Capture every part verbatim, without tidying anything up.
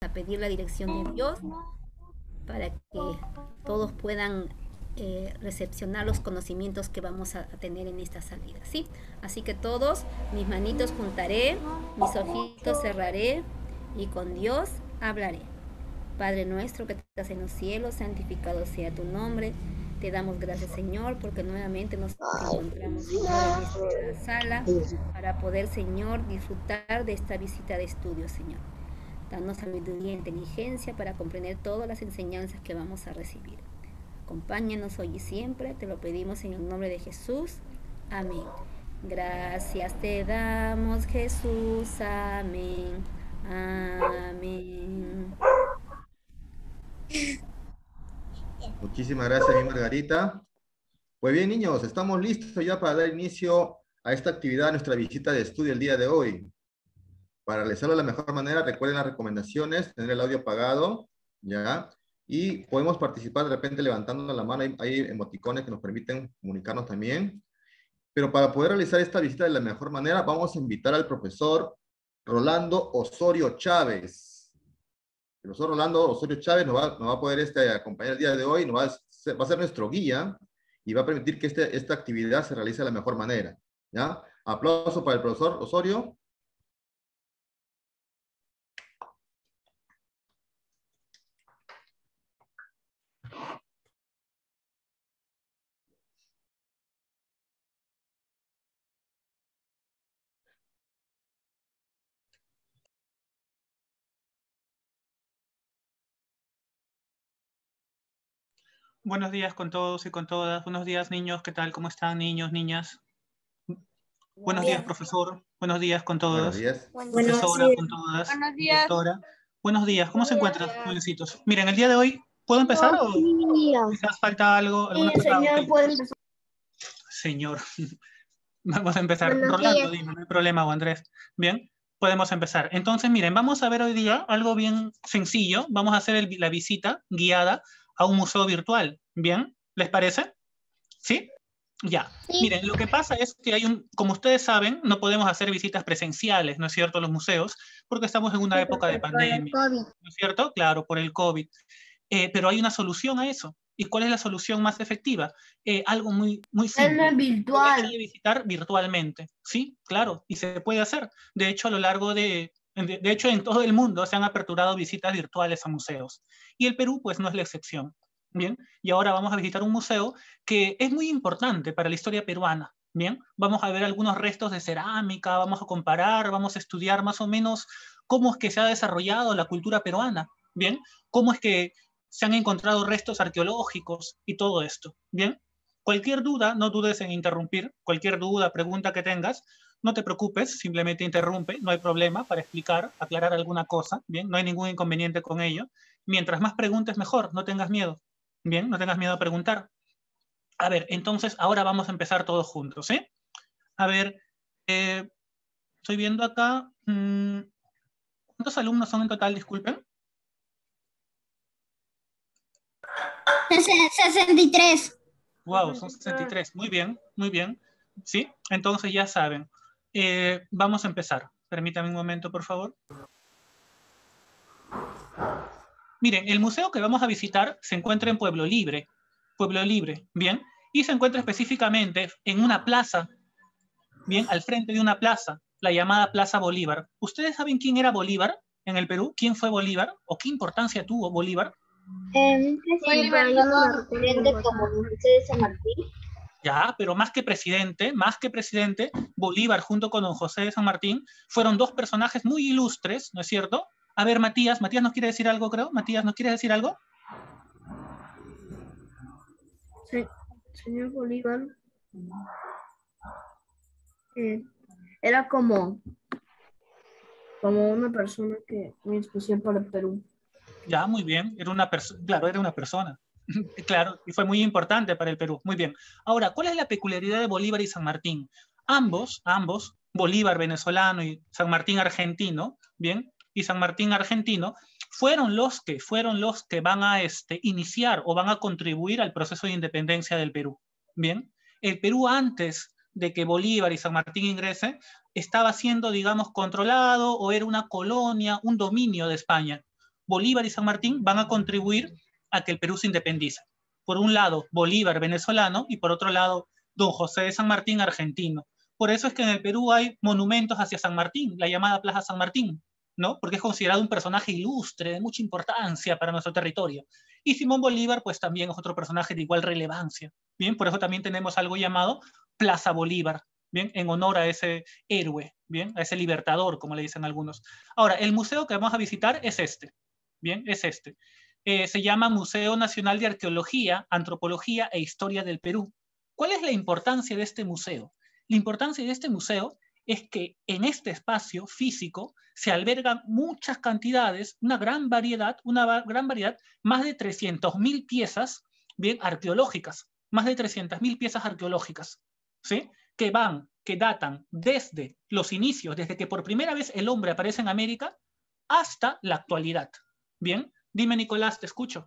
a pedir la dirección de Dios para que todos puedan eh, recepcionar los conocimientos que vamos a, a tener en esta salida, ¿sí? Así que todos, mis manitos juntaré, mis ojitos cerraré y con Dios hablaré. Padre nuestro que estás en los cielos, santificado sea tu nombre. Te damos gracias, Señor, porque nuevamente nos encontramos, Señor, en esta sala para poder, Señor, disfrutar de esta visita de estudio, Señor. Danos sabiduría e inteligencia para comprender todas las enseñanzas que vamos a recibir. Acompáñanos hoy y siempre, te lo pedimos en el nombre de Jesús. Amén. Gracias te damos, Jesús. Amén. Amén. Muchísimas gracias, mi Margarita. Pues bien, niños, estamos listos ya para dar inicio a esta actividad, a nuestra visita de estudio el día de hoy. Para realizarlo de la mejor manera, recuerden las recomendaciones, tener el audio apagado, ¿ya? Y podemos participar de repente levantando la mano, hay, hay emoticones que nos permiten comunicarnos también. Pero para poder realizar esta visita de la mejor manera, vamos a invitar al profesor Rolando Osorio Chávez. El profesor Rolando Osorio Chávez nos va, nos va a poder este, acompañar el día de hoy, nos va a, ser, va a ser nuestro guía y va a permitir que este, esta actividad se realice de la mejor manera, ¿ya? Aplauso para el profesor Osorio. Buenos días con todos y con todas. Buenos días, niños. ¿Qué tal? ¿Cómo están, niños, niñas? Buenos días, profesor. Buenos días con todos. Buenos días. Profesora, con todas. Buenos días. Doctora. Buenos días. ¿Cómo se encuentran, jovencitos? Miren, el día de hoy, ¿puedo empezar o quizás falta algo? ¿Alguna Sí, señor, okay. puede empezar. Señor. Vamos a empezar. Rolando, dime, no hay problema, o Andrés. Bien, podemos empezar. Entonces, miren, vamos a ver hoy día algo bien sencillo. Vamos a hacer el, la visita guiada a un museo virtual. ¿Bien? ¿Les parece? ¿Sí? Ya. Sí. Miren, lo que pasa es que hay un, como ustedes saben, no podemos hacer visitas presenciales, ¿no es cierto?, a los museos, porque estamos en una sí, época de pandemia, ¿no es cierto? Claro, por el COVID. Eh, pero hay una solución a eso. ¿Y cuál es la solución más efectiva? Eh, algo muy, muy simple. Es virtual. El hecho de visitar virtualmente. Sí, claro, y se puede hacer. De hecho, a lo largo de... De, de hecho, en todo el mundo se han aperturado visitas virtuales a museos. Y el Perú, pues, no es la excepción. Bien, y ahora vamos a visitar un museo que es muy importante para la historia peruana. Bien, vamos a ver algunos restos de cerámica, vamos a comparar, vamos a estudiar más o menos cómo es que se ha desarrollado la cultura peruana. Bien, cómo es que se han encontrado restos arqueológicos y todo esto. Bien, cualquier duda, no dudes en interrumpir. Cualquier duda, pregunta que tengas, no te preocupes, simplemente interrumpe, no hay problema para explicar, aclarar alguna cosa. Bien, no hay ningún inconveniente con ello. Mientras más preguntes, mejor, no tengas miedo. Bien, no tengas miedo a preguntar. A ver, entonces ahora vamos a empezar todos juntos, ¿sí? A ver, eh, estoy viendo acá, mmm, ¿cuántos alumnos son en total, disculpen? sesenta y tres. Wow, son sesenta y tres, muy bien, muy bien. ¿Sí? Entonces ya saben. Eh, vamos a empezar. Permítanme un momento, por favor. Miren, el museo que vamos a visitar se encuentra en Pueblo Libre. Pueblo Libre, ¿bien? Y se encuentra específicamente en una plaza, ¿bien? Al frente de una plaza, la llamada Plaza Bolívar. ¿Ustedes saben quién era Bolívar en el Perú? ¿Quién fue Bolívar? ¿O qué importancia tuvo Bolívar? Eh, Bolívar no presidente como José de San Martín. Ya, pero más que presidente, más que presidente, Bolívar junto con don José de San Martín fueron dos personajes muy ilustres, ¿no es cierto? A ver, Matías, Matías nos quiere decir algo, creo. Matías, ¿nos quieres decir algo? Sí, señor Bolívar eh, era como, como una persona que muy especial para el Perú. Ya, muy bien. Era una persona, claro, era una persona. Claro, y fue muy importante para el Perú. Muy bien. Ahora, ¿cuál es la peculiaridad de Bolívar y San Martín? Ambos, ambos, Bolívar venezolano y San Martín argentino, bien, y San Martín argentino, fueron los que, fueron los que van a este, iniciar o van a contribuir al proceso de independencia del Perú. Bien, el Perú antes de que Bolívar y San Martín ingresen, estaba siendo, digamos, controlado o era una colonia, un dominio de España. Bolívar y San Martín van a contribuir a que el Perú se independice. Por un lado, Bolívar venezolano y por otro lado, don José de San Martín argentino. Por eso es que en el Perú hay monumentos hacia San Martín, la llamada Plaza San Martín, ¿no? Porque es considerado un personaje ilustre, de mucha importancia para nuestro territorio. Y Simón Bolívar, pues también es otro personaje de igual relevancia. Bien, por eso también tenemos algo llamado Plaza Bolívar, bien, en honor a ese héroe, bien, a ese libertador, como le dicen algunos. Ahora, el museo que vamos a visitar es este, bien, es este. Eh, se llama Museo Nacional de Arqueología, Antropología e Historia del Perú. ¿Cuál es la importancia de este museo? La importancia de este museo es que en este espacio físico se albergan muchas cantidades, una gran variedad, una gran variedad, más de trescientas mil piezas, bien, arqueológicas, más de trescientas mil piezas arqueológicas, ¿sí? Que van, que datan desde los inicios, desde que por primera vez el hombre aparece en América, hasta la actualidad. Bien, dime Nicolás, te escucho.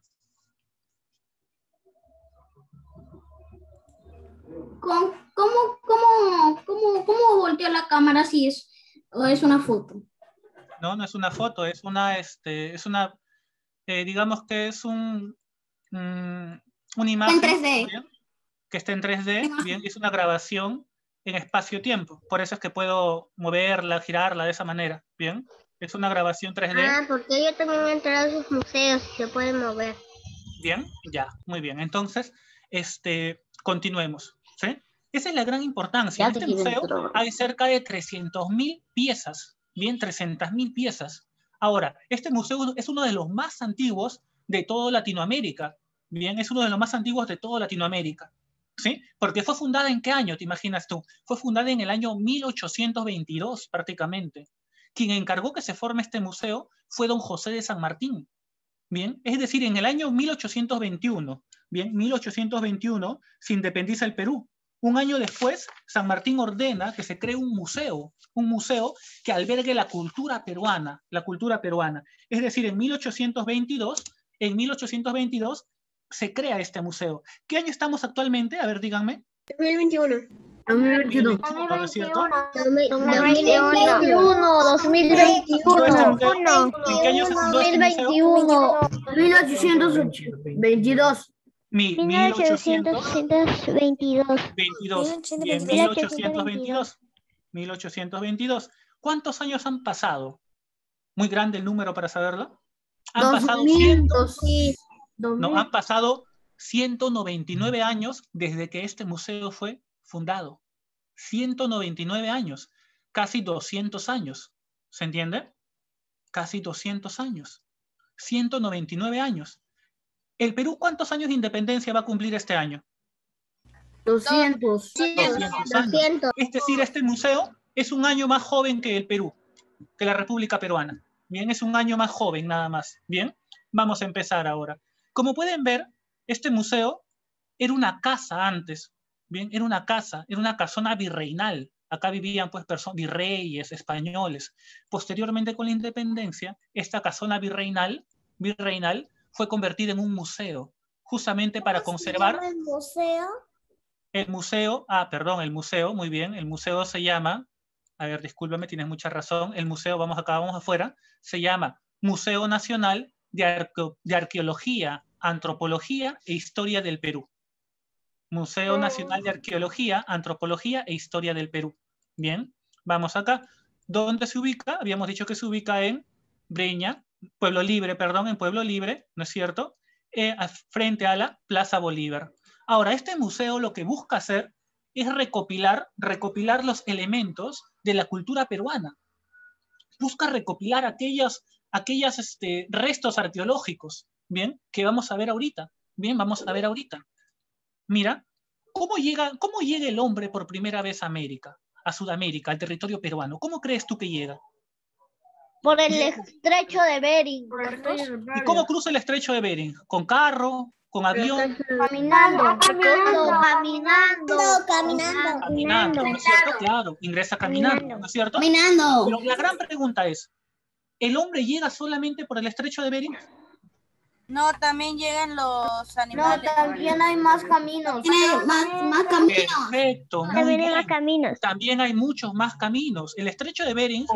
¿Cómo, cómo, cómo, cómo, cómo volteó la cámara si es, o es una foto? No, no es una foto, es una, este, es una, eh, digamos que es un, um, una imagen en tres D. ¿bien? Que está en tres D, bien, es una grabación en espacio-tiempo, por eso es que puedo moverla, girarla de esa manera, bien, es una grabación tres D. Ah, porque yo también he entrado a sus museos y se pueden mover. Bien, ya, muy bien, entonces, este, continuemos, ¿sí? Esa es la gran importancia. En este museo hay cerca de trescientas mil piezas, bien, trescientas mil piezas. Ahora, este museo es uno de los más antiguos de toda Latinoamérica, bien, es uno de los más antiguos de toda Latinoamérica, ¿sí? Porque fue fundada ¿en qué año, te imaginas tú? Fue fundada en el año mil ochocientos veintidós, prácticamente. Quien encargó que se forme este museo fue don José de San Martín, bien, es decir, en el año mil ochocientos veintiuno, bien, mil ochocientos veintiuno se independiza el Perú. Un año después, San Martín ordena que se cree un museo, un museo que albergue la cultura peruana, la cultura peruana. Es decir, en mil ochocientos veintidós, en mil ochocientos veintidós se crea este museo. ¿Qué año estamos actualmente? A ver, díganme. dos mil veintiuno. dos mil veintiuno. ¿No es cierto? dos mil veintiuno. dos mil veintiuno. ¿En qué año se fundó este museo? mil ochocientos veintidós. Mi, mil ochocientos veintidós. veintidós. Bien, mil ochocientos veintidós. mil ochocientos veintidós. ¿Cuántos años han pasado? Muy grande el número para saberlo. Han pasado ciento, no, han pasado ciento noventa y nueve años desde que este museo fue fundado. ciento noventa y nueve años, casi doscientos años. ¿Se entiende? Casi doscientos años. ciento noventa y nueve años. ¿El Perú cuántos años de independencia va a cumplir este año? doscientos. doscientos años. Es decir, este museo es un año más joven que el Perú, que la República Peruana. Bien, es un año más joven nada más. Bien, vamos a empezar ahora. Como pueden ver, este museo era una casa antes. Bien, era una casa, era una casona virreinal. Acá vivían pues virreyes españoles. Posteriormente con la independencia, esta casona virreinal, virreinal fue convertida en un museo, justamente para conservar... ¿El museo? El museo, ah, perdón, el museo, muy bien, el museo se llama, a ver, discúlpame, tienes mucha razón, el museo, vamos acá, vamos afuera, se llama Museo Nacional de, Arque de Arqueología, Antropología e Historia del Perú. Museo Nacional de Arqueología, Antropología e Historia del Perú. Bien, vamos acá. ¿Dónde se ubica? Habíamos dicho que se ubica en Breña, Pueblo Libre, perdón, en Pueblo Libre, ¿no es cierto? Eh, frente a la Plaza Bolívar. Ahora, este museo lo que busca hacer es recopilar, recopilar los elementos de la cultura peruana. Busca recopilar aquellos, aquellos este, restos arqueológicos, ¿bien? Que vamos a ver ahorita. Bien, vamos a ver ahorita. Mira, ¿cómo llega, cómo llega el hombre por primera vez a América, a Sudamérica, al territorio peruano? ¿Cómo crees tú que llega? Por el estrecho de Bering. ¿Y cómo cruza el estrecho de Bering? ¿Con carro? ¿Con avión? Caminando. Caminando. Caminando. Caminando. Caminando, ¿no es cierto? Claro, ingresa caminando, ¿no es cierto? Caminando. Pero la gran pregunta es, ¿el hombre llega solamente por el estrecho de Bering? No, también llegan los animales. No, también hay más caminos. Tiene más, más caminos. Perfecto, muy También hay bien. más caminos. También hay muchos más caminos. El estrecho de Bering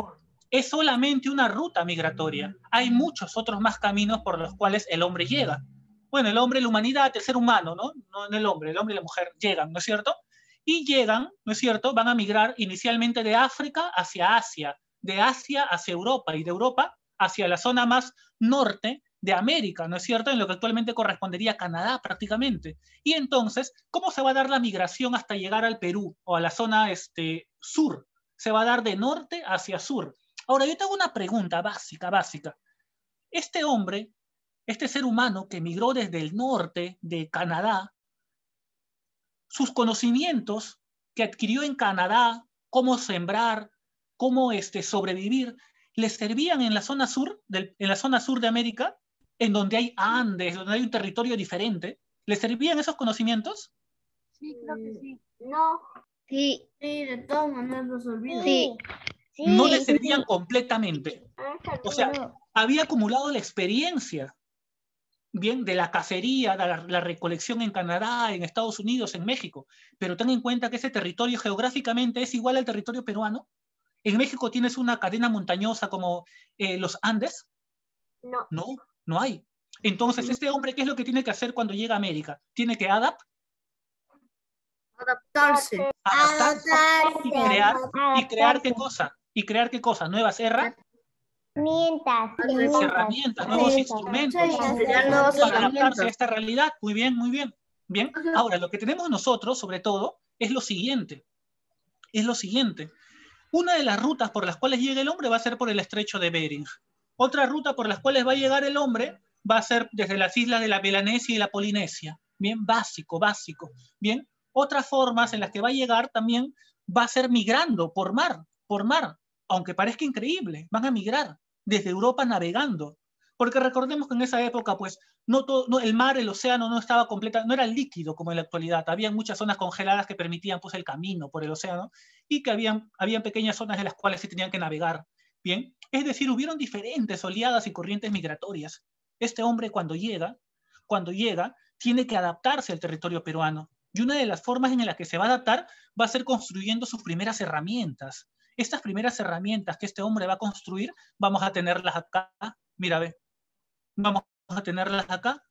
es solamente una ruta migratoria. Hay muchos otros más caminos por los cuales el hombre llega. Bueno, el hombre, la humanidad, el ser humano, ¿no? No el hombre, el hombre y la mujer llegan, ¿no es cierto? Y llegan, ¿no es cierto? Van a migrar inicialmente de África hacia Asia, de Asia hacia Europa y de Europa hacia la zona más norte de América, ¿no es cierto? En lo que actualmente correspondería a Canadá prácticamente. Y entonces, ¿cómo se va a dar la migración hasta llegar al Perú o a la zona este, sur? Se va a dar de norte hacia sur. Ahora, yo tengo una pregunta básica, básica. Este hombre, este ser humano que migró desde el norte de Canadá, sus conocimientos que adquirió en Canadá, cómo sembrar, cómo este, sobrevivir, ¿le servían en la zona sur, del, en la zona sur de América, en donde hay Andes, donde hay un territorio diferente? ¿Le servían esos conocimientos? Sí, creo que sí. No. Sí, Sí, de todas maneras los olvido. sí. Sí, No le servían completamente. Ah, O sea, no. había acumulado la experiencia, bien, de la cacería, de la, la recolección en Canadá, en Estados Unidos, en México. Pero ten en cuenta que ese territorio geográficamente es igual al territorio peruano. En México tienes una cadena montañosa como eh, los Andes. No. No, no hay. Entonces, este hombre, ¿qué es lo que tiene que hacer cuando llega a América? Tiene que adaptar, Adaptarse. adaptarse y crear, y crear qué cosa, y crear qué cosa, nuevas herras, Mientas, nuevas herramientas, nuevos instrumentos Crear nuevas para adaptarse a herramientas. esta realidad. Muy bien, muy bien. Bien, ahora lo que tenemos nosotros, sobre todo, es lo siguiente. Es lo siguiente. Una de las rutas por las cuales llega el hombre va a ser por el estrecho de Bering. Otra ruta por las cuales va a llegar el hombre va a ser desde las islas de la Melanesia y la Polinesia. Bien, básico, básico. Bien, otras formas en las que va a llegar también va a ser migrando por mar, por mar. Aunque parezca increíble, van a migrar desde Europa navegando. Porque recordemos que en esa época, pues, no todo, no, el mar, el océano no estaba completa, no era líquido como en la actualidad. Había muchas zonas congeladas que permitían, pues, el camino por el océano y que habían, habían pequeñas zonas en las cuales se tenían que navegar. Bien, es decir, hubieron diferentes oleadas y corrientes migratorias. Este hombre cuando llega, cuando llega, tiene que adaptarse al territorio peruano. Y una de las formas en las que se va a adaptar va a ser construyendo sus primeras herramientas. Estas primeras herramientas que este hombre va a construir, vamos a tenerlas acá. Mira, ve. Vamos a tenerlas acá.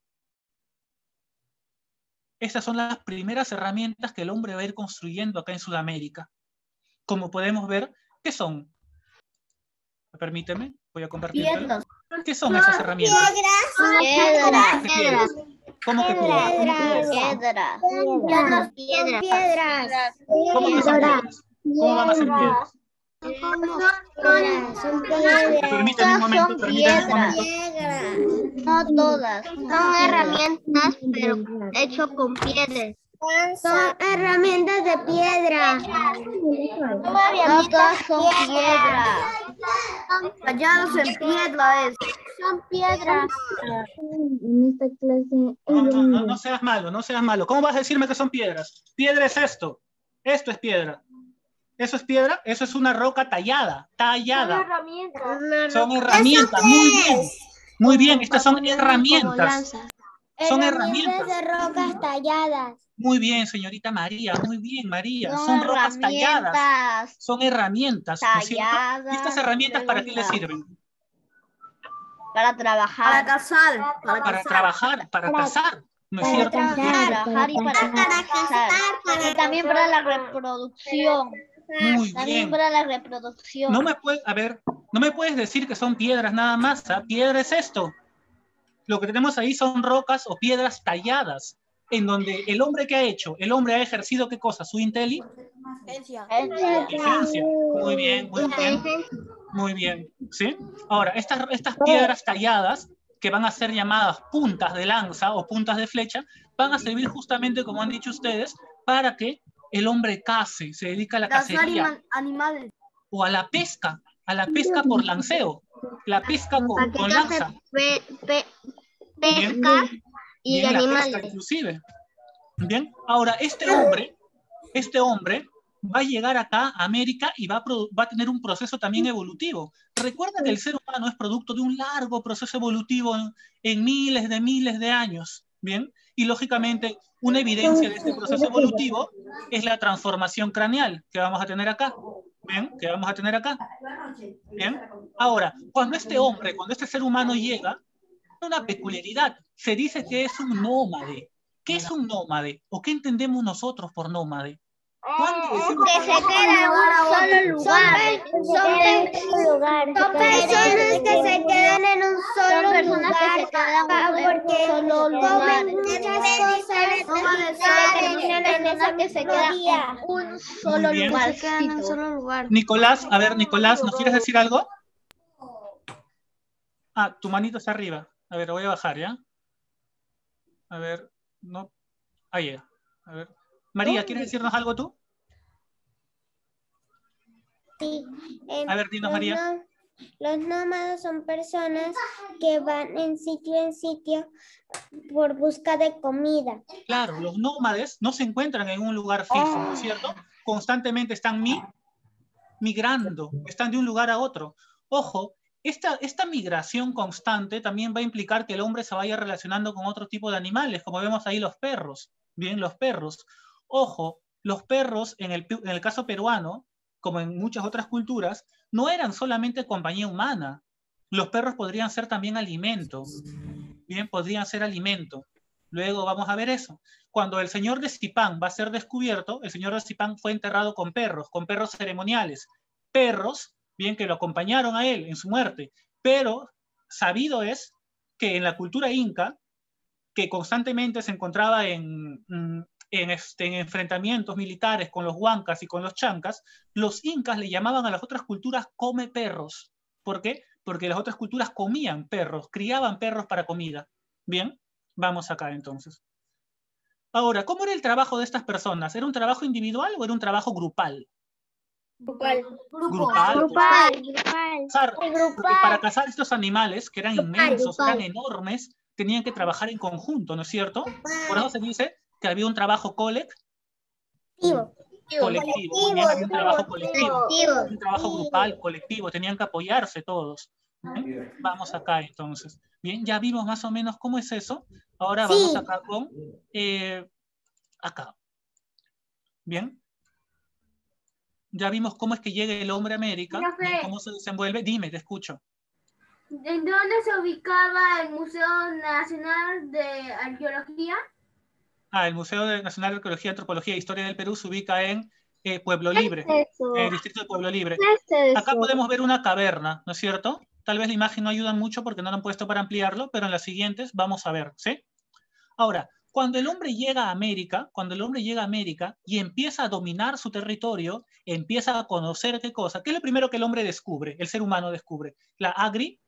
Estas son las primeras herramientas que el hombre va a ir construyendo acá en Sudamérica. Como podemos ver, ¿qué son? Permíteme, voy a compartirlo. ¿Qué son esas herramientas? Piedras. Piedras. ¿Cómo que piedras? ¿Cómo que piedras? Piedras. Piedras. Piedras. ¿Cómo que son piedras? ¿Cómo van a ser piedras? Son piedras. Permíteme un momento, permíteme un momento. No todas. Son herramientas, pero hecho con piedras. Son herramientas de piedra. No todas son piedras. Tallados en piedra es. Son piedras. En esta clase. No, no, no, no seas malo, no seas malo. ¿Cómo vas a decirme que son piedras? Piedra es esto. Esto es piedra. ¿Eso es piedra? Eso es una roca tallada. Tallada. Son herramientas. Son herramientas. Muy bien. Muy bien. Estas son herramientas. Son herramientas. de rocas talladas. Muy bien, señorita María. Muy bien, María. Son rocas talladas. Son herramientas. ¿No es cierto? ¿Y estas herramientas para qué les sirven? Para trabajar. Para cazar. Para, Para cazar. trabajar, para cazar. ¿No es Para cierto? trabajar y para cazar. Y también para la reproducción. Muy También bien. para la reproducción. No me puedes, a ver, no me puedes decir que son piedras nada más. ¿Ah? Piedra es esto. Lo que tenemos ahí son rocas o piedras talladas, en donde el hombre que ha hecho, el hombre ha ejercido ¿qué cosa? Su inteligencia. Muy bien, muy bien. Muy bien. ¿Sí? Ahora, estas, estas piedras talladas, que van a ser llamadas puntas de lanza o puntas de flecha, van a servir justamente, como han dicho ustedes, para que el hombre cace, se dedica a la Cazar cacería animales. o a la pesca, a la pesca por lanceo, la pesca con, con lanza. Pe, pe, Bien, pesca y bien, la pesca animales. inclusive. Bien, ahora este hombre, este hombre va a llegar acá a América y va a, va a tener un proceso también evolutivo. Recuerda que el ser humano es producto de un largo proceso evolutivo en, en miles de miles de años. Bien, y lógicamente una evidencia de este proceso evolutivo es la transformación craneal que vamos a tener acá. Bien, que vamos a tener acá. Bien. Ahora, cuando este hombre, cuando este ser humano llega, una peculiaridad. Se dice que es un nómade. ¿Qué es un nómade? ¿O qué entendemos nosotros por nómade? ¿Cuándo decimos Que se queda en un solo lugar. Son personas que se quedan en un solo lugar porque comen muchas cosas que se quedan en un solo lugar. Nicolás, a ver, Nicolás, ¿nos quieres decir algo? Ah, tu manito está arriba. A ver, lo voy a bajar, ¿ya? A ver, no. Ahí llega. A ver. María, ¿quieres decirnos algo tú? Sí. A ver, dinos, María. No, los nómadas son personas que van en sitio en sitio por busca de comida. Claro, los nómades no se encuentran en un lugar fijo, ¿no es cierto? Constantemente están mi, migrando, están de un lugar a otro. Ojo, esta, esta migración constante también va a implicar que el hombre se vaya relacionando con otro tipo de animales, como vemos ahí los perros. Bien, los perros. Ojo, los perros, en el, en el caso peruano, como en muchas otras culturas, no eran solamente compañía humana. Los perros podrían ser también alimento. Bien, podrían ser alimento. Luego vamos a ver eso. Cuando el señor de Zipán va a ser descubierto, el señor de Zipán fue enterrado con perros, con perros ceremoniales. Perros, bien, que lo acompañaron a él en su muerte. Pero sabido es que en la cultura inca, que constantemente se encontraba en... En, este, en enfrentamientos militares con los huancas y con los chancas, los incas le llamaban a las otras culturas come perros. ¿Por qué? Porque las otras culturas comían perros, criaban perros para comida. Bien, vamos acá entonces. Ahora, ¿cómo era el trabajo de estas personas? ¿Era un trabajo individual o era un trabajo grupal? Grupal. Grupal. Grupal. Cazar, porque para cazar estos animales, que eran inmensos, eran enormes, tenían que trabajar en conjunto, ¿no es cierto? Por eso se dice que había un trabajo colectivo. Colectivo, bien, había un trabajo colectivo, un trabajo grupal, colectivo, tenían que apoyarse todos. ¿Bien? Vamos acá entonces. Bien, ya vimos más o menos cómo es eso. Ahora vamos acá con, eh, acá. Bien. Ya vimos cómo es que llega el hombre a América, ¿bien? Cómo se desenvuelve. Dime, te escucho. ¿En dónde se ubicaba el Museo Nacional de Arqueología? Ah, el Museo Nacional de Arqueología, Antropología e Historia del Perú se ubica en eh, Pueblo Libre, en el distrito de Pueblo Libre. Acá podemos ver una caverna, ¿no es cierto? Tal vez la imagen no ayuda mucho porque no la han puesto para ampliarlo, pero en las siguientes vamos a ver, ¿sí? Ahora, cuando el hombre llega a América, cuando el hombre llega a América y empieza a dominar su territorio, empieza a conocer qué cosa. ¿Qué es lo primero que el hombre descubre, el ser humano descubre? La agri...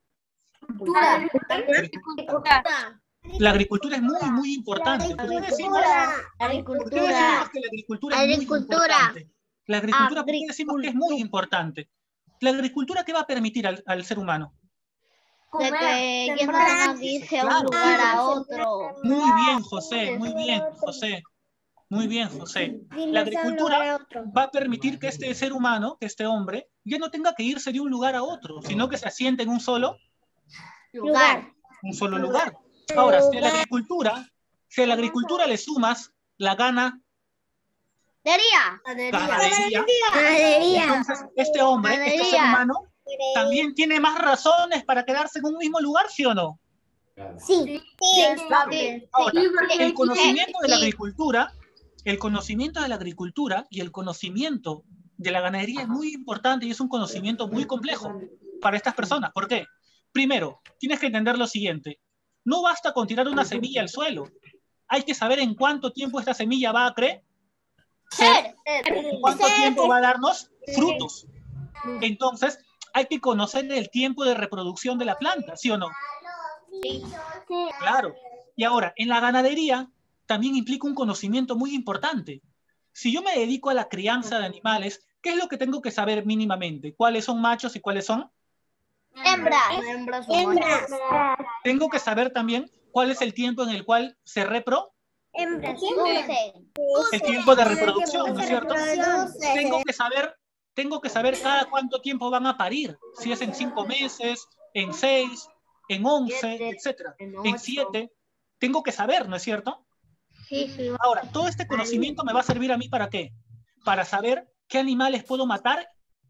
La agricultura es muy, muy importante. ¿Por qué decimos, ¿por qué decimos que la agricultura es muy importante? La agricultura, ¿por qué decimos que es muy importante? ¿La agricultura qué va a permitir al, al ser humano? De que ya no tenga que irse a un lugar a otro. Muy bien, José, muy bien, José. Muy bien, José. La agricultura va a permitir que este ser humano, que este hombre, ya no tenga que irse de un lugar a otro, sino que se asiente en un solo lugar. Un solo lugar. Ahora, si a la agricultura, si a la agricultura le sumas la gana, ganadería, entonces este hombre, Ganadería. este ser humano, también tiene más razones para quedarse en un mismo lugar, ¿sí o no? Sí. Ahora, el conocimiento de la agricultura, el conocimiento de la agricultura y el conocimiento de la ganadería es muy importante y es un conocimiento muy complejo para estas personas. ¿Por qué? Primero, tienes que entender lo siguiente. No basta con tirar una semilla al suelo. Hay que saber en cuánto tiempo esta semilla va a crecer, en cuánto tiempo va a darnos frutos. Entonces, hay que conocer el tiempo de reproducción de la planta, ¿sí o no? Sí. Claro. Y ahora, en la ganadería también implica un conocimiento muy importante. Si yo me dedico a la crianza de animales, ¿qué es lo que tengo que saber mínimamente? ¿Cuáles son machos y cuáles son Hembras. Hembras. Tengo que saber también cuál es el tiempo en el cual se repro... Hembras. El tiempo de reproducción, ¿no es cierto? Tengo que saber, tengo que saber cada cuánto tiempo van a parir. Si es en cinco meses, en seis, en once, etcétera. En siete. Tengo que saber, ¿no es cierto? Sí, sí. Ahora, todo este conocimiento me va a servir a mí ¿para qué? Para saber qué animales puedo matar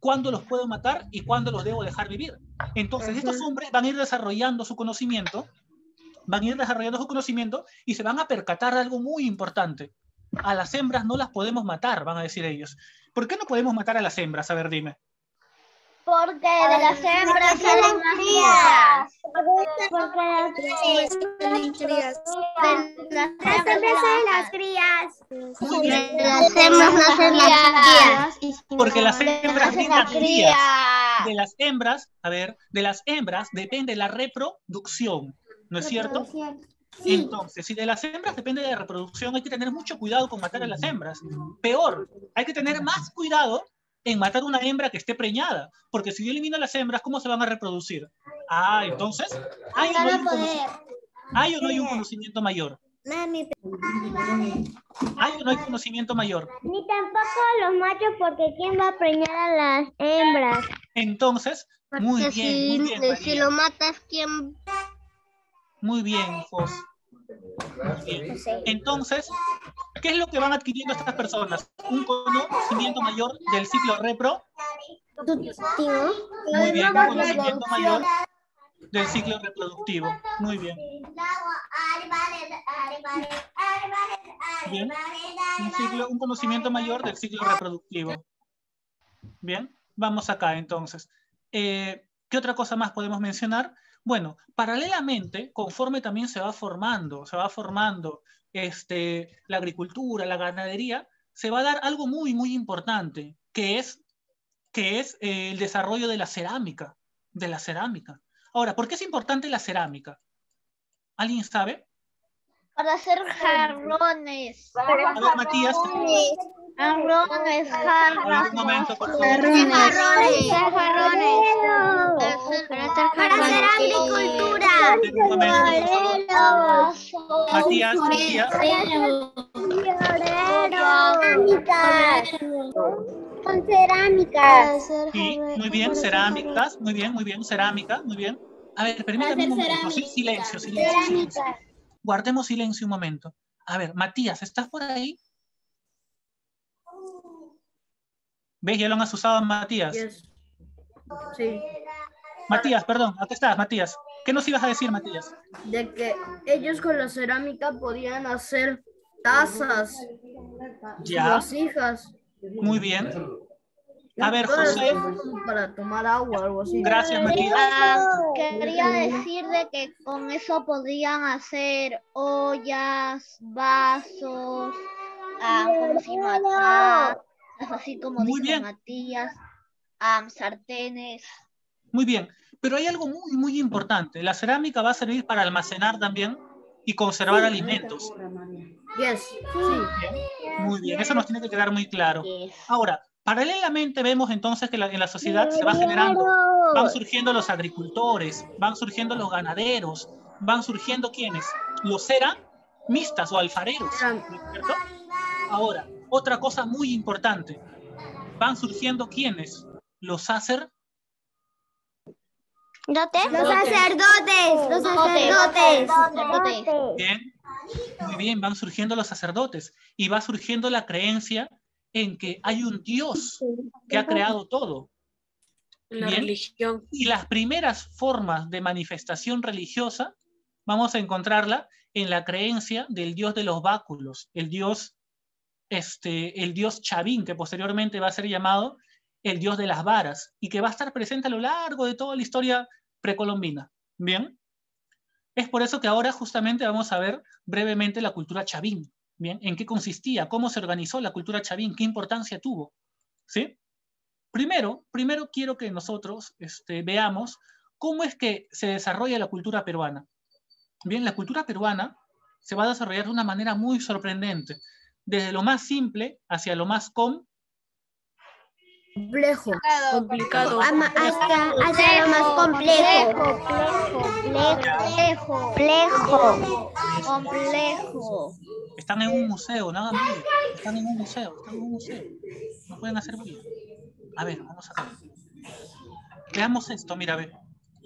cuándo los puedo matar y cuándo los debo dejar vivir. Entonces, estos hombres van a ir desarrollando su conocimiento, van a ir desarrollando su conocimiento y se van a percatar de algo muy importante. A las hembras no las podemos matar, van a decir ellos. ¿Por qué no podemos matar a las hembras? A ver, dime. Porque de las hembras salen más crías. Porque las crías. Las hembras salen las crías. Muy bien. Las hembras nacen las crías. Porque las hembras brindan crías. De las hembras, a ver, de las hembras depende la reproducción, ¿no es cierto? Entonces, si de las hembras depende de la reproducción, hay que tener mucho cuidado con matar a las hembras. Peor, hay que tener más cuidado en matar a una hembra que esté preñada, porque si yo elimino a las hembras, ¿cómo se van a reproducir? Ah, entonces, ¿hay o no hay un conocimiento, ¿hay o no hay un conocimiento mayor? Mami. ¿Hay o no hay conocimiento mayor? Ni tampoco los machos, porque ¿quién va a preñar a las hembras? Entonces, muy Porque bien, si, muy bien, si María. lo matas, ¿quién? Muy bien, Fos. Muy bien. Entonces, ¿qué es lo que van adquiriendo estas personas? Un conocimiento mayor del ciclo repro. Muy bien, un conocimiento mayor del ciclo reproductivo. Muy bien. Bien. Un, ciclo, un conocimiento mayor del ciclo reproductivo. Bien. Vamos acá entonces. Eh, ¿Qué otra cosa más podemos mencionar? Bueno, paralelamente, conforme también se va formando, se va formando este, la agricultura, la ganadería, se va a dar algo muy, muy importante, que es, que es eh, el desarrollo de la cerámica, de la cerámica. Ahora, ¿por qué es importante la cerámica? ¿Alguien sabe? Para hacer jarrones. A ver, Matías. Jarrones, jarrones. Un momento, por favor. Jarrones. Jarrones. Para hacer agricultura. Un momento, por favor. Matías, Matías. Con cerámica. Sí, muy bien, cerámicas, muy bien, muy bien, cerámica, muy bien. A ver, permítame un momento, sí, silencio, silencio, silencio. Guardemos silencio un momento. A ver, Matías, ¿estás por ahí? ¿Ves? Ya lo han asustado a Matías. Yes. Sí. Matías, perdón, aquí estás, Matías. ¿Qué nos ibas a decir, Matías? De que ellos con la cerámica podían hacer tazas, Ya. vasijas. Muy bien. A ver, José. Para tomar agua o algo así. Gracias, Matías. Ah, quería decir de que con eso podían hacer ollas, vasos, ah, ¿cómo se llama? Ah, así como Muy dijo bien. Matías, ah, sartenes. Muy bien. Pero hay algo muy, muy importante. La cerámica va a servir para almacenar también y conservar alimentos. Yes. Sí. Muy bien, eso nos tiene que quedar muy claro. Ahora, paralelamente vemos entonces que la, en la sociedad se va generando, van surgiendo los agricultores, van surgiendo los ganaderos, van surgiendo ¿quiénes? Los ceramistas o alfareros, ¿no es cierto? Ahora, otra cosa muy importante, van surgiendo ¿quiénes? Los sacerdotes. Los sacerdotes, los sacerdotes. Bien, muy bien, van surgiendo los sacerdotes y va surgiendo la creencia en que hay un Dios que ha creado todo. La Bien. religión. Y las primeras formas de manifestación religiosa vamos a encontrarla en la creencia del dios de los báculos, el dios, este, el dios Chavín, que posteriormente va a ser llamado el dios de las varas y que va a estar presente a lo largo de toda la historia precolombina. Bien. Es por eso que ahora justamente vamos a ver brevemente la cultura Chavín. Bien, ¿en qué consistía? ¿Cómo se organizó la cultura Chavín? ¿Qué importancia tuvo? ¿Sí? Primero, primero quiero que nosotros este, veamos cómo es que se desarrolla la cultura peruana. Bien, la cultura peruana se va a desarrollar de una manera muy sorprendente, desde lo más simple hacia lo más com Complejo. Complicado. Hasta, hasta lo más complejo. Complejo. Complejo. Complejo. Están en un museo, nada más. Están en un museo, están en un museo. No pueden hacer bullying. A ver, vamos a ver. Veamos esto, mira, ve.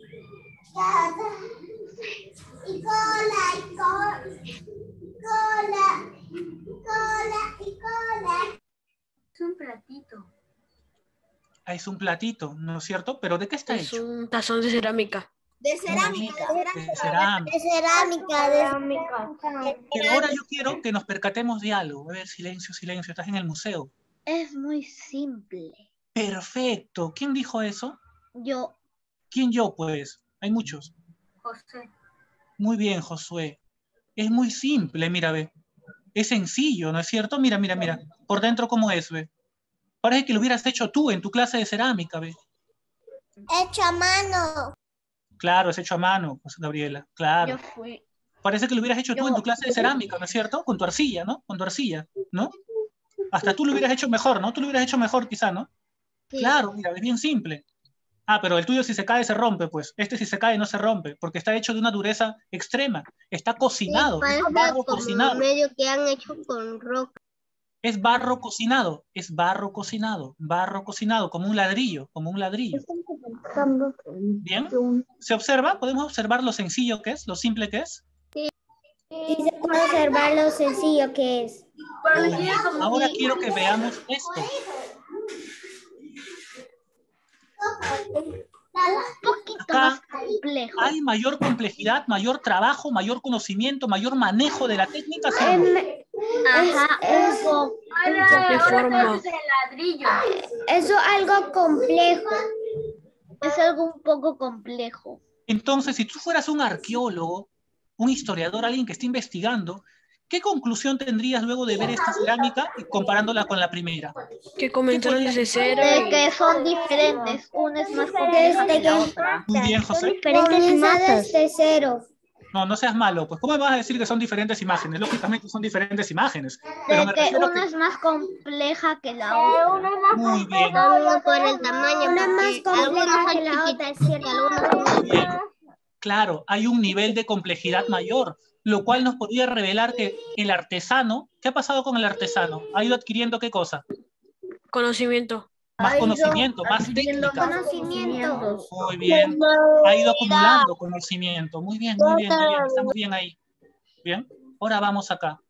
Y cola, y cola, cola, cola, y cola. Es un platito. Ahí es un platito, ¿no es cierto? ¿Pero de qué está Es hecho? un tazón de cerámica. De cerámica. De cerámica. De cerámica. De cerámica. Pero ahora yo quiero que nos percatemos de algo. A ver, silencio, silencio, estás en el museo. Es muy simple. Perfecto. ¿Quién dijo eso? Yo. ¿Quién yo, pues? Hay muchos. José. Muy bien, Josué. Es muy simple, mira, ve. Es sencillo, ¿no es cierto? Mira, mira, mira. Por dentro, ¿cómo es, ve? Parece que lo hubieras hecho tú en tu clase de cerámica, ve. Hecho a mano. Claro, es hecho a mano, pues, Gabriela. Claro. Yo fui. Parece que lo hubieras hecho tú Yo- en tu clase de cerámica, ¿no es cierto? Con tu arcilla, ¿no? Con tu arcilla, ¿no? Hasta tú lo hubieras hecho mejor, ¿no? Tú lo hubieras hecho mejor quizá, ¿no? Sí. Claro, mira, es bien simple. Ah, pero el tuyo si se cae se rompe, pues. Este si se cae no se rompe, porque está hecho de una dureza extrema. Está cocinado, es barro cocinado. medio que han hecho con roca. Es barro cocinado, es barro cocinado, barro cocinado, como un ladrillo, como un ladrillo. ¿Bien? ¿Se observa? ¿Podemos observar lo sencillo que es, lo simple que es? Y se puede observar lo sencillo que es. Muy bien. Ahora quiero que veamos esto. Un poquito Acá más complejo. hay mayor complejidad, mayor trabajo, mayor conocimiento, mayor manejo de la técnica. ¿Sí o no? Ajá, un poco. Ahora, ¿De ahora forma? es el ladrillo. Eso algo complejo. Es algo un poco complejo. Entonces, si tú fueras un arqueólogo, un historiador, alguien que esté investigando, ¿qué conclusión tendrías luego de ver esta cerámica y comparándola con la primera? Que comenzaron desde cero. De que son diferentes. Una es más compleja que la otra. Muy bien, José. Diferentes masas. Desde cero. No, no seas malo. Pues, ¿cómo me vas a decir que son diferentes imágenes? Lógicamente son diferentes imágenes. Pero me De que refiero a una que... es más compleja que la otra. Muy bien. Por el tamaño. Una más compleja que la otra, es cierto. Muy bien. Claro, hay un nivel de complejidad mayor, lo cual nos podría revelar que el artesano, ¿qué ha pasado con el artesano? ¿Ha ido adquiriendo qué cosa? Conocimiento. Más Ha ido conocimiento, más adquiriendo técnica. conocimientos. Muy bien. Ha ido acumulando conocimiento. Muy bien, muy bien, muy bien. Estamos bien ahí. Bien. Ahora vamos acá.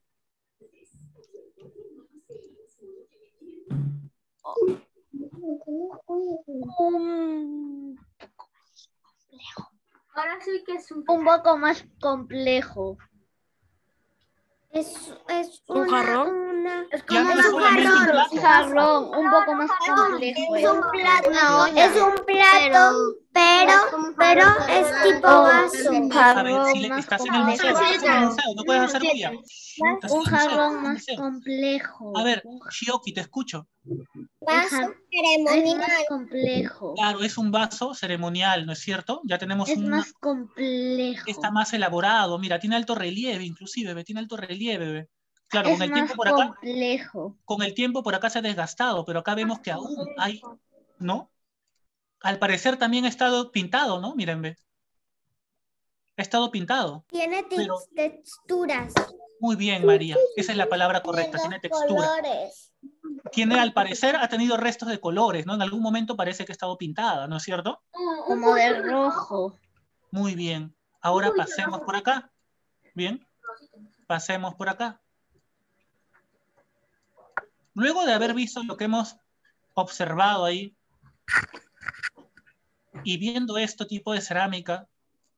Ahora sí que es un... Un poco más complejo. Es, es ¿Un una- jarrón? una- Es Ya no como es un solamente un jarrón, plato. un jarrón, un poco más complejo. Es un plato. Una olla. Es un plato, pero, pero es tipo vaso. Un A ver, jarrón si le- más estás en el museo, complejo. estás en el museo, no puedes hacer bulla. Estás en Un el museo, jarrón estás en el más museo. complejo. A ver, Shioki, te escucho. Vaso Es ceremonial. más complejo. Claro, es un vaso ceremonial, ¿no es cierto? Ya tenemos Es una... más complejo. Está más elaborado, mira, tiene alto relieve inclusive, ve, tiene alto relieve, ve. Claro, Es con el más tiempo por acá, complejo. con el tiempo por acá se ha desgastado, pero acá vemos que aún hay, ¿no? Al parecer también ha estado pintado, ¿no? Miren, ve. Ha estado pintado. Tiene tex- Pero- texturas. Muy bien, María. Esa es la palabra correcta, tiene textura. Colores. Tiene, al parecer, ha tenido restos de colores, ¿no? En algún momento parece que ha estado pintada, ¿no es cierto? Como de rojo. Muy bien. Ahora pasemos por acá. Bien. Pasemos por acá. Luego de haber visto lo que hemos observado ahí y viendo este tipo de cerámica,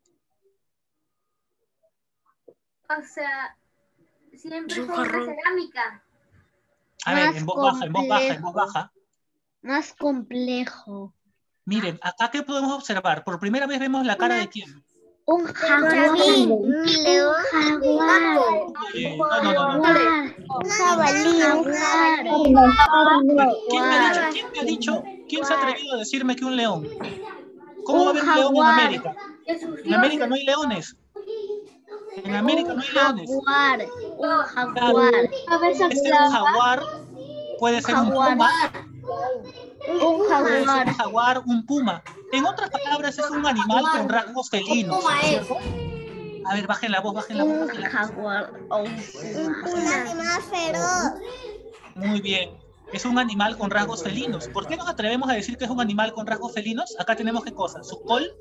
O sea, siempre Es un fue una jarrón. cerámica. a ver, Más en voz baja, en voz baja, en voz complejo. baja. Más complejo. Miren, acá ¿qué podemos observar? Por primera vez vemos la cara de quién. Un jaguar. Jabalí. Un león. Jaguar. Eh, no, no, no, no. Jaguar. Un jabalí. Un Jaguar. ¿Quién me ha dicho? ¿Quién me ha dicho? ¿Quién se ha atrevido a decirme que un león? ¿Cómo va a Un haber un león en jaguar. América? Jesús En América no hay leones. En América no hay leones. Jaguar. Un jaguar. Puede ser un jaguar, puede ser un Jaguar. puma, Un puede ser jaguar. un jaguar, un puma. En otras palabras, es un animal con rasgos felinos. ¿no es cierto? A ver, bajen la voz, bajen la voz, Un bajen la voz. jaguar o un puma. Un animal feroz. Muy bien. Es un animal con rasgos felinos. ¿Por qué nos atrevemos a decir que es un animal con rasgos felinos? Acá tenemos qué cosa, su col,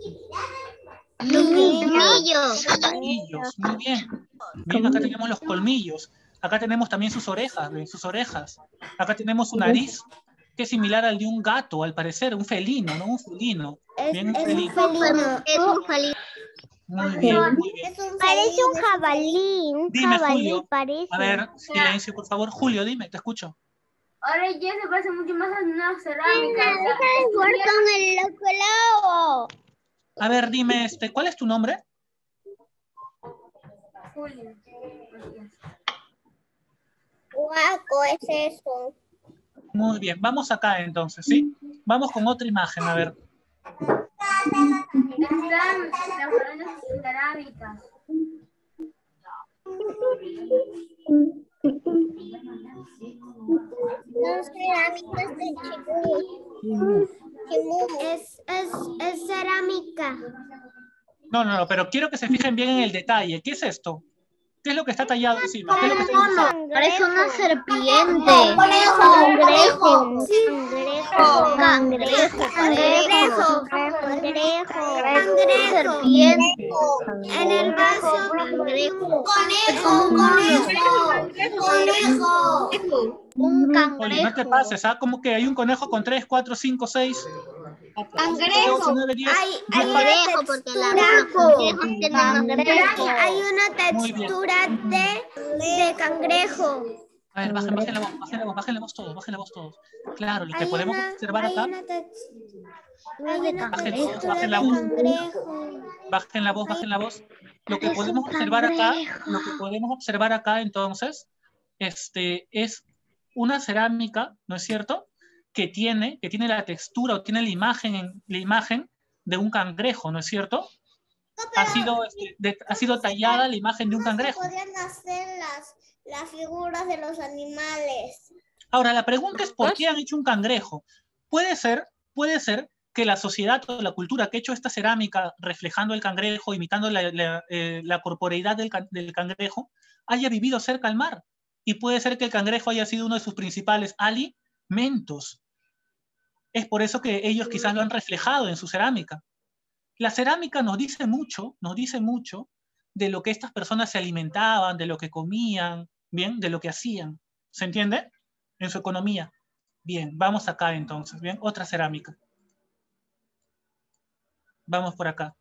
Colmillos. colmillos. Muy bien. Bien, acá tenemos los colmillos. Acá tenemos también sus orejas, ¿ven? Sus orejas. Acá tenemos su nariz, que es similar al de un gato, al parecer, un felino, ¿no? Un felino. Es, Bien, un es felino. un felino. Es un felino. Muy bien, muy bien. Es un Parece un felino. jabalí. Un Dime, jabalí Julio. parece. A ver, silencio, por favor. Julio, dime, te escucho. Ahora ya se parece mucho más a una cerámica. Deja de jugar con el loco. A ver, dime, este, ¿cuál es tu nombre? Julio. Guaco, es eso. Muy bien, vamos acá entonces, ¿sí? Vamos con otra imagen, a ver. Están las coronas cerámicas. Son cerámicas de Chimú. Es, es, es cerámica. No, no, no, pero quiero que se fijen bien en el detalle. ¿Qué es esto? ¿Qué es lo que está tallado encima? ¿Qué es lo que está dibujado? Parece una serpiente. Cangrejo. Cangrejo. Cangrejo. Cangrejo. Serpiente. En el vaso. Cangrejo. Conejo, conejo. Conejo. Un Oye, no te cangrejo. pases, ¿ah? Como que hay un conejo con tres, cuatro, cinco, seis. Cangrejo. nueve, diez. Hay, hay una Cangrejo, porque la- textura. los cangrejos tienen Cangrejo. cangrejo. Hay una Muy bien. textura de, de cangrejo. A ver, bajen, bajen la voz, bajen la voz, bajen la voz todos, bajen la voz todos. Claro, lo que Hay podemos una, observar hay acá, una, tex- hay una Bajen, textura bajen de la voz. cangrejo. bajen la voz, bajen la voz. Lo que Es un podemos observar acá, cangrejo. lo que podemos observar acá entonces, este, es una cerámica, ¿no es cierto? Que tiene, que tiene la textura o tiene la imagen, en- la imagen de un cangrejo, ¿no es cierto? Ha sido, este, de- ha sido tallada la imagen de un cangrejo. Podrían hacer las, las figuras de los animales. Ahora, la pregunta es ¿por qué han hecho un cangrejo? Puede ser, puede ser que la sociedad o la cultura que ha hecho esta cerámica reflejando el cangrejo, imitando la, la, eh, la corporeidad del, can- del cangrejo, haya vivido cerca al mar. Y puede ser que el cangrejo haya sido uno de sus principales alimentos. Es por eso que ellos quizás lo han reflejado en su cerámica. La cerámica nos dice mucho, nos dice mucho de lo que estas personas se alimentaban, de lo que comían, bien, de lo que hacían. ¿Se entiende? En su economía. Bien, vamos acá entonces, bien, otra cerámica. Vamos por acá.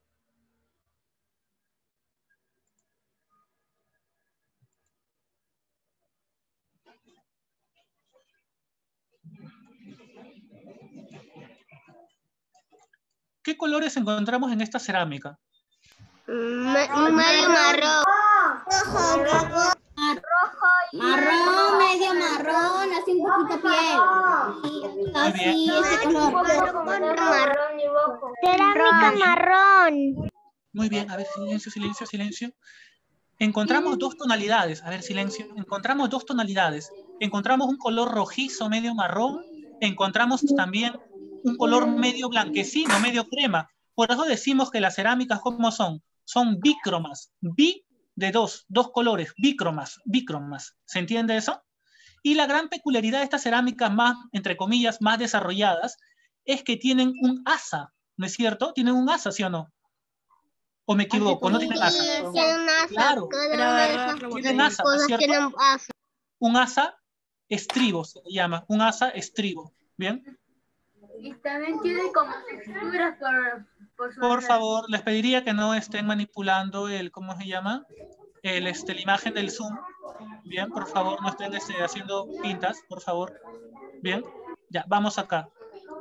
¿Qué colores encontramos en esta cerámica? Medio marrón. Rojo, rojo. Marrón, medio marrón, así un poquito piel. Muy bien. Así, ese color. Marrón y rojo. Cerámica marrón. Muy bien, a ver, silencio, silencio, silencio. Encontramos dos tonalidades, a ver, silencio. Encontramos dos tonalidades. Encontramos un color rojizo, medio marrón. Encontramos también un color medio blanquecino, medio crema. Por eso decimos que las cerámicas, ¿cómo son? Son bícromas. Bi de dos, dos colores, bícromas, bícromas. ¿Se entiende eso? Y la gran peculiaridad de estas cerámicas más, entre comillas, más desarrolladas, es que tienen un asa, ¿no es cierto? Tienen un asa, ¿sí o no? ¿O me equivoco? ¿No tienen asa? Tienen asa. Claro. Cada una de esas Tienen asa, ¿no es cosas cierto? tienen asa. Un asa estribo se llama, un asa estribo. ¿Bien? Y también tiene como texturas por, por su Por favor, les pediría que no estén manipulando el, ¿cómo se llama? El, este, la imagen del Zoom. Bien, por favor, no estén este, haciendo pintas, por favor. Bien, ya, vamos acá.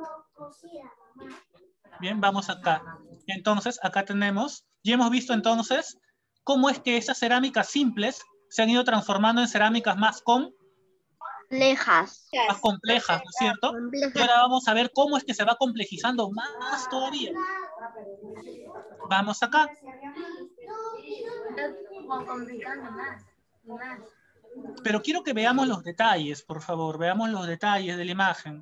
Bien, vamos acá. Entonces, acá tenemos, ya hemos visto entonces cómo es que esas cerámicas simples se han ido transformando en cerámicas más con Complejas. más complejas, ¿no es cierto? Y ahora vamos a ver cómo es que se va complejizando más todavía. Vamos acá. como complicando más y más. Pero quiero que veamos los detalles, por favor. Veamos los detalles de la imagen.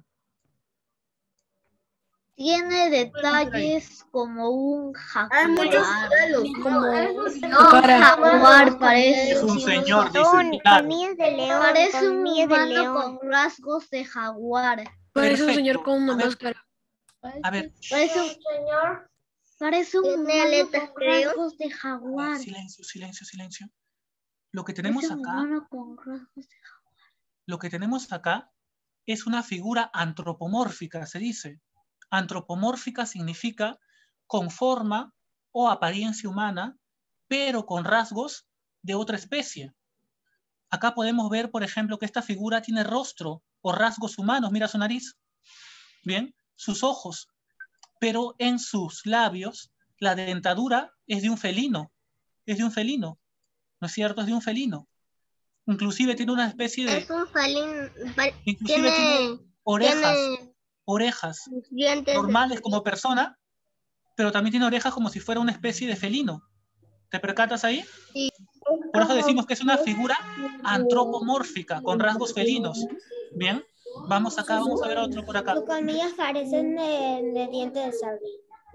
Tiene detalles como un jaguar. Como No, un jaguar parece. Es un señor, dice. León, Claro. colmillos de león. Parece un humano con rasgos de jaguar. Parece un Perfecto. señor con una A ver, máscara. A ver, Parece un señor. Parece un Tiene humano aletas, con creo. rasgos de jaguar. silencio, silencio, silencio. Lo que tenemos Parece un acá, humano con rasgos de jaguar. lo que tenemos acá es una figura antropomórfica, se dice. Antropomórfica significa con forma o apariencia humana, pero con rasgos de otra especie. Acá podemos ver, por ejemplo, que esta figura tiene rostro o rasgos humanos. Mira su nariz. Bien, sus ojos. Pero en sus labios, la dentadura es de un felino. Es de un felino. ¿No es cierto? Es de un felino. Inclusive tiene una especie de... Es un felino. Inclusive tiene, tiene orejas. Tiene orejas normales como persona, pero también tiene orejas como si fuera una especie de felino. ¿Te percatas ahí? Sí. Por eso decimos que es una figura antropomórfica, con rasgos felinos. Bien, vamos acá, vamos a ver otro por acá. Sus colmillos parecen de, de dientes de sable.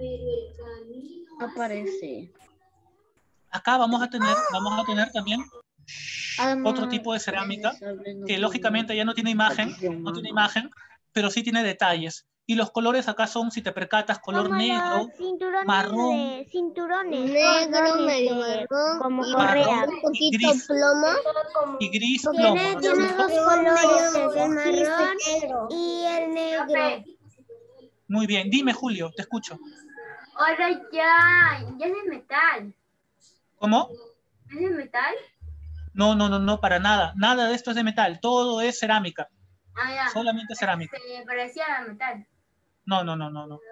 Aparece. Acá vamos a tener, vamos a tener también otro tipo de cerámica que lógicamente ya no tiene imagen, no tiene imagen, pero sí tiene detalles. Y los colores acá son, si te percatas, color como negro, marrón, de, cinturones, negro, medio marrón, como y correa, un poquito y gris, plomo. y gris tiene, plomo. ¿No es tiene cierto? dos colores, el marrón y el negro. Muy bien, dime Julio, te escucho. Ahora ya, ya es de metal. ¿Cómo? ¿Es de metal? No, no, no, no, para nada. Nada de esto es de metal, todo es cerámica. Ah, ya. Solamente cerámica. Se parecía a metal. No, no, no, no, no.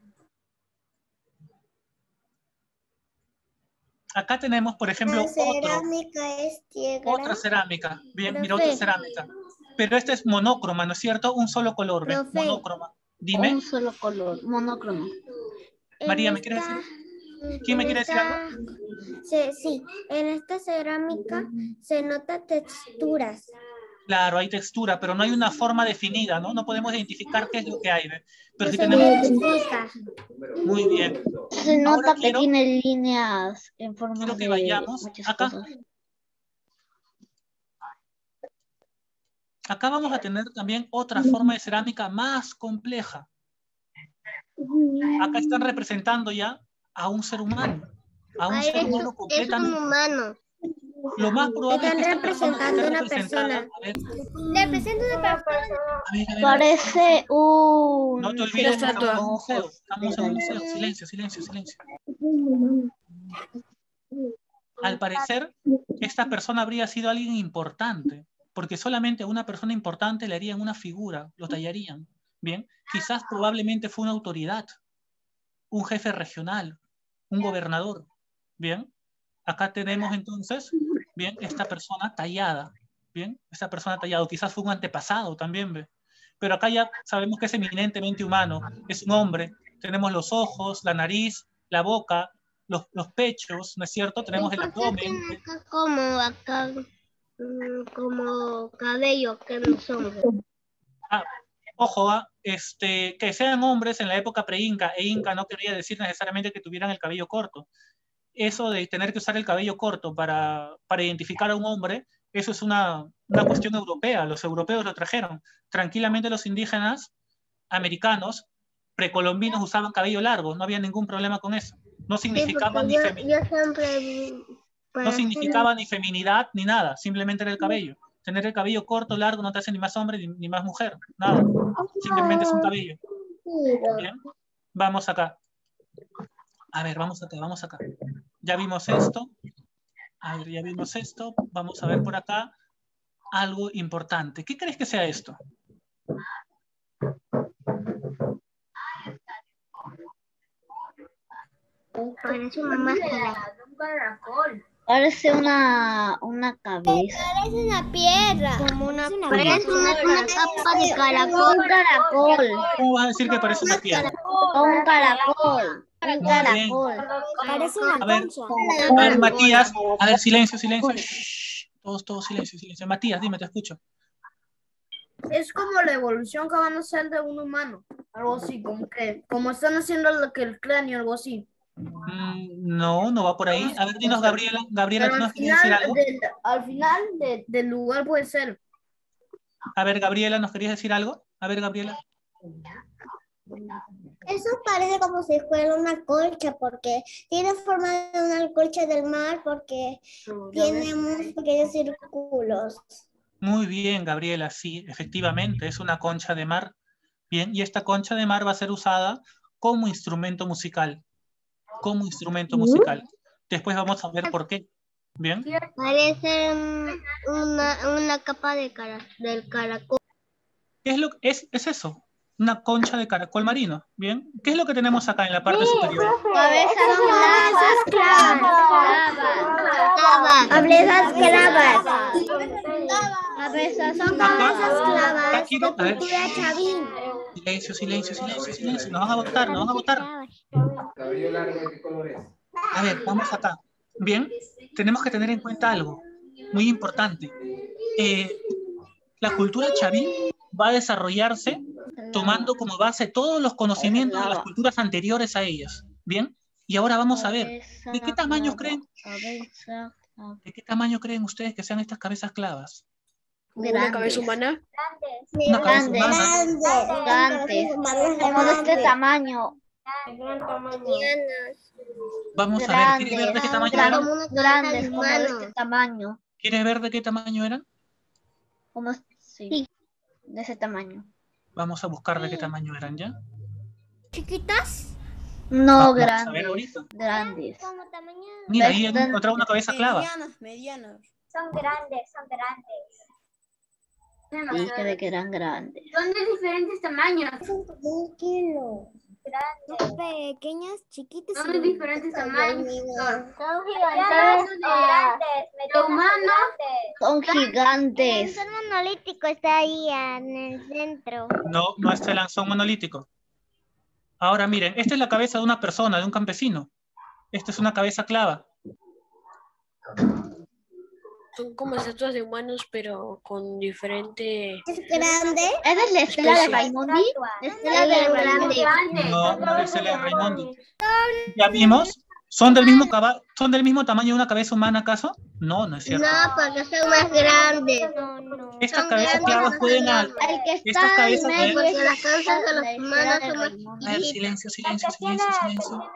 Acá tenemos, por ejemplo, La cerámica otro, es tierra. otra cerámica. Bien, Profe. mira, otra cerámica. Pero esta es monócroma, ¿no es cierto? Un solo color, ¿ves? Profe. Monócroma. Dime. Un solo color, monócromo. María, En ¿me quieres esta- decir? ¿Quién me en quiere decir esta- algo? Sí, sí, en esta cerámica se nota texturas. Claro, hay textura, pero no hay una forma definida, ¿no? No podemos identificar qué es lo que hay, ¿ves? Pero No si se tenemos... identifica. Muy bien. Se nota Ahora que quiero- tiene líneas en forma quiero que de vayamos muchas acá. cosas. Acá vamos a tener también otra forma de cerámica más compleja. Acá están representando ya a un ser humano. A un Ay, ser es, humano es completamente. un humano. Lo más probable es que Están esta persona representando esté una representada... persona. A ver, Representa una persona. a ver, a ver. Parece un... No te olvides que estamos en un estatua. museo. Estamos en un museo. Silencio, silencio, silencio. Al parecer, esta persona habría sido alguien importante, porque solamente a una persona importante le harían una figura, lo tallarían. Bien, quizás probablemente fue una autoridad, un jefe regional, un gobernador. Bien, acá tenemos entonces, bien, esta persona tallada. Bien, esta persona tallada, quizás fue un antepasado también, ¿ve? Pero acá ya sabemos que es eminentemente humano, es un hombre. Tenemos los ojos, la nariz, la boca, los, los pechos, ¿no es cierto? Tenemos el ¿Por qué abdomen. tiene acá como acá, mm, como cabello que no son? Ah, ojo, ah, este, que sean hombres en la época pre-inca e inca no quería decir necesariamente que tuvieran el cabello corto. Eso de tener que usar el cabello corto para, para identificar a un hombre, eso es una, una cuestión europea. Los europeos lo trajeron. Tranquilamente los indígenas americanos precolombinos usaban cabello largo, no había ningún problema con eso. No significaba, Sí, ni, yo, femi yo siempre... no significaba ni feminidad ni nada, simplemente era el cabello. Tener el cabello corto, largo, no te hace ni más hombre ni, ni más mujer, nada. Simplemente es un cabello. Bien, vamos acá. A ver, vamos acá, vamos acá. Ya vimos esto. A ver, ya vimos esto. Vamos a ver por acá algo importante. ¿Qué crees que sea esto? Parece una máscara. Un caracol. Parece una, una cabeza. Parece una piedra. Como una Parece una, una capa de caracol. Un caracol. ¿Cómo vas a decir que parece una piedra? Un caracol. Un Muy bien. caracol. Parece una A ver, concha. a ver, Matías. A ver, silencio, silencio. Shh. Todos, todos, silencio, silencio. Matías, dime, te escucho. Es como la evolución que van a hacer de un humano. Algo así, como que, como están haciendo lo que el cráneo, algo así. Mm, no, no va por ahí. A ver, dinos, Gabriela. Gabriela, Pero ¿tú al nos querías decir final, algo? del, al final de- del lugar puede ser. A ver, Gabriela, ¿nos querías decir algo? A ver, Gabriela. Eso parece como si fuera una colcha, porque tiene forma de una colcha del mar, porque tiene unos pequeños círculos. Muy bien, Gabriela, sí, efectivamente, es una concha de mar. Bien, y esta concha de mar va a ser usada como instrumento musical. Como instrumento musical. Después vamos a ver por qué. Bien. Parece una, una capa de cara, del caracol. ¿Qué es lo que es, es eso? Una concha de caracol marino. Bien. ¿Qué es lo que tenemos acá en la parte superior? Cabezas clavas. Cabezas clavas. Cabezas Son Acá, cabezas clavadas de aquí, a ver. cultura chavín. Silencio, silencio, silencio, silencio. Nos van a votar, nos van a votar. Cabello largo, ¿de qué color es? A ver, vamos acá. Bien, tenemos que tener en cuenta algo muy importante. Eh, la cultura chavín va a desarrollarse tomando como base todos los conocimientos de las culturas anteriores a ellas. Bien, y ahora vamos a ver, ¿de qué tamaño creen? ¿De qué tamaño creen ustedes que sean estas cabezas clavas? ¿Una cabeza humana? Una cabeza humana. Grandes. Como de este tamaño. Vamos a ver, ¿quieres ver de qué tamaño eran? Grandes, como de este tamaño. ¿Quieres ver de qué tamaño eran? Como, sí, de ese tamaño. Vamos a buscar de qué tamaño eran, ¿ya? ¿Chiquitas? No, Vamos a ver grandes. ahorita. Grandes. Mira, ahí encontraba una cabeza clava. Medianos, medianos. Son grandes, son grandes. Dije de que eran grandes. Son de diferentes tamaños. Un kilo. Son pequeñas, chiquitas. Son de diferentes tamaños. Son gigantes. De humanos. Son gigantes. Son monolítico, está ahí en el centro. No, no es el lanzón monolítico. Ahora miren, esta es la cabeza de una persona, de un campesino. Esta es una cabeza clava. Son como estatuas de humanos, pero con diferente... ¿Es grande? ¿Esa es la estela de Raimondi? La estela de Raimondi. No, no es el de Raimondi. ¿Ya vimos? ¿Son del mismo caba- ¿Son del mismo tamaño de una cabeza humana acaso? No, no es cierto. No, porque son más grandes. Estas cabezas clavas pueden... al- El que Estas está en cabezas medio pueden... Porque las cabezas de los la humanos estela de son más Raimondi. A ver, silencio, silencio, silencio, silencio.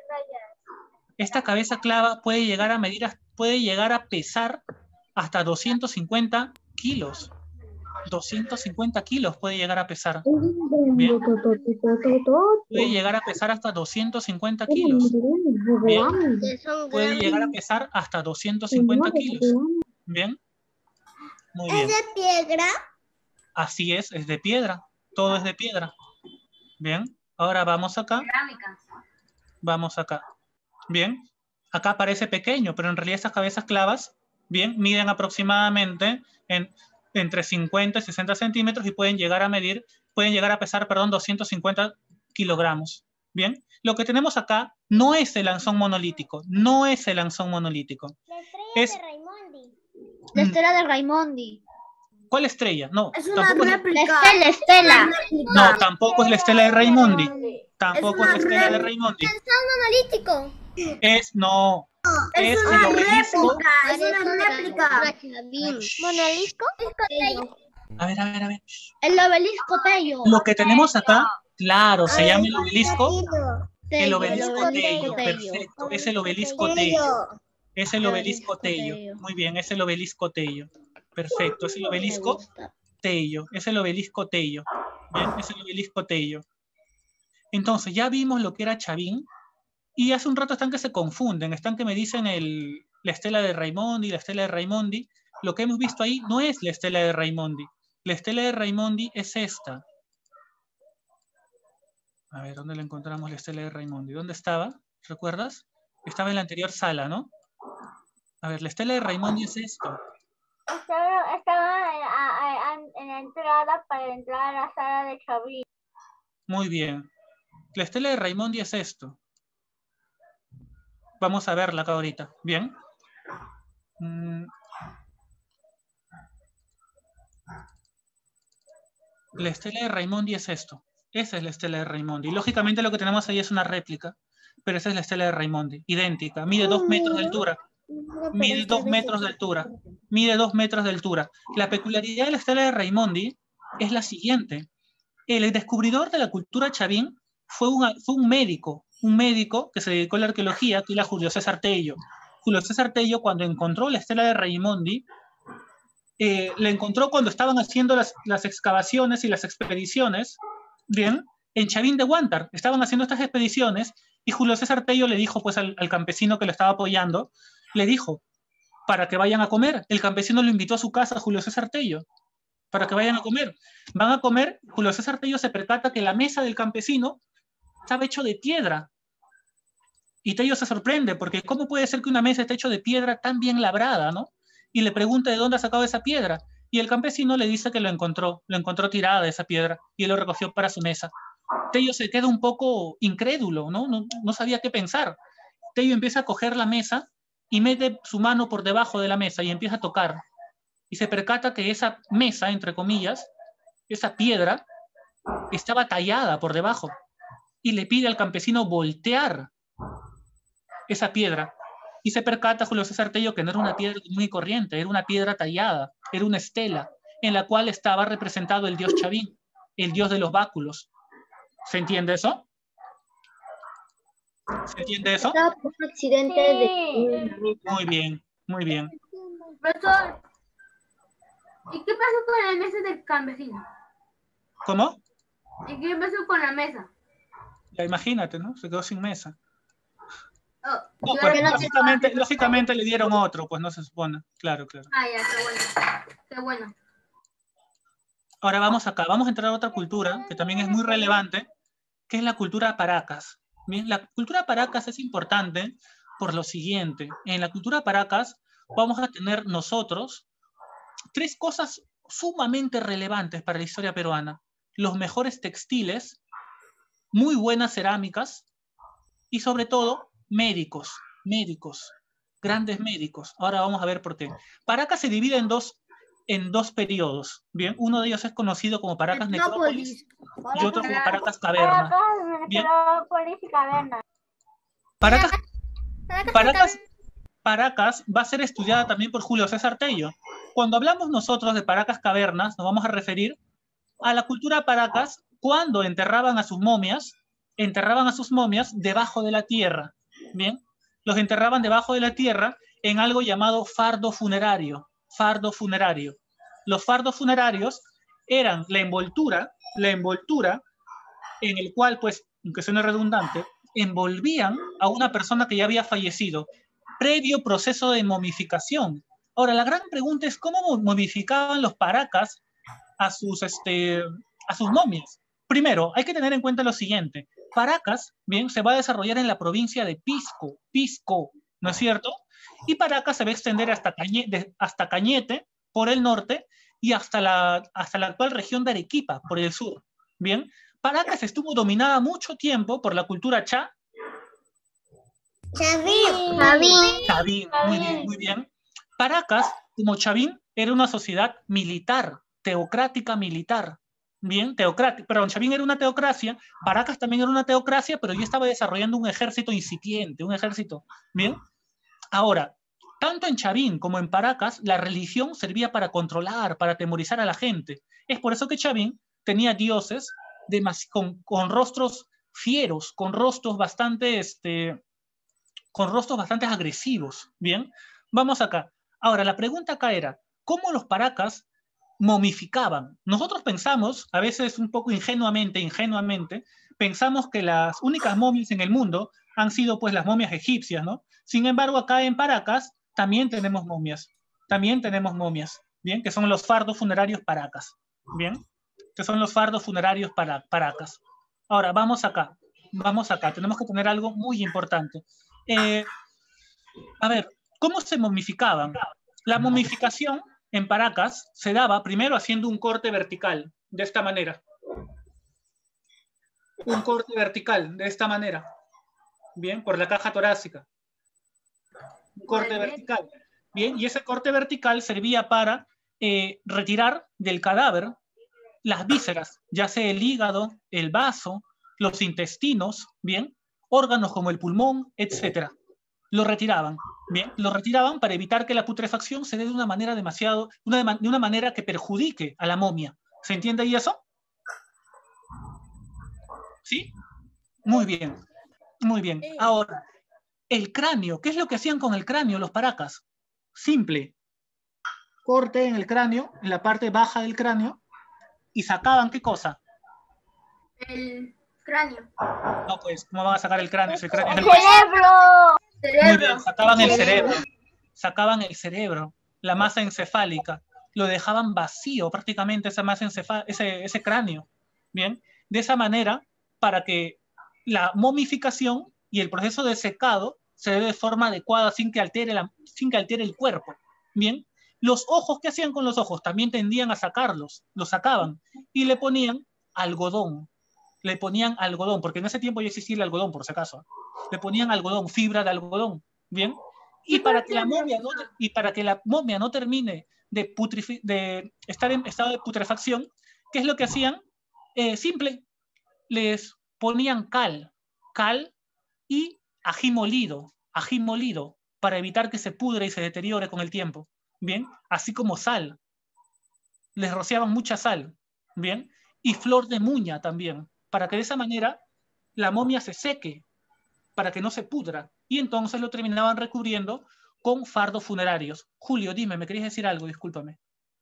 Esta cabeza clava puede llegar a medir, as- puede llegar a pesar hasta doscientos cincuenta kilos. doscientos cincuenta kilos puede llegar a pesar. Bien. Puede llegar a pesar hasta doscientos cincuenta kilos. Bien. que son Puede grandes. llegar a pesar hasta doscientos cincuenta kilos. Bien. Muy ¿Es bien. de piedra? Así es, es de piedra. Todo es de piedra. Bien. Ahora vamos acá. Cerámica. Vamos acá. Bien. Acá parece pequeño, pero en realidad estas cabezas clavas, bien, miden aproximadamente en, entre cincuenta y sesenta centímetros y pueden llegar a medir, pueden llegar a pesar, perdón, doscientos cincuenta kilogramos. Bien. Lo que tenemos acá no es el lanzón monolítico. No es el lanzón monolítico. La estrella Es- de Raimondi. La estela de Raimondi. ¿Cuál estrella? No. Es una tampoco es- La réplica. estela, estela. no, tampoco es la estela de Raimondi. Tampoco es, una la estela de réplica. Raimondi. Monolítico. Es, no. Es, Es el una obelisco. réplica. Es una réplica. ¿Monolisco? A ver, a ver, a ver. El obelisco Tello. Lo que tenemos acá, claro, se llama el obelisco. El Tello, obelisco Tello, Tello. perfecto. Es el obelisco Tello. Es el obelisco Tello. Muy bien, es el obelisco Tello. Perfecto, es el Me obelisco gusta. Tello. Es el obelisco Tello. Bien, es el obelisco Tello. Entonces, ya vimos lo que era Chavín. Y hace un rato están que se confunden. Están que me dicen el, la estela de Raimondi, la estela de Raimondi. Lo que hemos visto ahí no es la estela de Raimondi. La estela de Raimondi es esta. A ver, ¿dónde la encontramos la estela de Raimondi? ¿Dónde estaba? ¿Recuerdas? Estaba en la anterior sala, ¿no? A ver, la estela de Raimondi es esto. Estaba, estaba en, en la entrada para entrar a la sala de Chavín. Muy bien. La estela de Raimondi es esto. Vamos a verla acá ahorita. Bien. Mm. La estela de Raimondi es esto. Esa es la estela de Raimondi. Lógicamente lo que tenemos ahí es una réplica, pero esa es la estela de Raimondi. Idéntica. Mide dos metros de altura. Mide dos metros de altura. Mide dos metros de altura. La peculiaridad de la estela de Raimondi es la siguiente. El descubridor de la cultura chavín fue un, fue un médico, un médico que se dedicó a la arqueología, que era Julio César Tello. Julio César Tello, cuando encontró la estela de Raimondi, eh, le encontró cuando estaban haciendo las, las excavaciones y las expediciones, bien, en Chavín de Huántar. Estaban haciendo estas expediciones y Julio César Tello le dijo pues al, al campesino que lo estaba apoyando, le dijo, para que vayan a comer. El campesino lo invitó a su casa, Julio César Tello, para que vayan a comer. Van a comer, Julio César Tello se percata que la mesa del campesino estaba hecho de piedra. Y Tello se sorprende, porque ¿cómo puede ser que una mesa esté hecho de piedra tan bien labrada, ¿no? Y le pregunta de dónde ha sacado esa piedra. Y el campesino le dice que lo encontró, lo encontró tirada esa piedra, y él lo recogió para su mesa. Tello se queda un poco incrédulo, ¿no? No, no sabía qué pensar. Tello empieza a coger la mesa y mete su mano por debajo de la mesa y empieza a tocar. Y se percata que esa mesa, entre comillas, esa piedra, estaba tallada por debajo. Y le pide al campesino voltear esa piedra. Y se percata Julio César Tello que no era una piedra muy corriente, era una piedra tallada, era una estela, en la cual estaba representado el dios Chavín, el dios de los báculos. ¿Se entiende eso? ¿Se entiende eso? Un accidente de... Muy bien, muy bien. Profesor, ¿y qué pasó con la mesa del campesino? ¿Cómo? ¿Y qué pasó con la mesa? Ya imagínate, ¿no? Se quedó sin mesa. Oh, No, pues, lógicamente, lógicamente le dieron otro, pues no se supone. Claro, claro. Ah, ya, qué bueno. Qué bueno. Ahora vamos acá, vamos a entrar a otra cultura que también es muy relevante, que es la cultura Paracas. Bien, la cultura Paracas es importante por lo siguiente. En la cultura Paracas vamos a tener nosotros tres cosas sumamente relevantes para la historia peruana. Los mejores textiles, muy buenas cerámicas y sobre todo médicos, médicos, grandes médicos. Ahora vamos a ver por qué. Paracas se divide en dos, en dos periodos. Bien, uno de ellos es conocido como Paracas Necrópolis y otro como Paracas Caverna. Bien. Paracas, Paracas, Paracas va a ser estudiada también por Julio César Tello. Cuando hablamos nosotros de Paracas Cavernas, nos vamos a referir a la cultura Paracas cuando enterraban a sus momias, enterraban a sus momias debajo de la tierra. Bien, los enterraban debajo de la tierra en algo llamado fardo funerario. Fardo funerario. Los fardos funerarios eran la envoltura, la envoltura en el cual, pues, aunque suene redundante, envolvían a una persona que ya había fallecido, previo proceso de momificación. Ahora, la gran pregunta es cómo momificaban los Paracas a sus, este, a sus momias. Primero, hay que tener en cuenta lo siguiente. Paracas, bien, se va a desarrollar en la provincia de Pisco, Pisco, ¿no es cierto? Y Paracas se va a extender hasta Cañete, hasta Cañete por el norte y hasta la, hasta la actual región de Arequipa por el sur, ¿bien? Paracas estuvo dominada mucho tiempo por la cultura cha. Chavín. Chavín. Chavín, muy bien, muy bien. Paracas, como Chavín, era una sociedad militar, teocrática militar. Bien, teocrática, perdón, Chavín era una teocracia, Paracas también era una teocracia, pero ya estaba desarrollando un ejército incipiente, un ejército, ¿bien? Ahora, tanto en Chavín como en Paracas, la religión servía para controlar, para atemorizar a la gente. Es por eso que Chavín tenía dioses de, con, con rostros fieros, con rostros bastante, este, con rostros bastante agresivos, ¿bien? Vamos acá. Ahora, la pregunta acá era, ¿cómo los Paracas momificaban? Nosotros pensamos, a veces un poco ingenuamente, ingenuamente, pensamos que las únicas momias en el mundo han sido pues las momias egipcias, ¿no? Sin embargo, acá en Paracas también tenemos momias, también tenemos momias, ¿bien? Que son los fardos funerarios Paracas, ¿bien? Que son los fardos funerarios para Paracas. Ahora, vamos acá, vamos acá, tenemos que tener algo muy importante. Eh, a ver, ¿cómo se momificaban? La momificación en Paracas se daba primero haciendo un corte vertical, de esta manera. Un corte vertical, de esta manera. Bien, por la caja torácica. Un corte vertical. Bien, y ese corte vertical servía para eh, retirar del cadáver las vísceras, ya sea el hígado, el vaso, los intestinos, bien, órganos como el pulmón, etcétera. Lo retiraban, bien, lo retiraban para evitar que la putrefacción se dé de una manera demasiado, una, de una manera que perjudique a la momia. ¿Se entiende ahí eso? ¿Sí? Muy bien, muy bien. Ahora, el cráneo, ¿qué es lo que hacían con el cráneo los Paracas? Simple. corte en el cráneo, en la parte baja del cráneo, y sacaban, ¿qué cosa? El cráneo. No, pues, ¿cómo van a sacar el cráneo? Si el cráneo es el ¡Cerebro! Muy bien, sacaban el cerebro. Sacaban el cerebro, la masa encefálica. Lo dejaban vacío prácticamente esa masa encefálica, ese, ese cráneo. Bien, de esa manera, para que la momificación y el proceso de secado se dé de forma adecuada sin que altere, la, sin que altere el cuerpo. Bien, los ojos, ¿qué hacían con los ojos? También tendían a sacarlos, los sacaban y le ponían algodón. Le ponían algodón, porque en ese tiempo ya existía el algodón, por si acaso. Le ponían algodón, fibra de algodón, ¿bien? Y para que la momia no, y para que la momia no termine de, de estar en estado de putrefacción, ¿qué es lo que hacían? Eh, simple, les ponían cal, cal y ají molido, ají molido, para evitar que se pudre y se deteriore con el tiempo, ¿bien? Así como sal. Les rociaban mucha sal, ¿bien? Y flor de muña también, para que de esa manera la momia se seque, para que no se pudra, y entonces lo terminaban recubriendo con fardos funerarios. Julio, dime, ¿me querías decir algo? Discúlpame.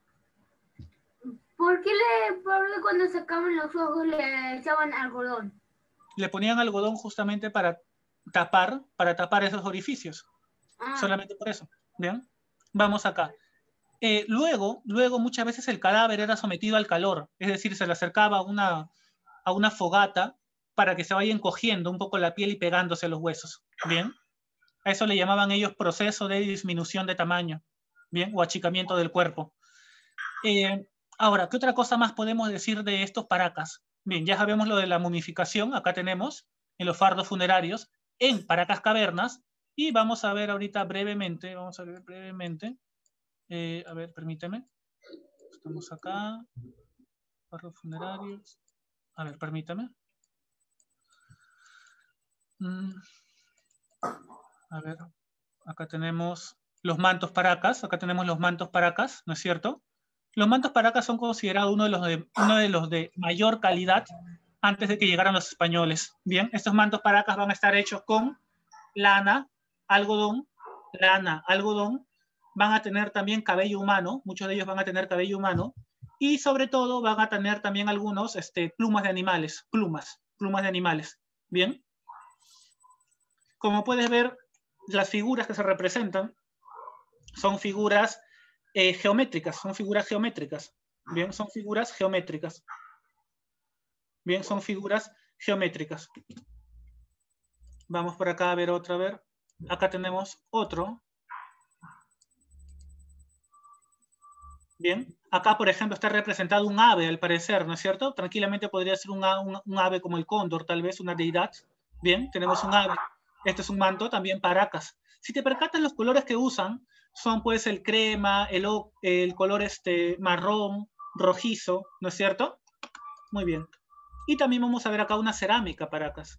¿Por qué, le, por qué cuando sacaban los ojos le echaban algodón? Le ponían algodón justamente para tapar, para tapar esos orificios. Ah. Solamente por eso. ¿Bien? Vamos acá. Eh, luego, luego, muchas veces el cadáver era sometido al calor, es decir, se le acercaba a una, a una fogata para que se vaya encogiendo un poco la piel y pegándose a los huesos. ¿Bien? A eso le llamaban ellos proceso de disminución de tamaño, ¿bien? O achicamiento del cuerpo. Eh, ahora, ¿qué otra cosa más podemos decir de estos paracas? Bien, ya sabemos lo de la momificación, acá tenemos en los fardos funerarios, en Paracas Cavernas, y vamos a ver ahorita brevemente, vamos a ver brevemente, eh, a ver, permíteme, estamos acá, fardos funerarios, a ver, permítame. Mm. A ver, acá tenemos los mantos paracas, acá tenemos los mantos paracas, ¿no es cierto? Los mantos paracas son considerados uno de los de, uno de, los de mayor calidad antes de que llegaran los españoles. Bien, estos mantos paracas van a estar hechos con lana, algodón, lana, algodón, van a tener también cabello humano, muchos de ellos van a tener cabello humano, y sobre todo van a tener también algunos este, plumas de animales, plumas, plumas de animales. Bien. Como puedes ver, las figuras que se representan son figuras eh, geométricas, son figuras geométricas. Bien, son figuras geométricas. Bien, son figuras geométricas. Vamos por acá a ver otra vez. Acá tenemos otro. Bien, acá por ejemplo está representado un ave al parecer, ¿no es cierto? Tranquilamente podría ser un, un, un ave como el cóndor, tal vez una deidad. Bien, tenemos un ave. Este es un manto también paracas. Si te percatas, los colores que usan son pues el crema, el, el color este, marrón, rojizo, ¿no es cierto? Muy bien. Y también vamos a ver acá una cerámica paracas.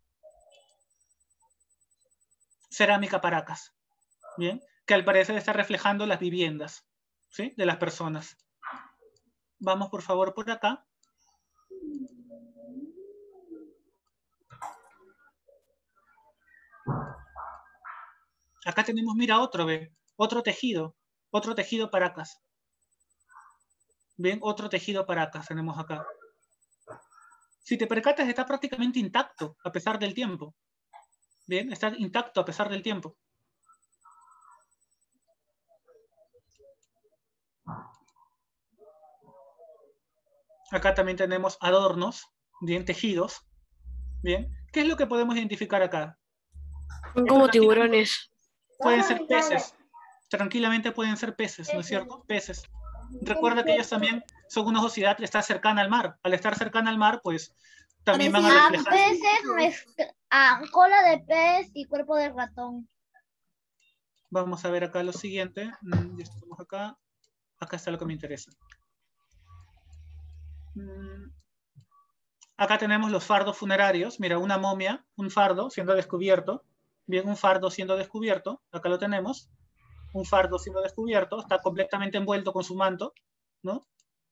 Cerámica paracas. Bien, que al parecer está reflejando las viviendas, ¿sí? De las personas. Vamos por favor por acá. Acá tenemos, mira, otro, ve, otro tejido, otro tejido paracas. Bien, otro tejido paracas tenemos acá. Si te percatas, está prácticamente intacto a pesar del tiempo. Bien, está intacto a pesar del tiempo. Acá también tenemos adornos, bien, tejidos. Bien, ¿qué es lo que podemos identificar acá? Son como tiburones. Pueden ser peces. Tranquilamente pueden ser peces, ¿no es cierto? Peces. Recuerda que ellos también son una sociedad que está cercana al mar. Al estar cercana al mar, pues también van a reflejar. Peces, ah, cola de pez y cuerpo de ratón. Vamos a ver acá lo siguiente. Ya estamos acá. Acá está lo que me interesa. Acá tenemos los fardos funerarios. Mira, una momia, un fardo siendo descubierto. Bien, un fardo siendo descubierto. Acá lo tenemos. Un fardo siendo descubierto. Está completamente envuelto con su manto, ¿no?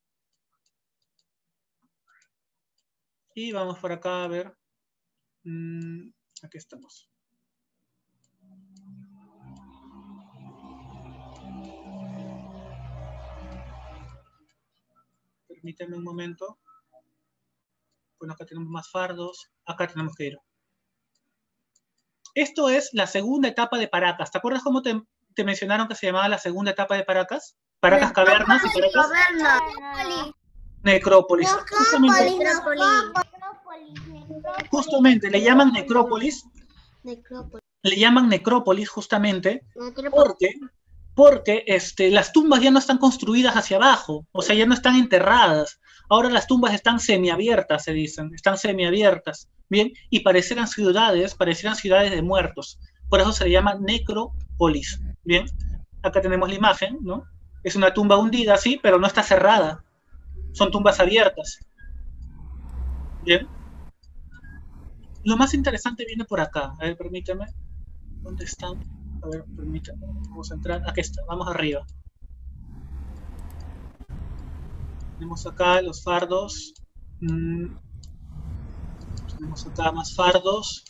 Y vamos por acá a ver. Mm, aquí estamos. Permítanme un momento. Bueno, acá tenemos más fardos. Acá tenemos que ir. Esto es la segunda etapa de Paracas. ¿Te acuerdas cómo te, te mencionaron que se llamaba la segunda etapa de Paracas? Paracas Cavernas y Paracas. Necrópolis. Justamente, justamente le llaman necrópolis. Necrópolis. Le llaman necrópolis justamente porque, porque este, las tumbas ya no están construidas hacia abajo, o sea, ya no están enterradas. Ahora las tumbas están semiabiertas, se dicen, están semiabiertas, ¿bien? Y parecieran ciudades, parecieran ciudades de muertos. Por eso se le llama necrópolis, ¿bien? Acá tenemos la imagen, ¿no? Es una tumba hundida, sí, pero no está cerrada. Son tumbas abiertas. ¿Bien? Lo más interesante viene por acá. A ver, permíteme. ¿Dónde están? A ver, permítame. Vamos a entrar. Aquí está, vamos arriba. Tenemos acá los fardos. Mm. Tenemos acá más fardos.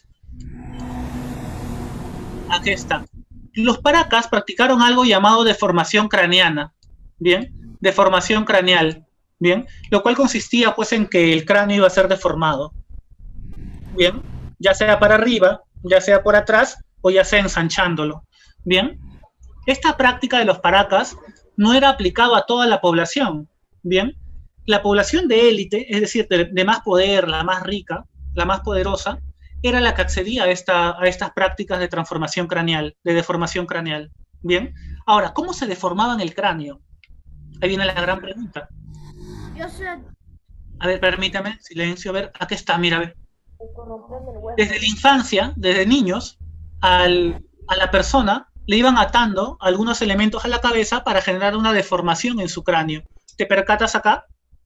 Aquí está. Los Paracas practicaron algo llamado deformación craneana. Bien, deformación craneal. Bien, lo cual consistía pues en que el cráneo iba a ser deformado. Bien, ya sea para arriba, ya sea por atrás o ya sea ensanchándolo. Bien, esta práctica de los Paracas no era aplicado a toda la población. Bien, la población de élite, es decir, de, de más poder, la más rica, la más poderosa, era la que accedía a, esta, a estas prácticas de transformación craneal, de deformación craneal. Bien, ahora, ¿cómo se deformaban el cráneo? Ahí viene la gran pregunta. Yo sé. A ver, permítame, silencio, a ver, aquí está, mira, a ver. Desde la infancia, desde niños, al, a la persona le iban atando algunos elementos a la cabeza para generar una deformación en su cráneo. ¿Te percatas acá?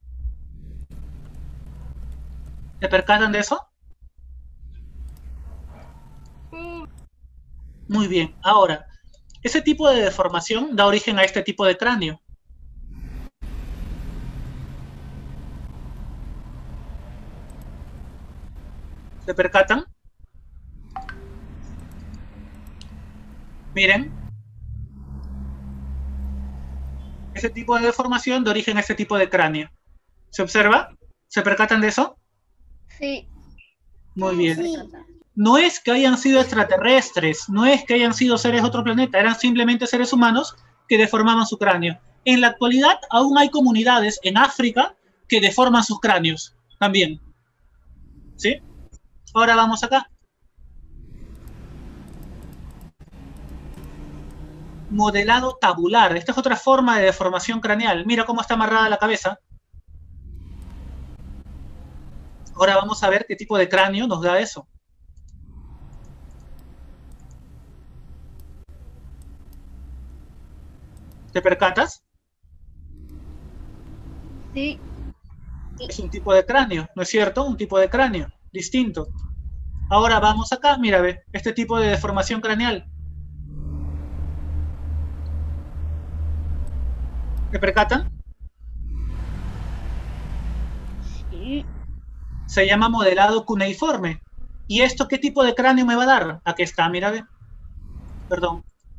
¿Te percatan de eso? Sí. Muy bien. Ahora, ese tipo de deformación da origen a este tipo de cráneo. ¿Se percatan? Miren. Ese tipo de deformación da origen a este tipo de cráneo. ¿Se observa? ¿Se percatan de eso? Sí. Muy bien. Sí. No es que hayan sido extraterrestres, no es que hayan sido seres de otro planeta, eran simplemente seres humanos que deformaban su cráneo. En la actualidad aún hay comunidades en África que deforman sus cráneos también. ¿Sí? Ahora vamos acá. Modelado tabular. Esta es otra forma de deformación craneal. Mira cómo está amarrada la cabeza. Ahora vamos a ver qué tipo de cráneo nos da eso. ¿Te percatas? Sí. Es un tipo de cráneo, ¿no es cierto? Un tipo de cráneo distinto. Ahora vamos acá, mira, ve, este tipo de deformación craneal. ¿Te percatan? Sí. Se llama modelado cuneiforme. ¿Y esto qué tipo de cráneo me va a dar? Aquí está, mira, ve. Perdón.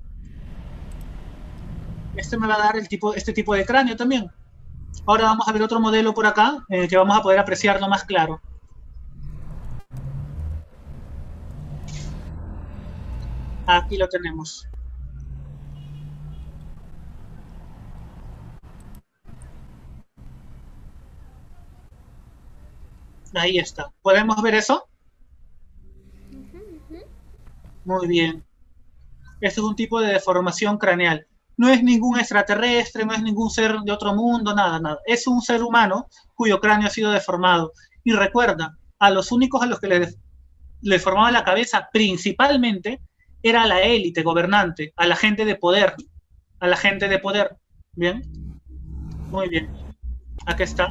Este me va a dar el tipo, este tipo de cráneo también. Ahora vamos a ver otro modelo por acá, en el que vamos a poder apreciarlo más claro. Aquí lo tenemos. Ahí está. ¿Podemos ver eso? Muy bien. Este es un tipo de deformación craneal. No es ningún extraterrestre, no es ningún ser de otro mundo, nada, nada. Es un ser humano cuyo cráneo ha sido deformado. Y recuerda, a los únicos a los que le, le deformaban la cabeza principalmente era a la élite gobernante, a la gente de poder, a la gente de poder. ¿Bien? Muy bien. Aquí está.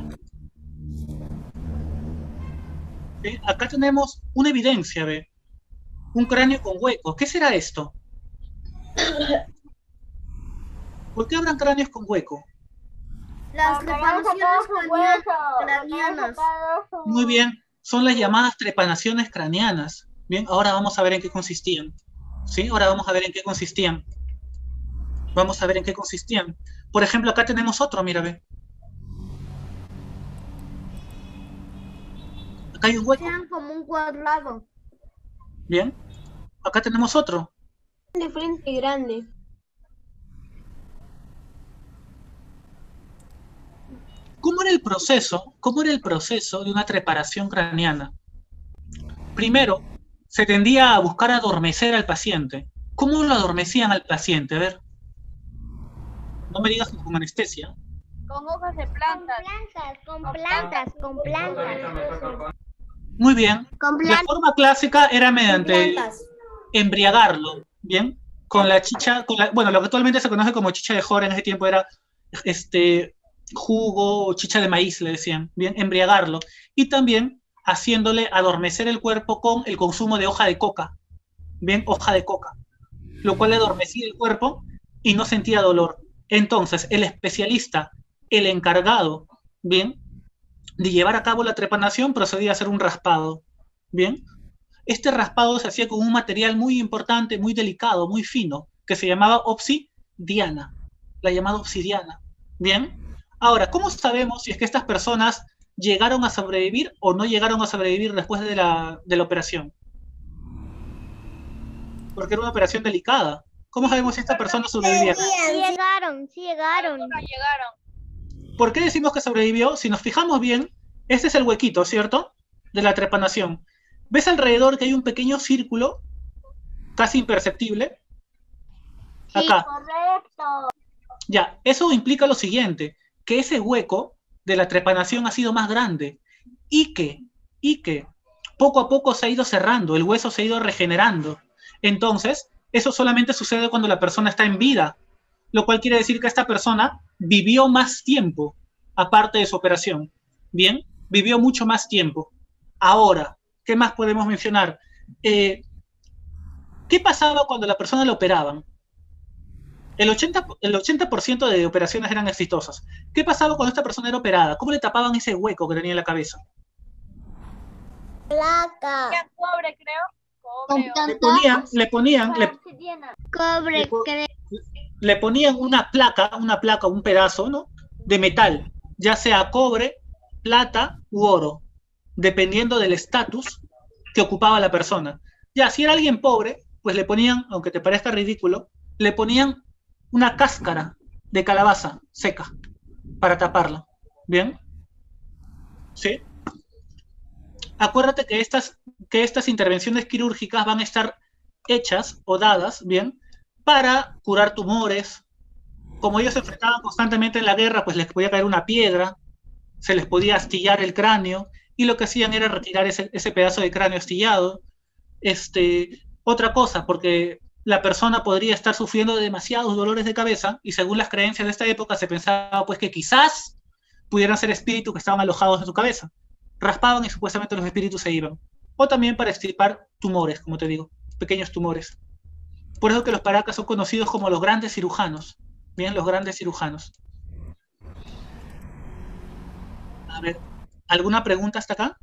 ¿Sí? Acá tenemos una evidencia, ¿ve? Un cráneo con huecos. ¿Qué será esto? ¿Por qué habrán cráneos con hueco? Las trepanaciones craneanas. Muy bien, son las llamadas trepanaciones craneanas. Bien, ahora vamos a ver en qué consistían. ¿Sí? Ahora vamos a ver en qué consistían. Vamos a ver en qué consistían. Por ejemplo, acá tenemos otro, mira, ve. Acá hay un hueco. Sean como un cuadrado. Bien. Acá tenemos otro. De frente grande. ¿Cómo era el proceso? ¿Cómo era el proceso de una trepanación craneana? Primero, se tendía a buscar adormecer al paciente. ¿Cómo lo adormecían al paciente? A ver. No me digas que con anestesia. Con hojas de plantas. Con plantas, con plantas. Muy bien. Con La plantas. forma clásica era mediante plantas. embriagarlo, ¿bien? Con la chicha, con la, bueno, lo que actualmente se conoce como chicha de jora en ese tiempo era este jugo o chicha de maíz, le decían, ¿bien? Embriagarlo. Y también haciéndole adormecer el cuerpo con el consumo de hoja de coca, ¿bien? Hoja de coca, lo cual le adormecía el cuerpo y no sentía dolor. Entonces, el especialista, el encargado, ¿bien?, de llevar a cabo la trepanación procedía a hacer un raspado, ¿bien? Este raspado se hacía con un material muy importante, muy delicado, muy fino, que se llamaba obsidiana, la llamada obsidiana, ¿bien? Ahora, ¿cómo sabemos si es que estas personas llegaron a sobrevivir o no llegaron a sobrevivir después de la, de la operación? Porque era una operación delicada. ¿Cómo sabemos si esta persona sobrevivió? Sí llegaron, sí llegaron. llegaron. ¿Por qué decimos que sobrevivió? Si nos fijamos bien, este es el huequito, ¿cierto?, de la trepanación. ¿Ves alrededor que hay un pequeño círculo, casi imperceptible? Acá. Sí, correcto. Ya, eso implica lo siguiente, que ese hueco de la trepanación ha sido más grande y que, y que poco a poco se ha ido cerrando, el hueso se ha ido regenerando. Entonces, eso solamente sucede cuando la persona está en vida, lo cual quiere decir que esta persona vivió más tiempo, aparte de su operación. Bien, vivió mucho más tiempo. Ahora, ¿qué más podemos mencionar? Eh, ¿Qué pasaba cuando la persona la operaban? El ochenta, el ochenta por ciento de operaciones eran exitosas. ¿Qué pasaba cuando esta persona era operada? ¿Cómo le tapaban ese hueco que tenía en la cabeza? Placa. Ya cobre, creo. Cobre, o- Le ponían, le ponían, le, Cobre, creo. le ponían una placa, una placa, un pedazo, ¿no?, de metal, ya sea cobre, plata u oro, dependiendo del estatus que ocupaba la persona. Ya, si era alguien pobre, pues le ponían, aunque te parezca ridículo, le ponían una cáscara de calabaza seca para taparla. ¿Bien? ¿Sí? Acuérdate que estas, que estas intervenciones quirúrgicas van a estar hechas o dadas, ¿bien?, para curar tumores. Como ellos se enfrentaban constantemente en la guerra, pues les podía caer una piedra, se les podía astillar el cráneo, y lo que hacían era retirar ese, ese pedazo de cráneo astillado. Este, otra cosa, porque la persona podría estar sufriendo de demasiados dolores de cabeza, y según las creencias de esta época se pensaba pues que quizás pudieran ser espíritus que estaban alojados en su cabeza. Raspaban y supuestamente los espíritus se iban. O también para extirpar tumores, como te digo, pequeños tumores. Por eso que los paracas son conocidos como los grandes cirujanos. Bien, los grandes cirujanos. A ver, ¿alguna pregunta hasta acá?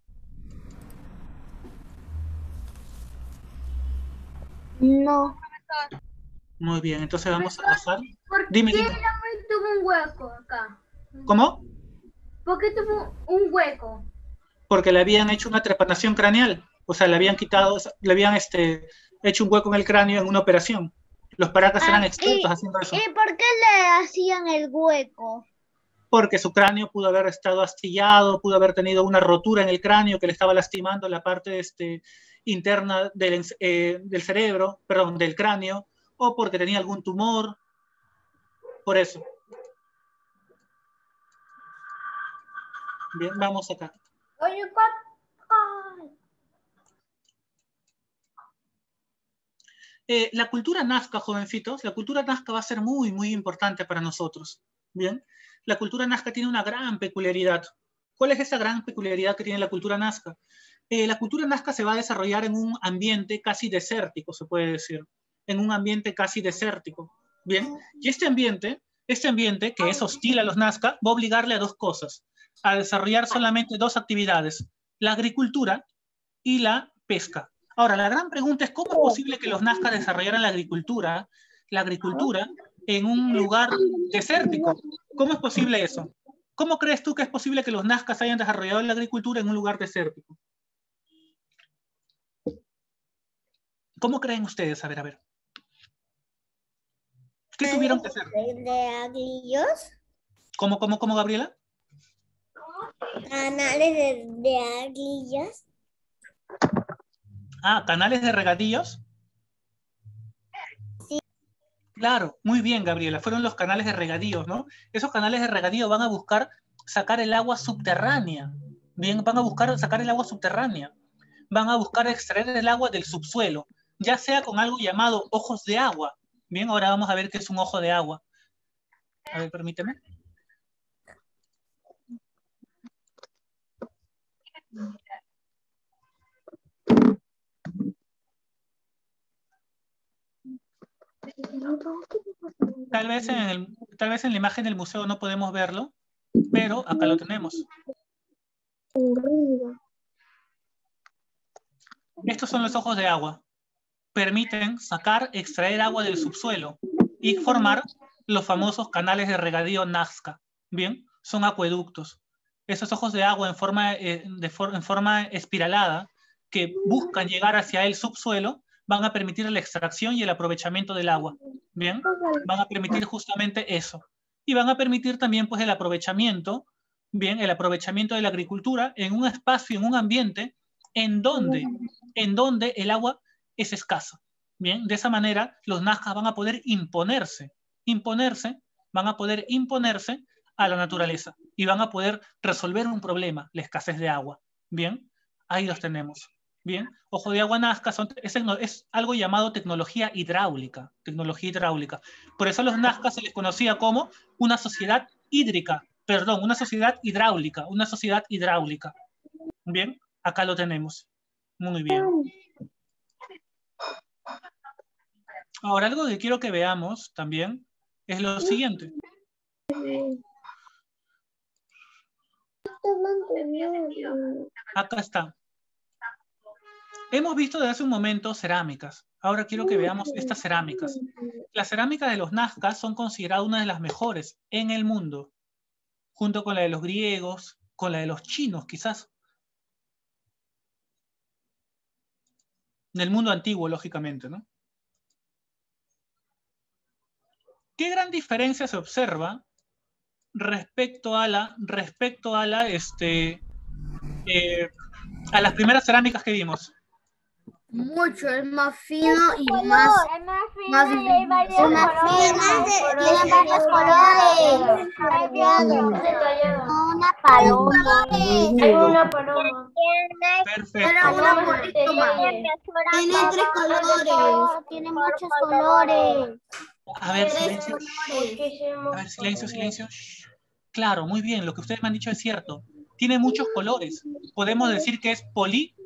No. Muy bien, entonces vamos a pasar. ¿Por Dime, qué dime. el hombre tuvo un hueco acá? ¿Cómo? ¿Por qué tuvo un hueco? Porque le habían hecho una trepanación craneal. O sea, le habían quitado, le habían este, hecho un hueco en el cráneo en una operación. Los paracas eran Ah, expertos y- haciendo eso. ¿Y por qué le hacían el hueco? Porque su cráneo pudo haber estado astillado, pudo haber tenido una rotura en el cráneo que le estaba lastimando la parte este, interna del, eh, del cerebro, perdón, del cráneo, o porque tenía algún tumor. Por eso. Bien, vamos acá. Oye, Eh, la cultura nazca, jovencitos, la cultura nazca va a ser muy, muy importante para nosotros. Bien, la cultura nazca tiene una gran peculiaridad. ¿Cuál es esa gran peculiaridad que tiene la cultura nazca? Eh, la cultura nazca se va a desarrollar en un ambiente casi desértico, se puede decir, en un ambiente casi desértico. Bien, y este ambiente, este ambiente que es hostil a los nazca, va a obligarle a dos cosas, a desarrollar solamente dos actividades, la agricultura y la pesca. Ahora, la gran pregunta es cómo es posible que los nazca desarrollaran la agricultura, la agricultura en un lugar desértico. ¿Cómo es posible eso? ¿Cómo crees tú que es posible que los nazcas hayan desarrollado la agricultura en un lugar desértico? ¿Cómo creen ustedes? A ver, a ver. ¿Qué tuvieron que hacer? ¿De aglillos? ¿Cómo, cómo, cómo, Gabriela? Canales de, de aglillos. Ah, ¿canales de regadíos? Sí. Claro, muy bien, Gabriela. Fueron los canales de regadíos, ¿no? Esos canales de regadío van a buscar sacar el agua subterránea. Bien, van a buscar sacar el agua subterránea. Van a buscar extraer el agua del subsuelo, ya sea con algo llamado ojos de agua. Bien, ahora vamos a ver qué es un ojo de agua. A ver, permíteme. Tal vez, en el, tal vez en la imagen del museo no podemos verlo, pero acá lo tenemos. Estos son los ojos de agua. Permiten sacar, extraer agua del subsuelo y formar los famosos canales de regadío Nazca. Bien, son acueductos. Esos ojos de agua en forma, eh, de for en forma espiralada que buscan llegar hacia el subsuelo van a permitir la extracción y el aprovechamiento del agua. Bien, van a permitir justamente eso. Y van a permitir también pues el aprovechamiento, bien, el aprovechamiento de la agricultura en un espacio, en un ambiente en donde, en donde el agua es escasa. Bien, de esa manera los nazcas van a poder imponerse, imponerse, van a poder imponerse a la naturaleza y van a poder resolver un problema, la escasez de agua. Bien, ahí los tenemos. Bien, ojo de agua nazca son, es, es algo llamado tecnología hidráulica, tecnología hidráulica. Por eso a los nazcas se les conocía como una sociedad hídrica, perdón, una sociedad hidráulica, una sociedad hidráulica. Bien, acá lo tenemos. Muy bien. Ahora, algo que quiero que veamos también es lo siguiente. Acá está. Hemos visto desde hace un momento cerámicas. Ahora quiero que veamos estas cerámicas. Las cerámicas de los nazcas son consideradas una de las mejores en el mundo, junto con la de los griegos, con la de los chinos quizás. Del mundo antiguo, lógicamente, ¿no? ¿Qué gran diferencia se observa respecto a la, respecto a la, este, eh, a las primeras cerámicas que vimos? Mucho, es más fino y más, más Hay varios colores. Tiene varios colores. Una paloma. Una paloma. Perfecto. Tiene tres colores. Tiene muchos colores. A ver, silencio. A ver, silencio, silencio. Shh. Claro, muy bien, lo que ustedes me han dicho es cierto. Tiene muchos colores. Podemos decir que es poli...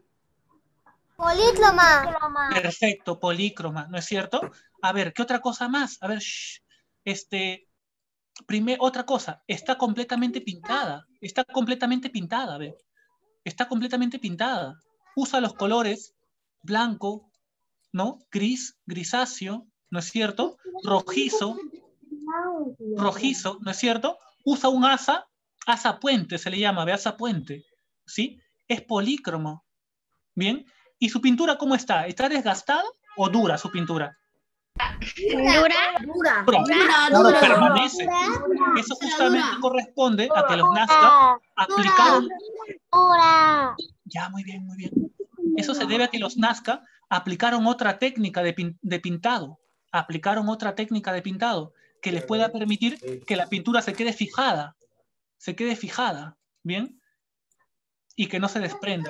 Polícroma. Perfecto, polícroma, ¿no es cierto? A ver, ¿qué otra cosa más? A ver, shh. Este... Primer, otra cosa, está completamente pintada. Está completamente pintada, a ver. Está completamente pintada. Usa los colores blanco, ¿no? Gris, grisáceo, ¿no es cierto? Rojizo, rojizo, ¿no es cierto? Usa un asa, asa puente se le llama, ¿ve? Asa puente, ¿sí? Es polícromo, ¿bien? ¿Y su pintura cómo está? ¿Está desgastada o dura su pintura? Dura. dura. Dura, Dura, dura, permanece. Eso justamente corresponde a que los nazca aplicaron... Dura. Ya, muy bien, muy bien. Eso se debe a que los nazca aplicaron otra técnica de, pin de pintado. Aplicaron otra técnica de pintado que les pueda permitir que la pintura se quede fijada. Se quede fijada, ¿bien? Y que no se desprenda.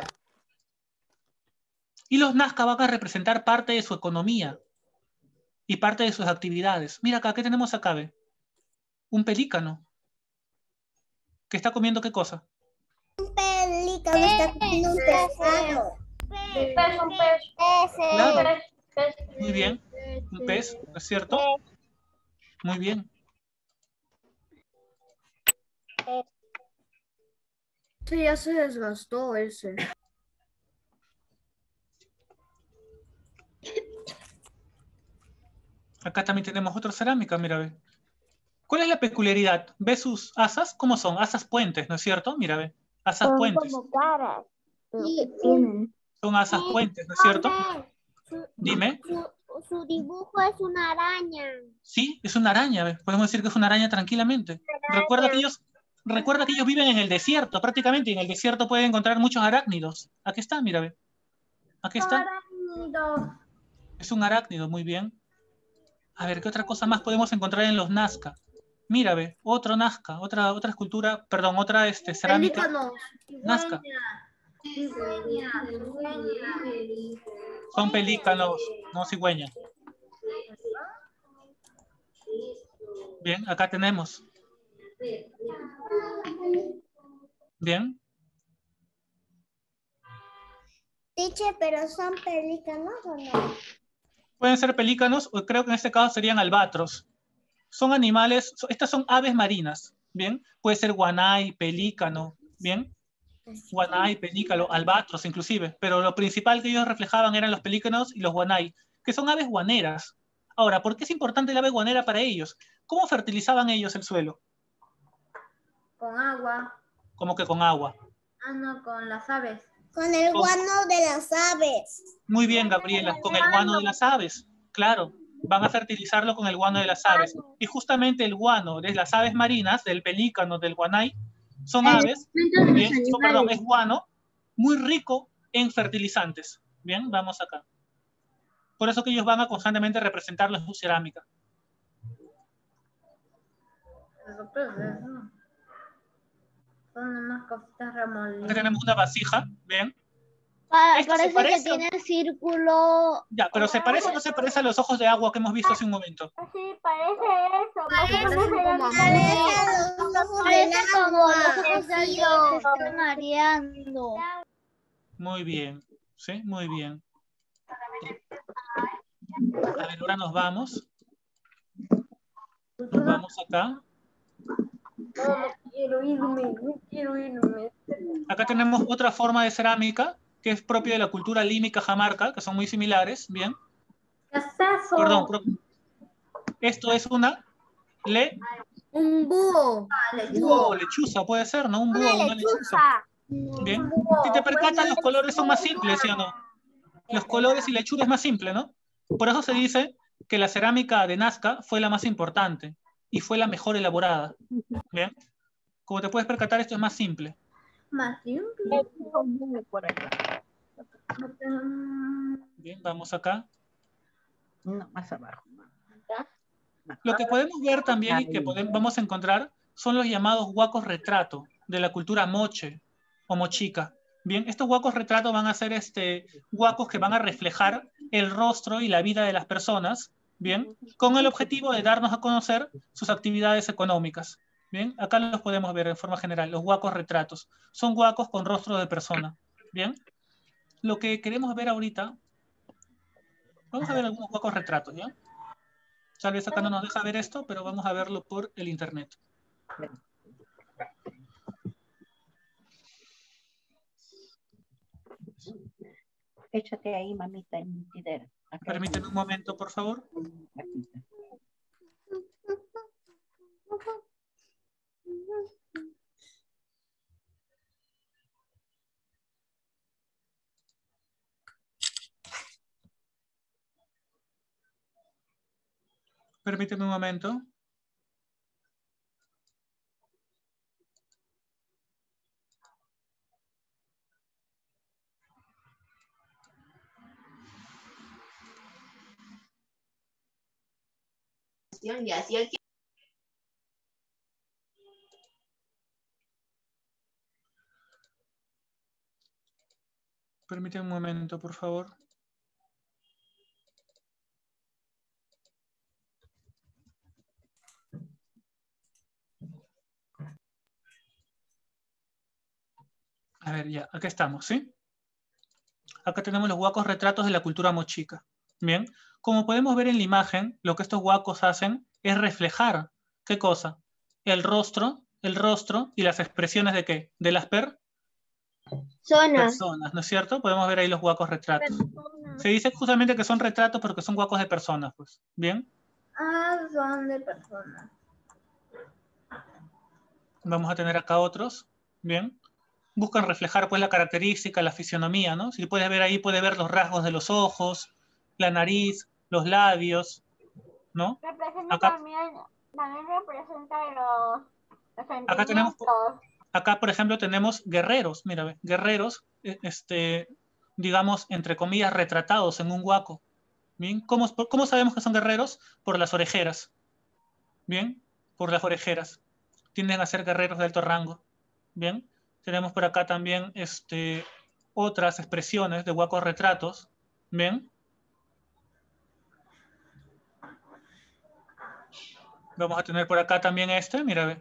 Y los nazca van a representar parte de su economía y parte de sus actividades. Mira acá, ¿qué tenemos acá? ¿Ve? Un pelícano. ¿Que está comiendo qué cosa? Un pelícano está comiendo un pescado. Un pez, un pez. Claro. Muy bien. Un pez, ¿no es cierto? Muy bien. Sí, ya se desgastó ese. Acá también tenemos otra cerámica, mira, ve. ¿Cuál es la peculiaridad? ¿Ves sus asas? ¿Cómo son? Asas puentes, ¿no es cierto? Mira, ve. Asas Son puentes. como caras. Sí, Tienen. Son asas puentes, ¿no es cierto? Su, Dime. su, su dibujo es una araña. Sí, es una araña, ¿ves? Podemos decir que es una araña tranquilamente. Recuerda que ellos, recuerda que ellos viven en el desierto, prácticamente, y en el desierto pueden encontrar muchos arácnidos. Aquí está, mira, ve. Aquí está. Arácnido. Es un arácnido, muy bien. A ver, ¿qué otra cosa más podemos encontrar en los Nazca? Mira, ve, otro Nazca, otra, otra escultura, perdón, otra este, cerámica. Pelícanos. Nazca. Cigüeña. Cigüeña. Son pelícanos, no cigüeña. Bien, acá tenemos. Bien. Teacher, pero son pelícanos o no. Pueden ser pelícanos, o creo que en este caso serían albatros. Son animales, estas son aves marinas, ¿bien? Puede ser guanay, pelícano, ¿bien? Guanay, pelícano, albatros inclusive, pero lo principal que ellos reflejaban eran los pelícanos y los guanay, que son aves guaneras. Ahora, ¿por qué es importante el ave guanera para ellos? ¿Cómo fertilizaban ellos el suelo? Con agua. ¿Cómo que con agua? Ah, no, con las aves. Con el Con- guano de las aves. Muy bien, Gabriela, con el guano de las aves, claro. Van a fertilizarlo con el guano de las aves. Y justamente el guano de las aves marinas, del pelícano, del guanay, son aves, bien, son, perdón, es guano muy rico en fertilizantes. Bien, vamos acá. Por eso que ellos van a constantemente representarlo en su cerámica. Son unas cositas remolinas. Acá tenemos una vasija, ¿bien? Pa- Esto se parece parece- que tiene círculo. Ya, pero ¿se parece o no se parece a los ojos de agua que hemos visto hace un momento? Sí, parece eso. Parece como Parece los ojos del parece como agua. los ojos del agua se están mareando. Muy bien, ¿sí? Muy bien. A ver, ahora nos vamos. Nos vamos acá. No, no quiero irme, no quiero irme. Acá tenemos otra forma de cerámica que es propia de la cultura lima y cajamarca, que son muy similares, ¿bien? ¿Qué es eso? Perdón, pro- esto es una le Un búho. búho o lechuza, puede ser, ¿no? Un búho o una lechuza. Bien. Si te percatas, los colores son más simples, ¿sí o no? Los colores y la hechura es más simple, ¿no? Por eso se dice que la cerámica de Nazca fue la más importante y fue la mejor elaborada. ¿Bien? Como te puedes percatar, esto es más simple. Más simple. Bien, vamos acá. No, más abajo. Lo que podemos ver también y que podemos, vamos a encontrar son los llamados huacos retrato de la cultura moche o mochica. Bien, estos huacos retrato van a ser este, huacos que van a reflejar el rostro y la vida de las personas, bien, con el objetivo de darnos a conocer sus actividades económicas. Bien, acá los podemos ver en forma general, los huacos retratos. Son huacos con rostro de persona. Bien, lo que queremos ver ahorita, vamos a ver algunos huacos retratos, ¿ya? Tal vez acá no nos deja ver esto, pero vamos a verlo por el internet. Échate ahí, mamita, en mi tidera. Acá. Permíteme un momento, por favor. Aquí está. Permíteme un momento. Y así el que Permíteme un momento, por favor. A ver, ya, acá estamos, ¿sí? Acá tenemos los huacos retratos de la cultura mochica. Bien, como podemos ver en la imagen, lo que estos huacos hacen es reflejar, ¿qué cosa? El rostro, el rostro y las expresiones de ¿qué? De las per Zonas. personas, ¿no es cierto? Podemos ver ahí los huacos retratos. Se dice justamente que son retratos porque son huacos de personas, pues. Bien. Ah, son de personas. Vamos a tener acá otros. Bien. Buscan reflejar pues la característica, la fisionomía, ¿no? Si puedes ver ahí, puedes ver los rasgos de los ojos, la nariz, los labios, ¿no? Representa Acá, también, también representa los, los acá tenemos, sentimientos. acá por ejemplo tenemos guerreros, mira, ve, guerreros, este, digamos, entre comillas, retratados en un huaco. Bien, ¿Cómo, ¿cómo sabemos que son guerreros? Por las orejeras. Bien, por las orejeras. Tienden a ser guerreros de alto rango. Bien. Tenemos por acá también este, otras expresiones de huacos retratos. ¿Ven? Vamos a tener por acá también este, mira, ve.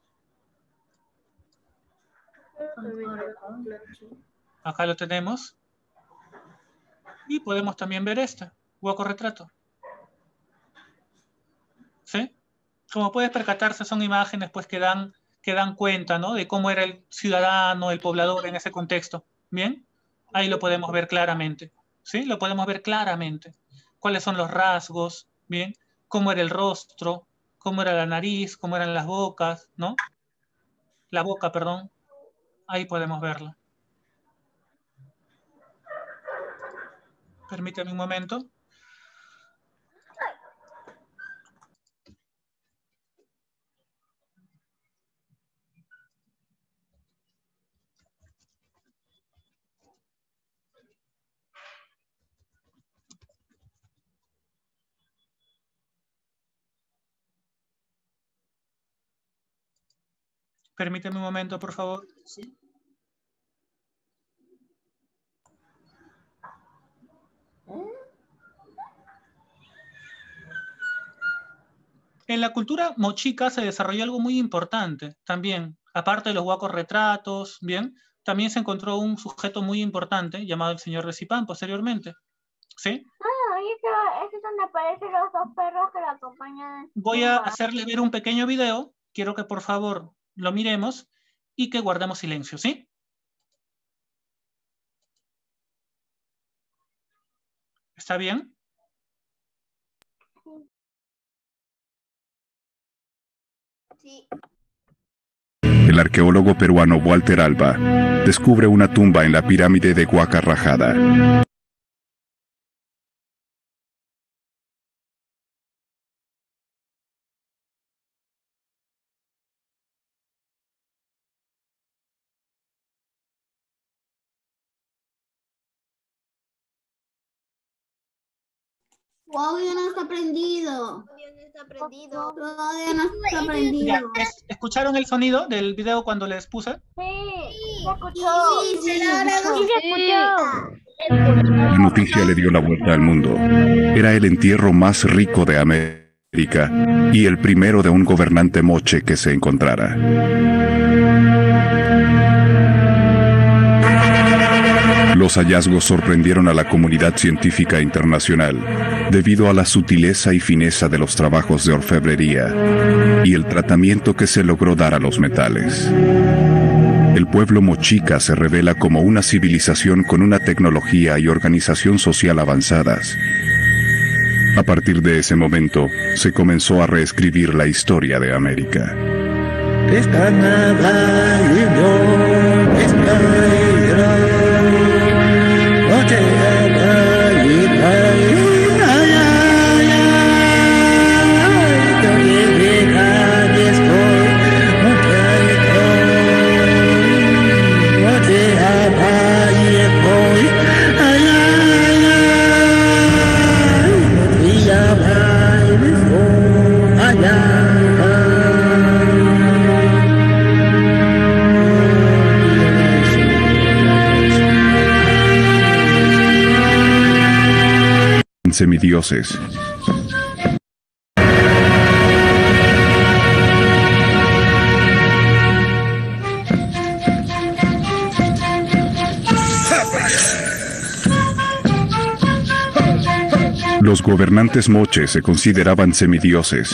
Acá lo tenemos. Y podemos también ver este, huaco retrato. ¿Sí? Como puedes percatarse, son imágenes pues que dan... que dan cuenta, ¿no? De cómo era el ciudadano, el poblador en ese contexto. ¿Bien? Ahí lo podemos ver claramente. ¿Sí? Lo podemos ver claramente. ¿Cuáles son los rasgos? ¿Bien? ¿Cómo era el rostro? ¿Cómo era la nariz? ¿Cómo eran las bocas? ¿No? La boca, perdón. Ahí podemos verlo. Permítame un momento. Permíteme un momento, por favor. ¿Sí? En la cultura mochica se desarrolló algo muy importante también. Aparte de los huacos retratos, ¿bien? También se encontró un sujeto muy importante llamado el señor de Zipán posteriormente. ¿Sí? Ah, y eso es donde aparecen los dos perros que lo acompañan. Voy a hacerles ver un pequeño video. Quiero que por favor lo miremos y que guardemos silencio, ¿sí? ¿Está bien? Sí. El arqueólogo peruano Walter Alba descubre una tumba en la pirámide de Huaca Rajada. Todavía no está prendido. Todavía no está prendido. Todavía no está prendido. Ya, ¿es- ¿escucharon el sonido del video cuando les puse? Sí, se escuchó. Sí, sí, sí, Sí, se escuchó. La noticia le dio la vuelta al mundo. Era el entierro más rico de América y el primero de un gobernante moche que se encontrara. Los hallazgos sorprendieron a la comunidad científica internacional debido a la sutileza y fineza de los trabajos de orfebrería y el tratamiento que se logró dar a los metales. El pueblo mochica se revela como una civilización con una tecnología y organización social avanzadas. A partir de ese momento, se comenzó a reescribir la historia de América. Semidioses. Los gobernantes moches se consideraban semidioses.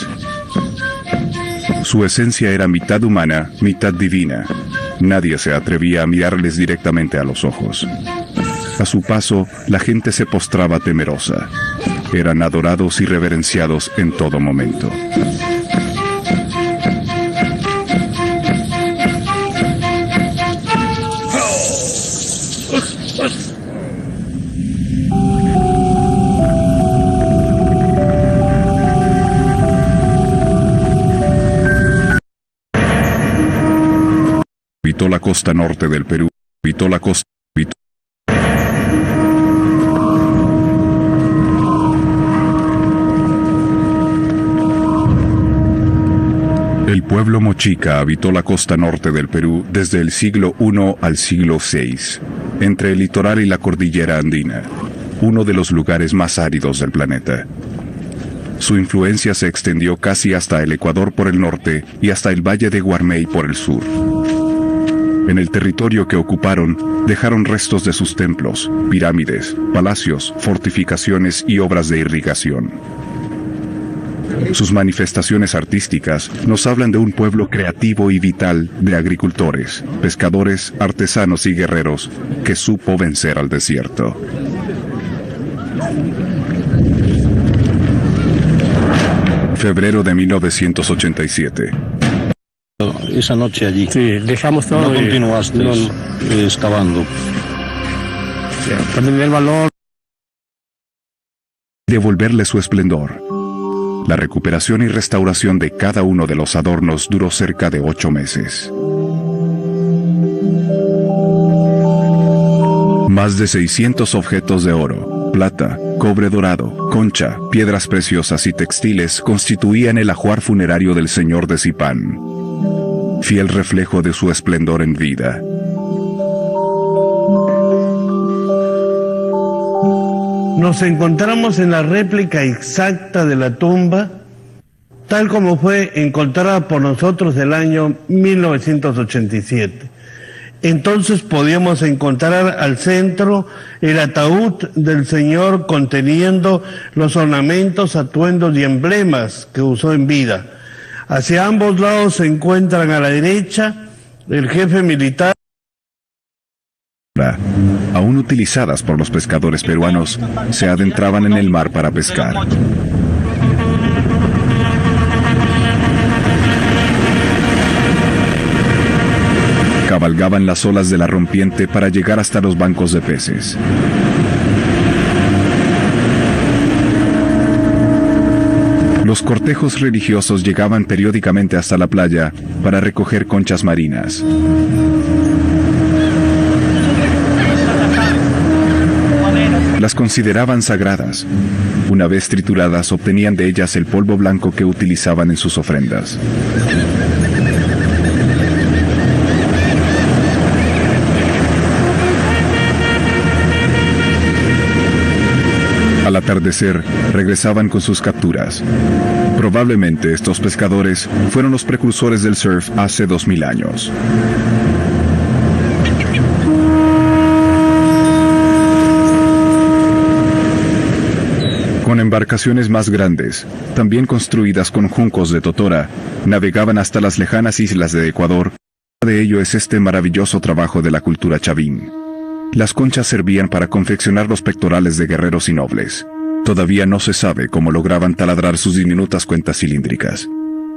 Su esencia era mitad humana, mitad divina. Nadie se atrevía a mirarles directamente a los ojos. A su paso, la gente se postraba temerosa. Eran adorados y reverenciados en todo momento. habitó la costa norte del Perú, habitó la costa, habitó El pueblo mochica habitó la costa norte del Perú desde el siglo primero al siglo sexto, entre el litoral y la cordillera andina, uno de los lugares más áridos del planeta. Su influencia se extendió casi hasta el Ecuador por el norte y hasta el valle de Guarmey por el sur. En el territorio que ocuparon, dejaron restos de sus templos, pirámides, palacios, fortificaciones y obras de irrigación. Sus manifestaciones artísticas nos hablan de un pueblo creativo y vital de agricultores, pescadores, artesanos y guerreros que supo vencer al desierto. Febrero de mil novecientos ochenta y siete. Esa noche allí. Sí, dejamos todo. No y continuaste no, eh, excavando. También el valor. Devolverle su esplendor. La recuperación y restauración de cada uno de los adornos duró cerca de ocho meses. Más de seiscientos objetos de oro, plata, cobre dorado, concha, piedras preciosas y textiles constituían el ajuar funerario del señor de Zipán, fiel reflejo de su esplendor en vida. Nos encontramos en la réplica exacta de la tumba, tal como fue encontrada por nosotros el año mil novecientos ochenta y siete. Entonces podíamos encontrar al centro el ataúd del señor conteniendo los ornamentos, atuendos y emblemas que usó en vida. Hacia ambos lados se encuentran a la derecha el jefe militar. Aún utilizadas por los pescadores peruanos, se adentraban en el mar para pescar. Cabalgaban las olas de la rompiente para llegar hasta los bancos de peces. Los cortejos religiosos llegaban periódicamente hasta la playa para recoger conchas marinas. Las consideraban sagradas. Una vez trituradas, obtenían de ellas el polvo blanco que utilizaban en sus ofrendas. Al atardecer, regresaban con sus capturas. Probablemente estos pescadores fueron los precursores del surf hace dos mil años. Con embarcaciones más grandes, también construidas con juncos de totora, navegaban hasta las lejanas islas de Ecuador. Prueba de ello es este maravilloso trabajo de la cultura chavín. Las conchas servían para confeccionar los pectorales de guerreros y nobles. Todavía no se sabe cómo lograban taladrar sus diminutas cuentas cilíndricas.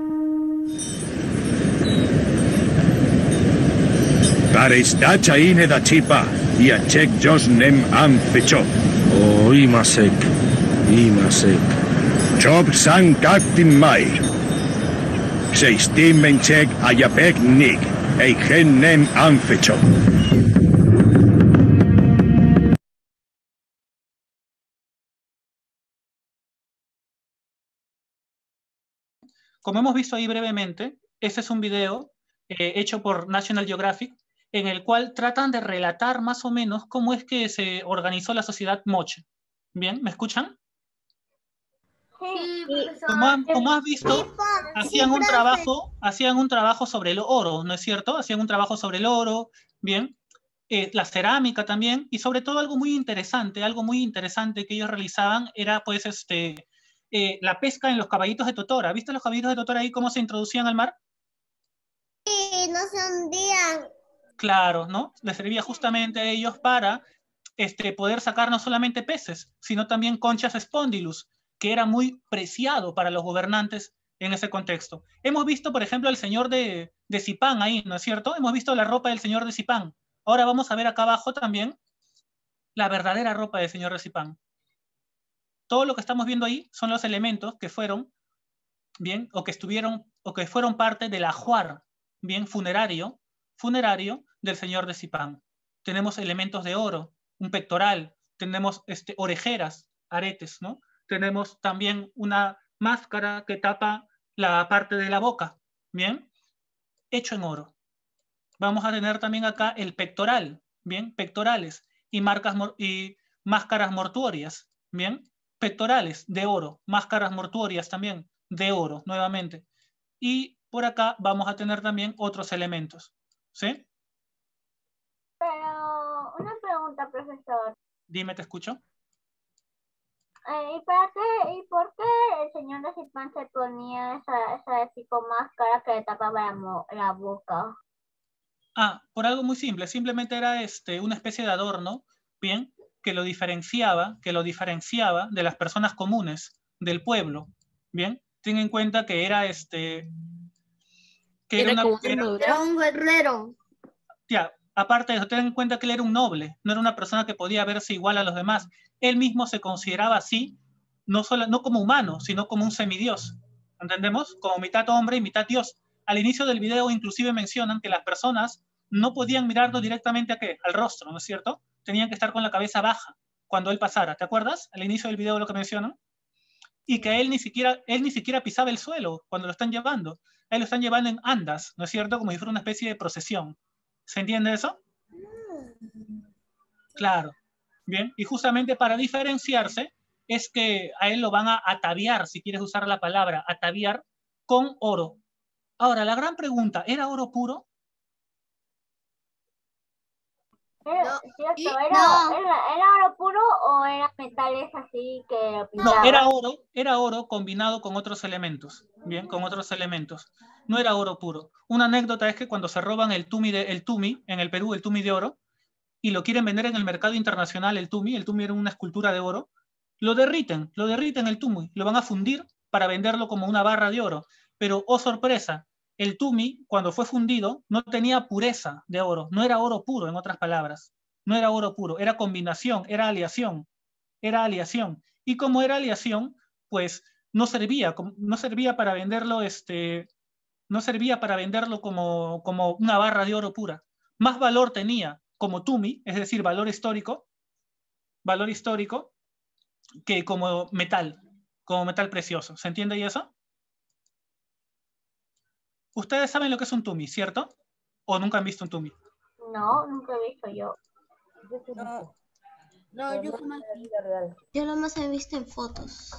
Karesta chaine da chipa y a chek jos nem am pecho. Oh, imasek. Imasek. Chop san captain mai. Seistim menchek ayapek nik. Eigen nem am pecho. Como hemos visto ahí brevemente, este es un video eh, hecho por National Geographic, en el cual tratan de relatar más o menos cómo es que se organizó la sociedad moche. ¿Bien? ¿Me escuchan? Sí, Como, han- como has visto, hacían un trabajo, hacían un trabajo sobre el oro, ¿no es cierto? Hacían un trabajo sobre el oro, ¿bien? Eh, la cerámica también, y sobre todo algo muy interesante, algo muy interesante que ellos realizaban era pues este, eh, la pesca en los caballitos de totora. ¿Viste los caballitos de totora ahí cómo se introducían al mar? Sí, no se hundían. Claro, ¿no? Les servía justamente a ellos para este, poder sacar no solamente peces, sino también conchas spondylus, que era muy preciado para los gobernantes en ese contexto. Hemos visto, por ejemplo, al señor de, de Zipán ahí, ¿no es cierto? Hemos visto la ropa del señor de Zipán. Ahora vamos a ver acá abajo también la verdadera ropa del señor de Zipán. Todo lo que estamos viendo ahí son los elementos que fueron, bien, o que estuvieron, o que fueron parte del ajuar, bien, funerario, funerario del señor de Zipán. Tenemos elementos de oro, un pectoral, tenemos este, orejeras, aretes, ¿no? Tenemos también una máscara que tapa la parte de la boca, ¿bien? Hecho en oro. Vamos a tener también acá el pectoral, ¿bien? Pectorales y, marcas, y máscaras mortuorias, ¿bien? Pectorales de oro, máscaras mortuorias también de oro, nuevamente. Y por acá vamos a tener también otros elementos, ¿sí? Pero una pregunta, profesor. Dime, te escucho. Eh, ¿y, para qué, ¿Y por qué el señor de Zipán se ponía esa, esa tipo máscara que le tapaba la, la boca? Ah, por algo muy simple. Simplemente era este, una especie de adorno, ¿bien? Que lo diferenciaba, que lo diferenciaba de las personas comunes del pueblo, ¿bien? Ten en cuenta que era este... Que era, era, una, era, era un guerrero. Ya, aparte de eso, ten en cuenta que él era un noble, no era una persona que podía verse igual a los demás. Él mismo se consideraba así, no, solo, no como humano, sino como un semidios. ¿Entendemos? Como mitad hombre y mitad dios. Al inicio del video inclusive mencionan que las personas no podían mirarlo directamente a qué, al rostro, ¿no es cierto? Tenían que estar con la cabeza baja cuando él pasara. ¿Te acuerdas? Al inicio del video lo que mencionan. Y que él ni siquiera, él ni siquiera pisaba el suelo cuando lo están llevando. Él lo están llevando en andas, ¿no es cierto? Como si fuera una especie de procesión. ¿Se entiende eso? Claro. Bien. Y justamente para diferenciarse es que a él lo van a ataviar, si quieres usar la palabra, ataviar, con oro. Ahora, la gran pregunta, ¿era oro puro? Era, ¿cierto? ¿Era, no. era, ¿Era oro puro o eran metales así que lo pintaban? No, era oro, era oro combinado con otros elementos, bien, con otros elementos. No era oro puro. Una anécdota es que cuando se roban el tumi, de, el tumi en el Perú, el tumi de oro, y lo quieren vender en el mercado internacional, el tumi, el tumi era una escultura de oro, lo derriten, lo derriten el tumi, lo van a fundir para venderlo como una barra de oro. Pero, oh sorpresa, el tumi, cuando fue fundido, no tenía pureza de oro, no era oro puro, en otras palabras. No era oro puro, era combinación, era aleación, era aleación. Y como era aleación, pues no servía, no servía para venderlo, este, no servía para venderlo como, como una barra de oro pura. Más valor tenía como tumi, es decir, valor histórico, valor histórico, que como metal, como metal precioso. ¿Se entiende y eso? Ustedes saben lo que es un tumi, ¿cierto? ¿O nunca han visto un tumi? No, nunca he visto yo. No, no yo jamás vi. Yo nomás he visto en fotos.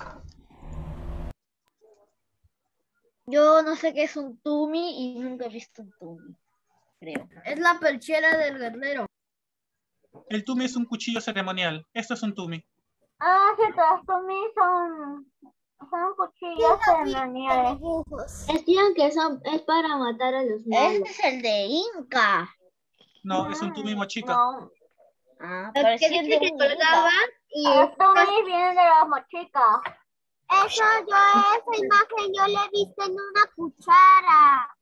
Yo no sé qué es un tumi y nunca he visto un tumi, creo. Es la perchera del guerrero. El tumi es un cuchillo ceremonial. Esto es un tumi. Ah, cierto, los tumis son... Son cuchillos ceremoniales. Decían que son, es para matar a los malos. Ese es el de Inca. No, no es un tumi mochica. No. Ah, pero es que se colgaban y... Los tumis vienen de los mochicas. Eso yo, esa imagen yo la he visto en una cuchara.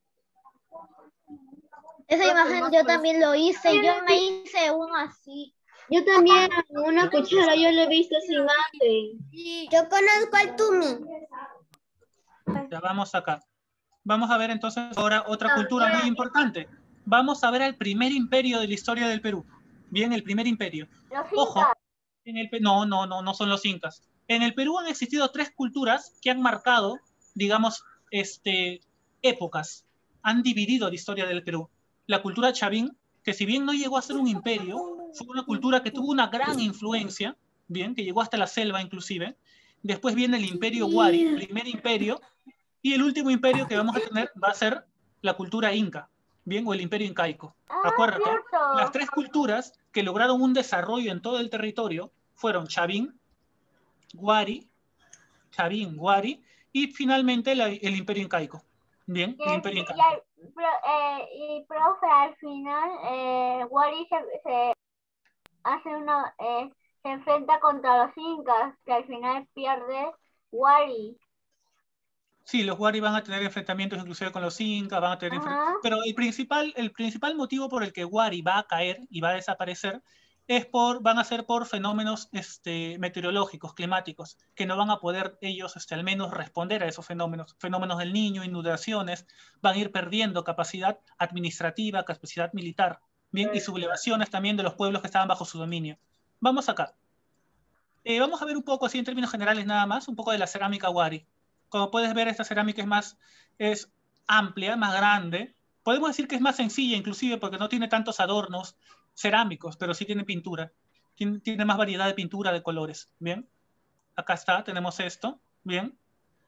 Esa imagen yo también lo hice, yo me hice uno así. Yo también, una cuchara, yo le he visto esa imagen. Yo conozco al tumi. Ya vamos acá. Vamos a ver entonces ahora otra cultura muy importante. Vamos a ver al primer imperio de la historia del Perú. Bien, el primer imperio. Ojo, en el, no, no, no, no son los incas. En el Perú han existido tres culturas que han marcado, digamos, este, épocas. Han dividido la historia del Perú. La cultura chavín, que si bien no llegó a ser un imperio, fue una cultura que tuvo una gran influencia, bien, que llegó hasta la selva inclusive. Después viene el imperio Huari, el primer imperio, y el último imperio que vamos a tener va a ser la cultura inca, bien, o el imperio incaico. Acuérdate, las tres culturas que lograron un desarrollo en todo el territorio fueron chavín, Huari, chavín, Huari, y finalmente la, el imperio incaico. Bien, el imperio incaico. Y, eh, y profe, al final, eh, Huari se, se hace una, eh, se enfrenta contra los incas, que al final pierde Huari. Sí, los Huari van a tener enfrentamientos inclusive con los incas, van a tener pero el principal, el principal motivo por el que Huari va a caer y va a desaparecer es por, van a ser por fenómenos este, meteorológicos, climáticos, que no van a poder ellos este, al menos responder a esos fenómenos. Fenómenos del Niño, inundaciones, van a ir perdiendo capacidad administrativa, capacidad militar, ¿bien? Y sublevaciones también de los pueblos que estaban bajo su dominio. Vamos acá. Eh, vamos a ver un poco, así en términos generales nada más, un poco de la cerámica Wari. Como puedes ver, esta cerámica es más, es amplia, más grande. Podemos decir que es más sencilla inclusive porque no tiene tantos adornos cerámicos, pero sí tiene pintura. Tiene, tiene más variedad de pintura de colores, ¿bien? Acá está, tenemos esto, ¿bien?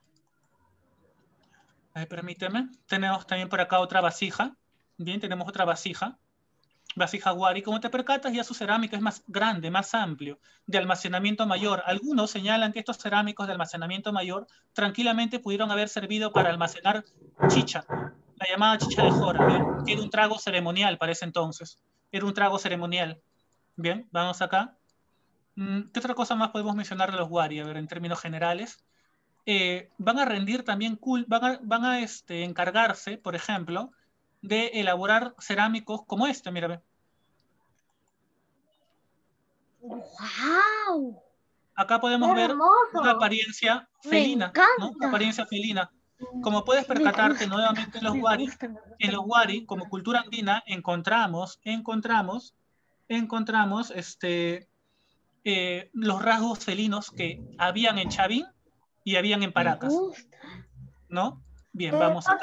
Ahí, permíteme. Tenemos también por acá otra vasija, ¿bien? Tenemos otra vasija. Vasija Wari. Como te percatas, ya su cerámica es más grande, más amplio, de almacenamiento mayor. Algunos señalan que estos cerámicos de almacenamiento mayor tranquilamente pudieron haber servido para almacenar chicha, la llamada chicha de jora, ¿bien? Que era un trago ceremonial para ese entonces. Era un trago ceremonial. Bien, vamos acá. ¿Qué otra cosa más podemos mencionar de los Wari? A ver, en términos generales. Eh, van a rendir también, cul van a, van a este, encargarse, por ejemplo, de elaborar cerámicos como este, mírame. ¡Wow! Acá podemos ver una apariencia felina, ¿no? Una apariencia felina. Como puedes percatarte nuevamente en los Wari, en los Wari, como cultura andina, encontramos, encontramos, encontramos este, eh, los rasgos felinos que habían en Chavín y habían en Paracas, ¿no? Bien, vamos acá.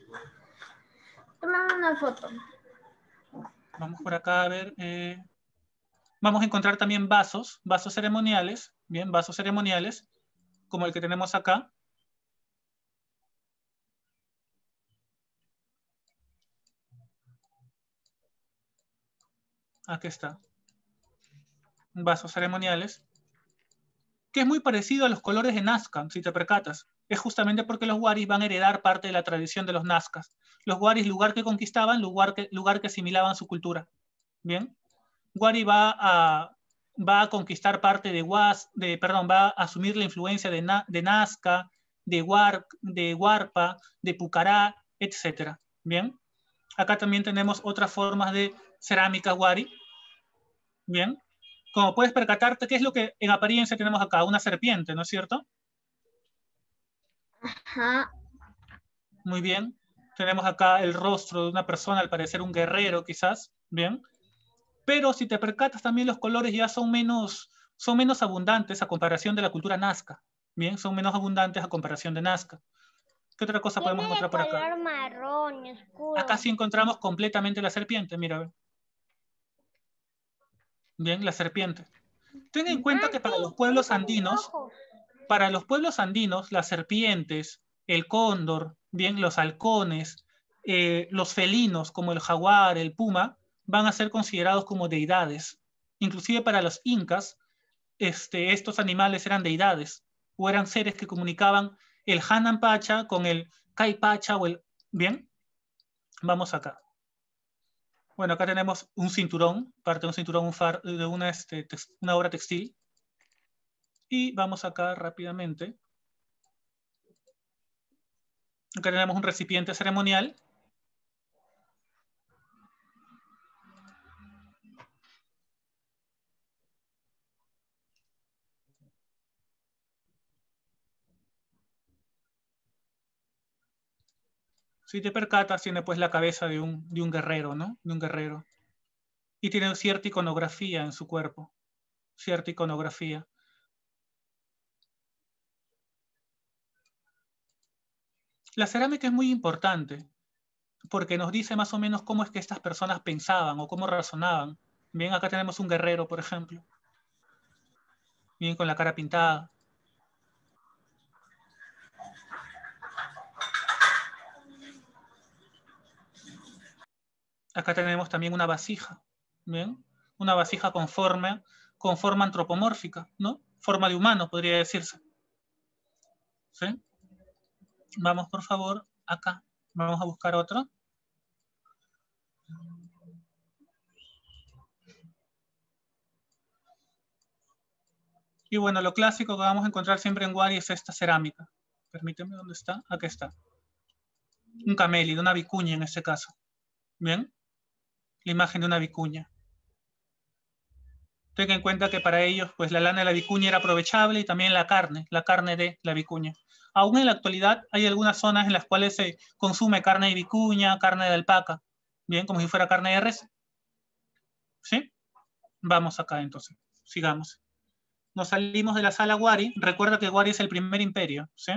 Toma una foto. Vamos por acá a ver. Eh, vamos a encontrar también vasos, vasos ceremoniales, bien, vasos ceremoniales, como el que tenemos acá. Aquí está. Vasos ceremoniales. Que es muy parecido a los colores de Nazca, si te percatas. Es justamente porque los Waris van a heredar parte de la tradición de los Nazcas. Los Waris, lugar que conquistaban, lugar que, lugar que asimilaban su cultura. Bien. Wari va a, va a conquistar parte de Was, de, perdón, va a asumir la influencia de, Na, de Nazca, de, War, de Huarpa, de Pucará, etcétera. Bien. Acá también tenemos otras formas de cerámica Wari. Bien. Como puedes percatarte, ¿qué es lo que en apariencia tenemos acá? Una serpiente, ¿no es cierto? Ajá. Muy bien. Tenemos acá el rostro de una persona, al parecer un guerrero quizás. Bien. Pero si te percatas también los colores ya son menos, son menos abundantes a comparación de la cultura Nazca. Bien, son menos abundantes a comparación de Nazca. ¿Qué otra cosa podemos encontrar por acá? Color marrón, oscuro. Acá sí encontramos completamente la serpiente, mira. Bien, la serpiente. Ten en cuenta que para los pueblos andinos, para los pueblos andinos, las serpientes, el cóndor, bien, los halcones, eh, los felinos como el jaguar, el puma, van a ser considerados como deidades. Inclusive para los incas, este, estos animales eran deidades, o eran seres que comunicaban el Hanan Pacha con el Kai Pacha, o el... ¿Bien? Vamos acá. Bueno, acá tenemos un cinturón, parte de un cinturón un far, de una, este, una obra textil. Y vamos acá rápidamente. Acá tenemos un recipiente ceremonial. Si te percatas, tiene pues la cabeza de un, de un guerrero, ¿no? De un guerrero. Y tiene cierta iconografía en su cuerpo. Cierta iconografía. La cerámica es muy importante porque nos dice más o menos cómo es que estas personas pensaban o cómo razonaban. Bien, acá tenemos un guerrero, por ejemplo. Bien, con la cara pintada. Acá tenemos también una vasija, ¿bien? Una vasija con forma, con forma antropomórfica, ¿no? Forma de humano, podría decirse. ¿Sí? Vamos, por favor, acá. Vamos a buscar otro. Y bueno, lo clásico que vamos a encontrar siempre en Wari es esta cerámica. Permíteme, ¿dónde está? Aquí está. Un camélido, una vicuña en este caso. ¿Bien? La imagen de una vicuña. Tengan en cuenta que para ellos, pues la lana de la vicuña era aprovechable y también la carne, la carne de la vicuña. Aún en la actualidad hay algunas zonas en las cuales se consume carne de vicuña, carne de alpaca, bien, como si fuera carne de res. ¿Sí? Vamos acá entonces, sigamos. Nos salimos de la sala Wari. Recuerda que Wari es el primer imperio, ¿sí?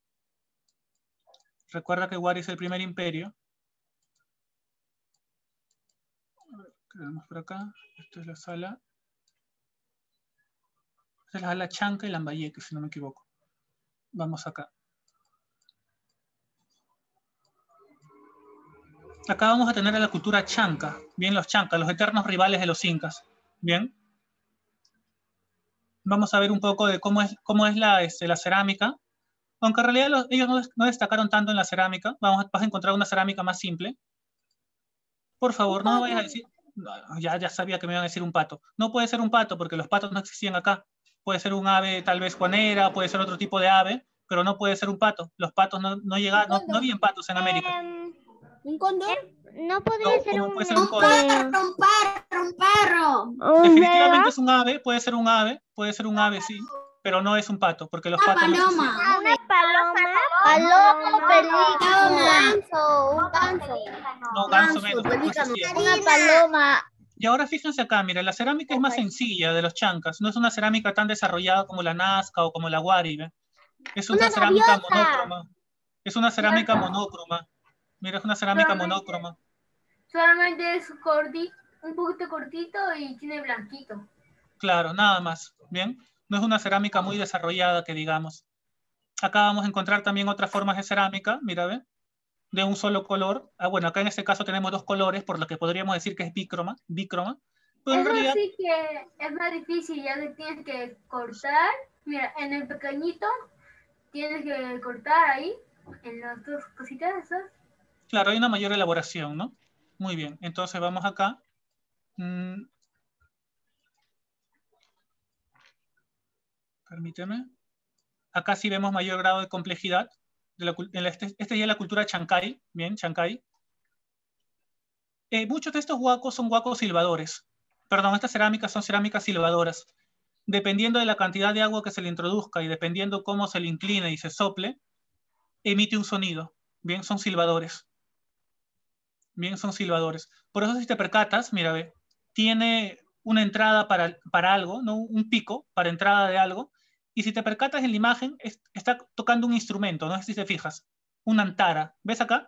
Recuerda que Wari es el primer imperio. Quedamos por acá. Esta es la sala. Esta es la sala Chanca y Lambayeque, si no me equivoco. Vamos acá. Acá vamos a tener a la cultura chanca. Bien, los chancas, los eternos rivales de los incas. Bien. Vamos a ver un poco de cómo es, cómo es la, este, la cerámica. Aunque en realidad los, ellos no, no destacaron tanto en la cerámica. Vamos, vas a encontrar una cerámica más simple. Por favor, no me vayas a decir... No, ya, ya sabía que me iban a decir un pato. No puede ser un pato porque los patos no existían acá. Puede ser un ave tal vez juanera, puede ser otro tipo de ave, pero no puede ser un pato. Los patos no, no llegaban, no, no habían patos en América. ¿Un cóndor? No podría No, ser ¿cómo un... puede ser un cóndor? Un perro, un perro. Definitivamente es un ave, puede ser un ave, puede ser un ave, sí, pero no es un pato, porque los patos no existían. Una paloma. Paloma, pelícano. Un ganso, un ganso. No, ganso menos, no existía. Una paloma. Y ahora fíjense acá, mira, la cerámica es más sencilla de los chancas, no es una cerámica tan desarrollada como la Nazca o como la Wari, ¿ve? Es una, Una cerámica gaviota. monócroma. Es una cerámica monócroma. Mira, es una cerámica Solamente- monócroma. Solamente es cortito, un poquito cortito y tiene blanquito. Claro, nada más. Bien, no es una cerámica muy desarrollada que digamos. Acá vamos a encontrar también otras formas de cerámica, mira, ve, de un solo color. Ah, bueno, acá en este caso tenemos dos colores, por lo que podríamos decir que es bícroma, bícroma. Pero en Eso realidad, sí que es más difícil, ya que tienes que cortar. Mira, en el pequeñito tienes que cortar ahí, en las dos cositas esas. claro, hay una mayor elaboración, ¿no? Muy bien, entonces vamos acá. Mm. Permíteme. Acá sí vemos mayor grado de complejidad. De la, cul- en la- este, este ya es la cultura Chancay. Bien, Chancay. Eh, muchos de estos huacos son huacos silbadores. Perdón, estas cerámicas son cerámicas silbadoras. Dependiendo de la cantidad de agua que se le introduzca y dependiendo cómo se le incline y se sople, emite un sonido. Bien, son silbadores. Bien, son silbadores. Por eso si te percatas, mira, ve, tiene una entrada para, para algo, ¿no? Un pico para entrada de algo. Y si te percatas en la imagen, es- está tocando un instrumento, no sé si te fijas. Una antara. ¿Ves acá?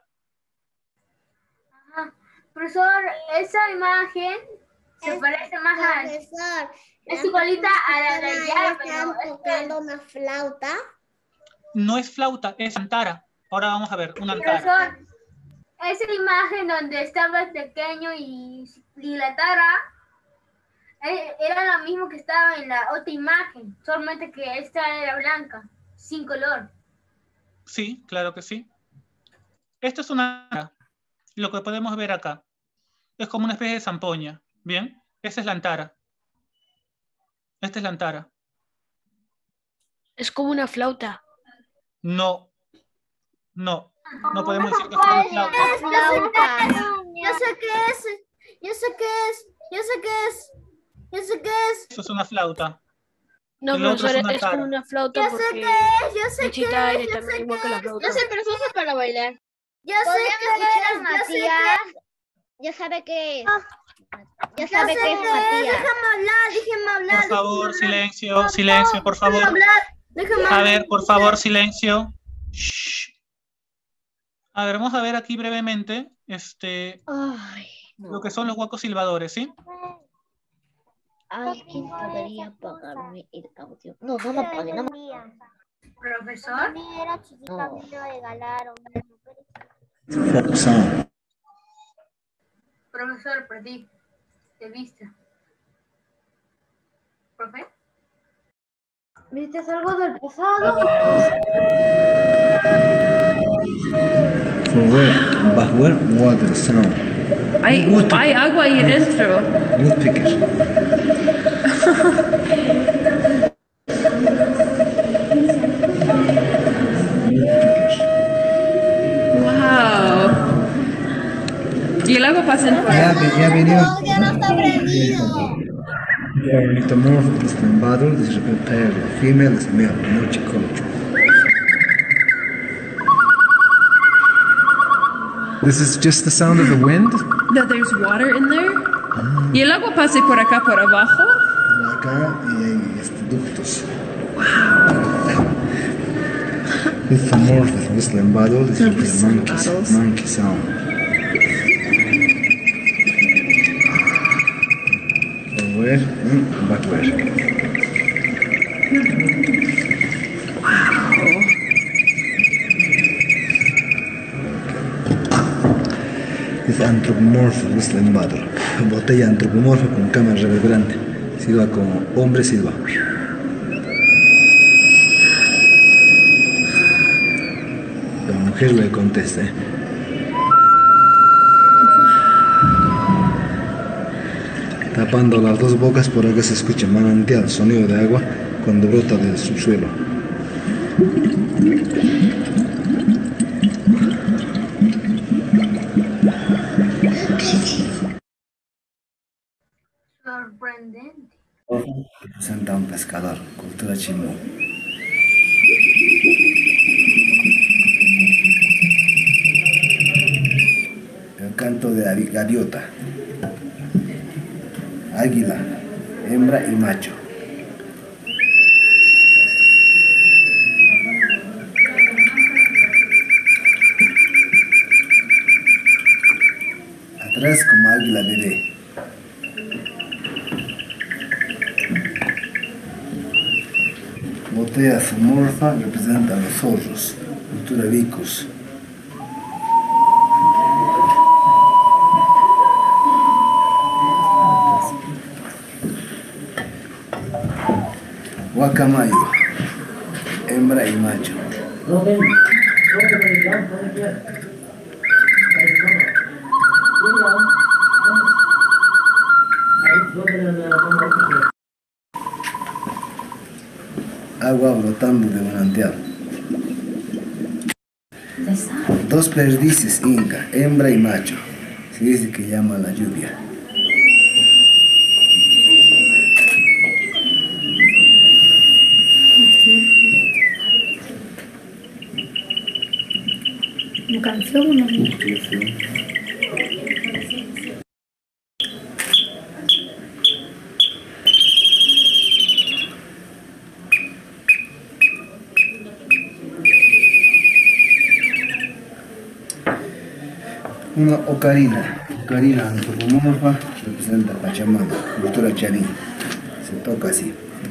Ajá. Profesor, esa imagen se Es- parece más a... Profesor, Es la igualita a la de profesora allá, ahí pero están es que- tocando una flauta. No es flauta, es antara. Ahora vamos a ver, una antara. Profesor, esa imagen donde estaba el pequeño y, y la tara eh, era lo mismo que estaba en la otra imagen, solamente que esta era blanca, sin color. Sí, claro que sí. Esto es una antara. Lo que podemos ver acá. Es como una especie de zampoña. ¿Bien? Esa es la antara. Esta es la antara. Es como una flauta. No. No. No podemos decir que es una flauta. Yo sé qué es, yo sé qué es, yo sé qué es, yo sé qué es. Eso es una flauta. No, El otro es profesor, una es como antara. una flauta Yo sé porque qué es, yo sé qué necesita es, aire yo también sé igual qué que la es. flauta. Yo sé, pero eso es para bailar. Yo sé qué es, yo sé qué es. Ya sabe qué es. Ya Yo sabe sé qué es qué es, Matías. déjame hablar, déjame hablar. Por favor, silencio, silencio, por favor. Déjame hablar, déjame A hablar. ver, por favor, silencio. Shh. A ver, vamos a ver aquí brevemente este, Ay, lo que son los huacos silbadores, ¿sí? ¿alguien podría pagarme el audio? No, no lo pague, no me... Profesor, era chiquita, No. me lo regalaron. profesor, perdí de vista. ¿Profe? ¿Viste algo del pasado? For where? But where? Water, snow. Hay, hay agua ahí dentro. Good picker. Wow. Y el agua pasa en Ya, ya venido. Ya no está prendido. For ornithomorph in battle, this pair of female is male, multicultural. This is just the sound of the wind? That there's water in there. Y el agua pasa por acá, por abajo. Acá y hay este, ductos. Ornithomorph with whistling battle, this is the monkey, monkey sound. Forward and backward. Es antropomorfo, whistling battle. Botella antropomorfa con cámara reverberante. Silba como hombre silba. La mujer le contesta. ¿eh? Tapando las dos bocas, por acá se escucha manantial, sonido de agua cuando brota del subsuelo. Sorprendente. Representa a un pescador, cultura chimú. El canto de la gaviota. Águila, hembra y macho. Atrás como águila bebé. Botella zoomorfa representa a los zorros, cultura vicus. Guacamayo, hembra y macho. Agua brotando de manantial. Dos perdices inca, hembra y macho. Se dice que llama la lluvia. ¿Una canción o no? Una ocarina, ocarina antropomorfa representa Pachamama, cultura charí. Se toca así.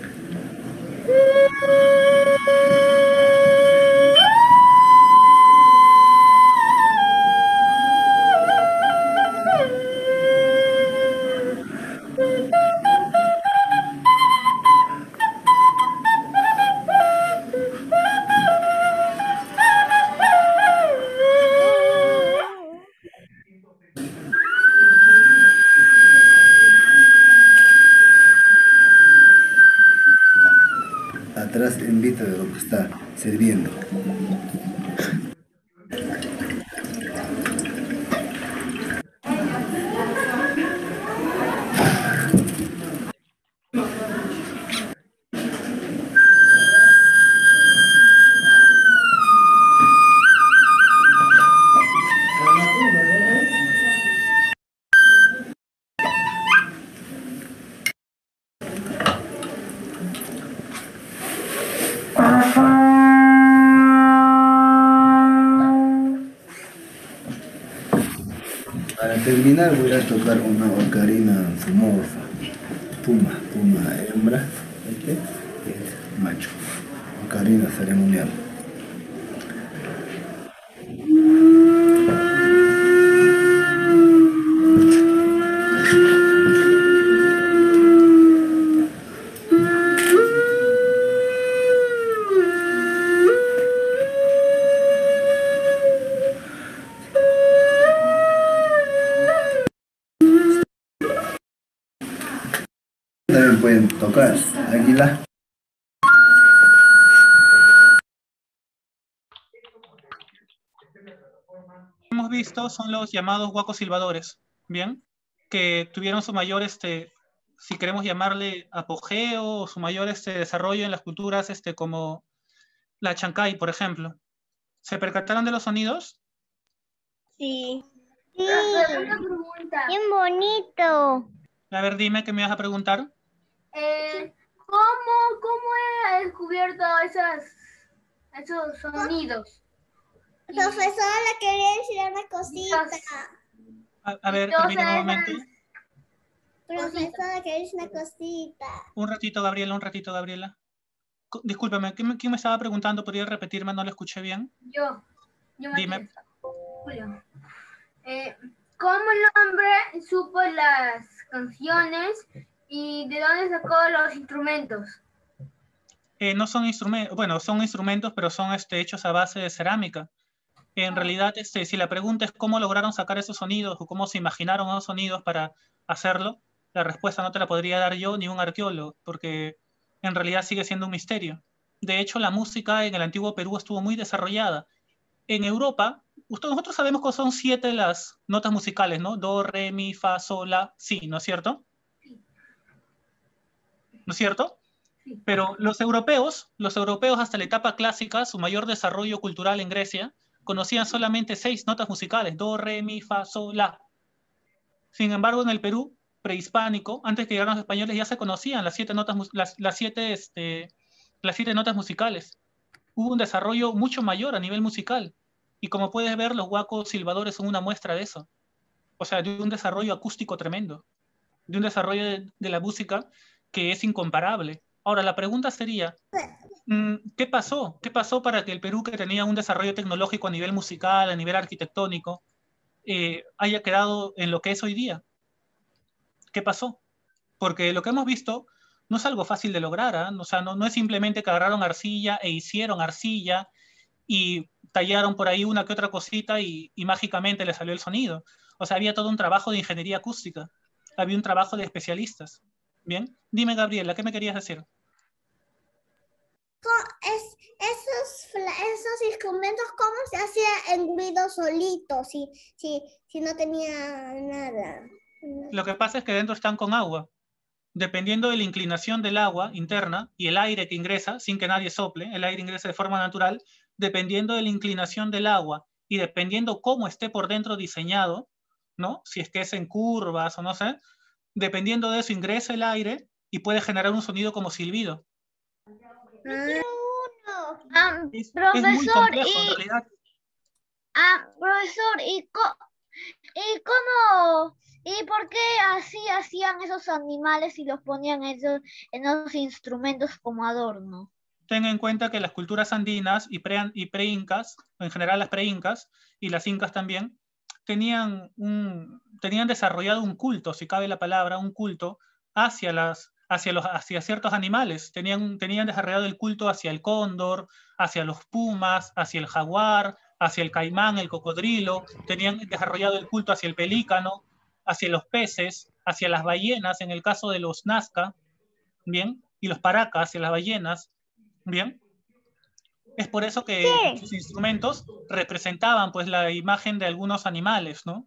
Atrás invita de lo que está sirviendo. Para terminar voy a tocar una ocarina zoomorfa. Puma, puma hembra, este, este macho. Ocarina ceremonial. También pueden tocar águila. Hemos visto son los llamados huacos silbadores, ¿bien? Que tuvieron su mayor este, si queremos llamarle apogeo o su mayor este, desarrollo en las culturas este, como la Chancay, por ejemplo. ¿Se percataron de los sonidos? Sí. Sí. Una pregunta. Bien bonito. A ver, dime, ¿qué me vas a preguntar? Eh, ¿cómo, ¿Cómo he descubierto esas, esos sonidos? Profesora, le quería decir una cosita. A, a ver, Entonces, permítame un momento. Profesora, quería decir una cosita. Un ratito, Gabriela, un ratito, Gabriela. Co- Discúlpame, ¿quién me, quién me estaba preguntando? ¿Podría repetirme? No lo escuché bien. Yo. yo Dime. Julio. Eh, ¿Cómo el hombre supo las canciones y de dónde sacó los instrumentos? Eh, no son instrumentos, bueno, son instrumentos, pero son este, hechos a base de cerámica. En realidad, este, si la pregunta es cómo lograron sacar esos sonidos o cómo se imaginaron esos sonidos para hacerlo, la respuesta no te la podría dar yo ni un arqueólogo, porque en realidad sigue siendo un misterio. De hecho, la música en el antiguo Perú estuvo muy desarrollada. En Europa, usted- nosotros sabemos que son siete las notas musicales, ¿no? Do, re, mi, fa, sol, la, si, ¿no es cierto? ¿No es cierto? Pero los europeos, los europeos hasta la etapa clásica, su mayor desarrollo cultural en Grecia, conocían solamente seis notas musicales, do, re, mi, fa, sol, la. Sin embargo, en el Perú prehispánico, antes que llegaran los españoles, ya se conocían las siete notas, mus- las, las siete, este, las siete notas musicales. Hubo un desarrollo mucho mayor a nivel musical. Y como puedes ver, los huacos silbadores son una muestra de eso. O sea, de un desarrollo acústico tremendo, de un desarrollo de, de la música que es incomparable. Ahora, la pregunta sería, mm, ¿qué pasó? ¿Qué pasó para que el Perú, que tenía un desarrollo tecnológico a nivel musical, a nivel arquitectónico, eh, haya quedado en lo que es hoy día? ¿Qué pasó? Porque lo que hemos visto no es algo fácil de lograr, ¿ah? O sea, no, no es simplemente que agarraron arcilla e hicieron arcilla y tallaron por ahí una que otra cosita y, y mágicamente le salió el sonido. O sea, había todo un trabajo de ingeniería acústica, había un trabajo de especialistas. Bien, dime, Gabriela, ¿qué me querías decir? Es, esos, fla- esos instrumentos, ¿cómo se hacía el ruido solito si, si, si no tenía nada? Lo que pasa es que dentro están con agua. Dependiendo de la inclinación del agua interna y el aire que ingresa, sin que nadie sople, el aire ingresa de forma natural, dependiendo de la inclinación del agua y dependiendo cómo esté por dentro diseñado, ¿no? Si es que es en curvas o no sé, dependiendo de eso ingresa el aire y puede generar un sonido como silbido. Ah, Es, es profesor, muy complejo en y, realidad. ah, profesor, ¿y, co- ¿y cómo, y por qué así hacían esos animales y los ponían esos, en esos instrumentos como adorno? Ten en cuenta que las culturas andinas y pre- y pre-incas, en general las pre-incas y las incas también, tenían, un, tenían desarrollado un culto, si cabe la palabra, un culto hacia, las, hacia, los, hacia ciertos animales. Tenían, tenían desarrollado el culto hacia el cóndor, hacia los pumas, hacia el jaguar, hacia el caimán, el cocodrilo. Tenían desarrollado el culto hacia el pelícano, hacia los peces, hacia las ballenas, en el caso de los nazca, ¿bien? Y los paracas, hacia las ballenas, ¿bien? Es por eso que Sí. sus instrumentos representaban pues la imagen de algunos animales, ¿no?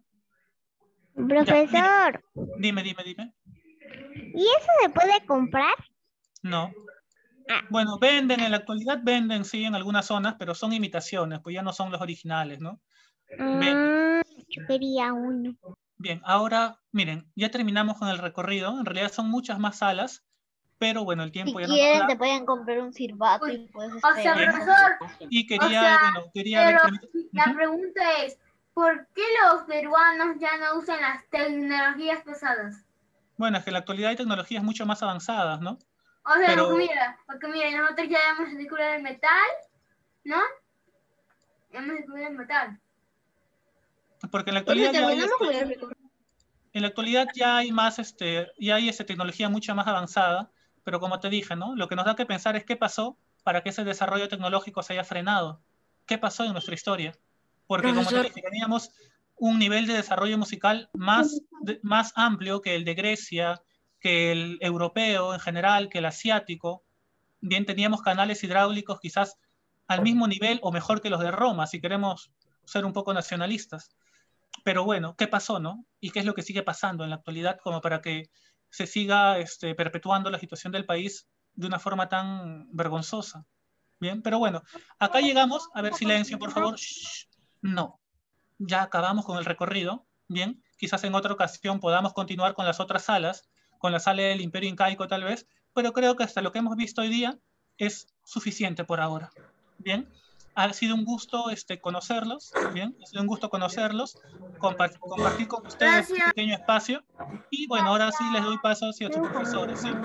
Profesor, Dime, dime, dime. ¿y eso se puede comprar? No. Bueno, venden, en la actualidad venden, sí, en algunas zonas, pero son imitaciones, pues ya no son los originales, ¿no? Ven- Mm, yo quería uno. Bien, ahora, miren, ya terminamos con el recorrido. En realidad son muchas más salas, pero bueno, el Si tiempo ya no nos quieren, da. te pueden comprar un silbato y puedes O sea, este, profesor, Y o quería, sea, bueno, quería ver, pero permítame- la Ujú. pregunta es, ¿por qué los peruanos ya no usan las tecnologías pesadas? Bueno, es que en la actualidad hay tecnologías mucho más avanzadas, ¿no? O sea, Pero- porque mira, porque mira, nosotros ya hemos descubierto el metal, ¿no? Hemos descubierto el metal. Porque en la actualidad ya hay, terminamos este, con el recorrido. en la actualidad ya hay más, este, ya hay esta tecnología mucho más avanzada, pero como te dije, ¿no? Lo que nos da que pensar es qué pasó para que ese desarrollo tecnológico se haya frenado. ¿Qué pasó en nuestra historia? Porque como te Profesor. dije, teníamos un nivel de desarrollo musical más, de- más amplio que el de Grecia, que el europeo en general, que el asiático. Bien, teníamos canales hidráulicos quizás al mismo nivel o mejor que los de Roma, si queremos ser un poco nacionalistas. Pero bueno, ¿qué pasó, no? ¿Y qué es lo que sigue pasando en la actualidad como para que se siga este, perpetuando la situación del país de una forma tan vergonzosa. Bien, pero bueno, acá llegamos. A ver, silencio, por favor. Shh. No, ya acabamos con el recorrido. Bien, quizás en otra ocasión podamos continuar con las otras salas, con la sala del Imperio Incaico tal vez, pero creo que hasta lo que hemos visto hoy día es suficiente por ahora. Bien, ha sido un gusto este, conocerlos, bien, ha sido un gusto conocerlos, compa compartir con ustedes Gracias. este pequeño espacio, y bueno, ahora sí les doy paso hacia sus profesores, ¿sí?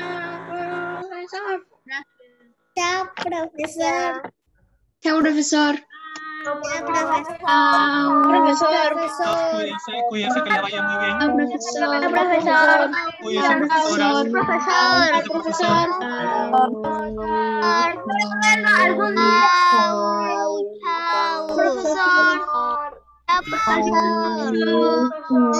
Chao, profesor. Chao, profesor. Chao, profesor. Chao, profesor. Todos cuídense, cuídense, que les vaya muy bien. Chao, profesor. Chao, profesor. Cuídense, profesoras. Profesor. Cuídense, profesor. Algún día. Chao, profesor. Chao, profesor.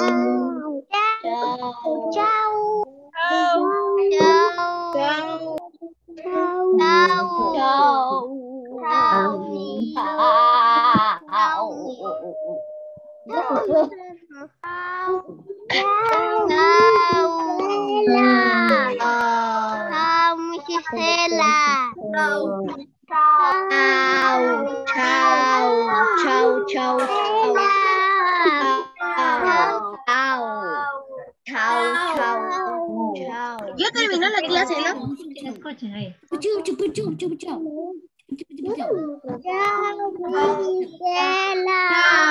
Chao. Chao. Chao. Chao. Chao. Chao. Chao, mi Gisela. Chao. Chao. Chao. Chao. Chao. Chao. Chao. Ya terminó la clase, ¿no? Escuchen ahí. Chau, chau, chau, chau, chau. Chao, Gisela.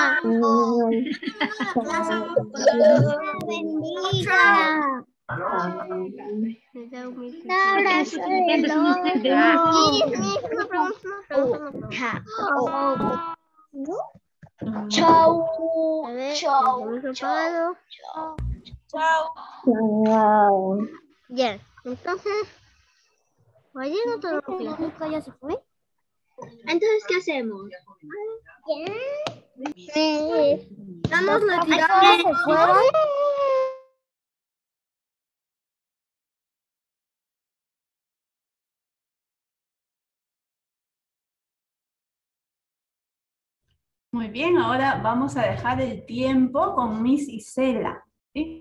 Bendiga. Ahora soy Chao. Chao. Chao. Chao. Bien, entonces, oye, no todo lo que la gente ya se fue. Entonces, ¿qué hacemos? Eh, Vamos a tirar. ¿Se fueron? Muy bien, ahora vamos a dejar el tiempo con Miss Isela. ¿Sí?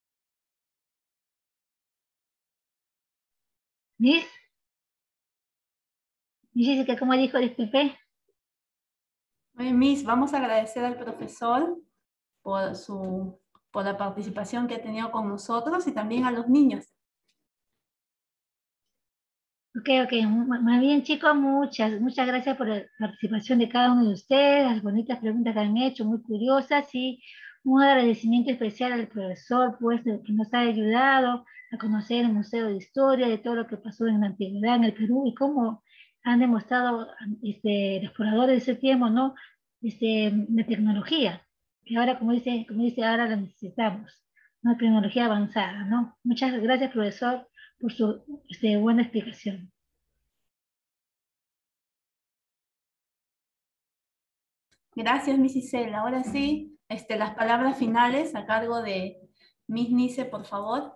Miss. Dice que como dijo, disculpe. Muy Miss, vamos a agradecer al profesor por su por la participación que ha tenido con nosotros y también a los niños. Ok, ok. Más bien, chicos, muchas, muchas gracias por la participación de cada uno de ustedes, las bonitas preguntas que han hecho, muy curiosas, y un agradecimiento especial al profesor, pues, que nos ha ayudado a conocer el Museo de Historia, de todo lo que pasó en la antigüedad en el Perú, y cómo han demostrado este, los exploradores de ese tiempo, ¿no? Este, de tecnología, que ahora, como dice, como dice, ahora la necesitamos, ¿no? Tecnología avanzada, ¿no? Muchas gracias, profesor, por su este, buena explicación. Gracias, Miss Isela. Ahora sí, este, las palabras finales a cargo de Miss Nice, por favor.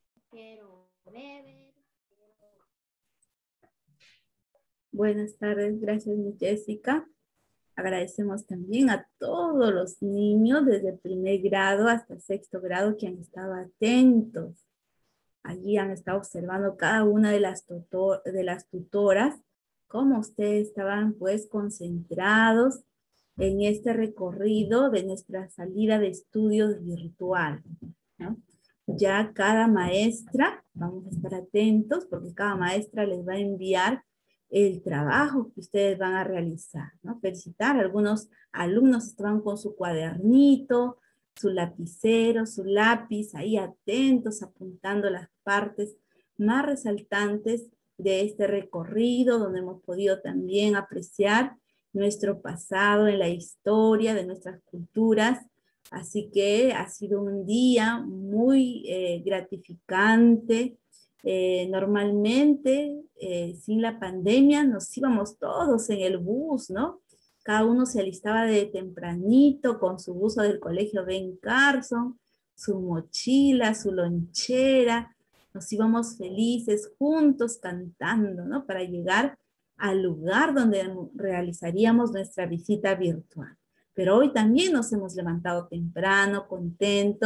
Buenas tardes, gracias, Miss Jessica. Agradecemos también a todos los niños desde el primer grado hasta sexto grado que han estado atentos. Allí han estado observando cada una de las, tutor, de las tutoras, cómo ustedes estaban pues concentrados en este recorrido de nuestra salida de estudios virtual, ¿no? Ya cada maestra, vamos a estar atentos porque cada maestra les va a enviar el trabajo que ustedes van a realizar, ¿no? Felicitar, algunos alumnos estaban con su cuadernito, su lapicero, su lápiz, ahí atentos, apuntando las partes más resaltantes de este recorrido, donde hemos podido también apreciar nuestro pasado en la historia de nuestras culturas. Así que ha sido un día muy eh, gratificante. Eh, normalmente, eh, sin la pandemia, nos íbamos todos en el bus, ¿no? Cada uno se alistaba de tempranito con su buzo del colegio Ben Carson, su mochila, su lonchera. Nos íbamos felices juntos cantando, ¿no? Para llegar al lugar donde realizaríamos nuestra visita virtual. Pero hoy también nos hemos levantado temprano, contentos,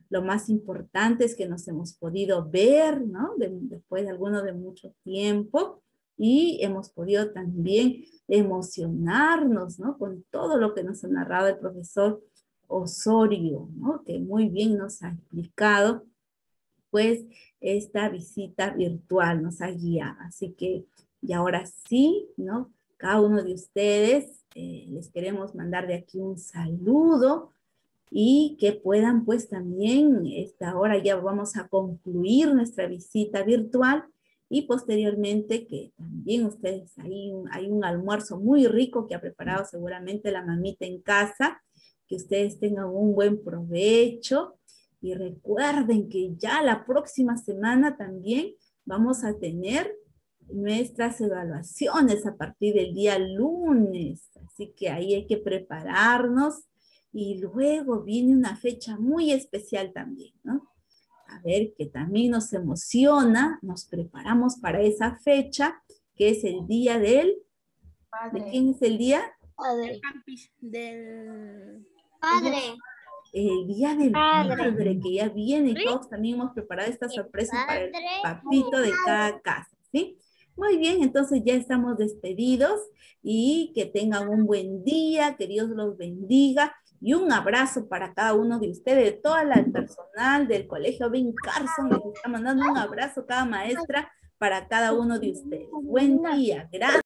lo más importante es que nos hemos podido ver, ¿no? De, después de algunos de mucho tiempo, y hemos podido también emocionarnos, ¿no? Con todo lo que nos ha narrado el profesor Osorio, ¿no? Que muy bien nos ha explicado, pues, esta visita virtual, nos ha guiado. Así que, y ahora sí, ¿no? Cada uno de ustedes, eh, les queremos mandar de aquí un saludo, y que puedan pues también, esta hora ya vamos a concluir nuestra visita virtual, y posteriormente que también ustedes, hay un, hay un almuerzo muy rico que ha preparado seguramente la mamita en casa, que ustedes tengan un buen provecho, y recuerden que ya la próxima semana también vamos a tener nuestras evaluaciones a partir del día lunes, así que ahí hay que prepararnos. Y luego viene una fecha muy especial también, ¿no? A ver, que también nos emociona, nos preparamos para esa fecha, que es el día del... Padre. ¿De quién es el día? Padre. Del Padre. El día del Padre. padre, que ya viene, y todos también hemos preparado esta sorpresa para el papito de cada casa, ¿sí? Muy bien, entonces ya estamos despedidos, y que tengan un buen día, que Dios los bendiga. Y un abrazo para cada uno de ustedes, de todo el personal del Colegio Ben Carson. Les está mandando un abrazo cada maestra para cada uno de ustedes. Buen día. Gracias.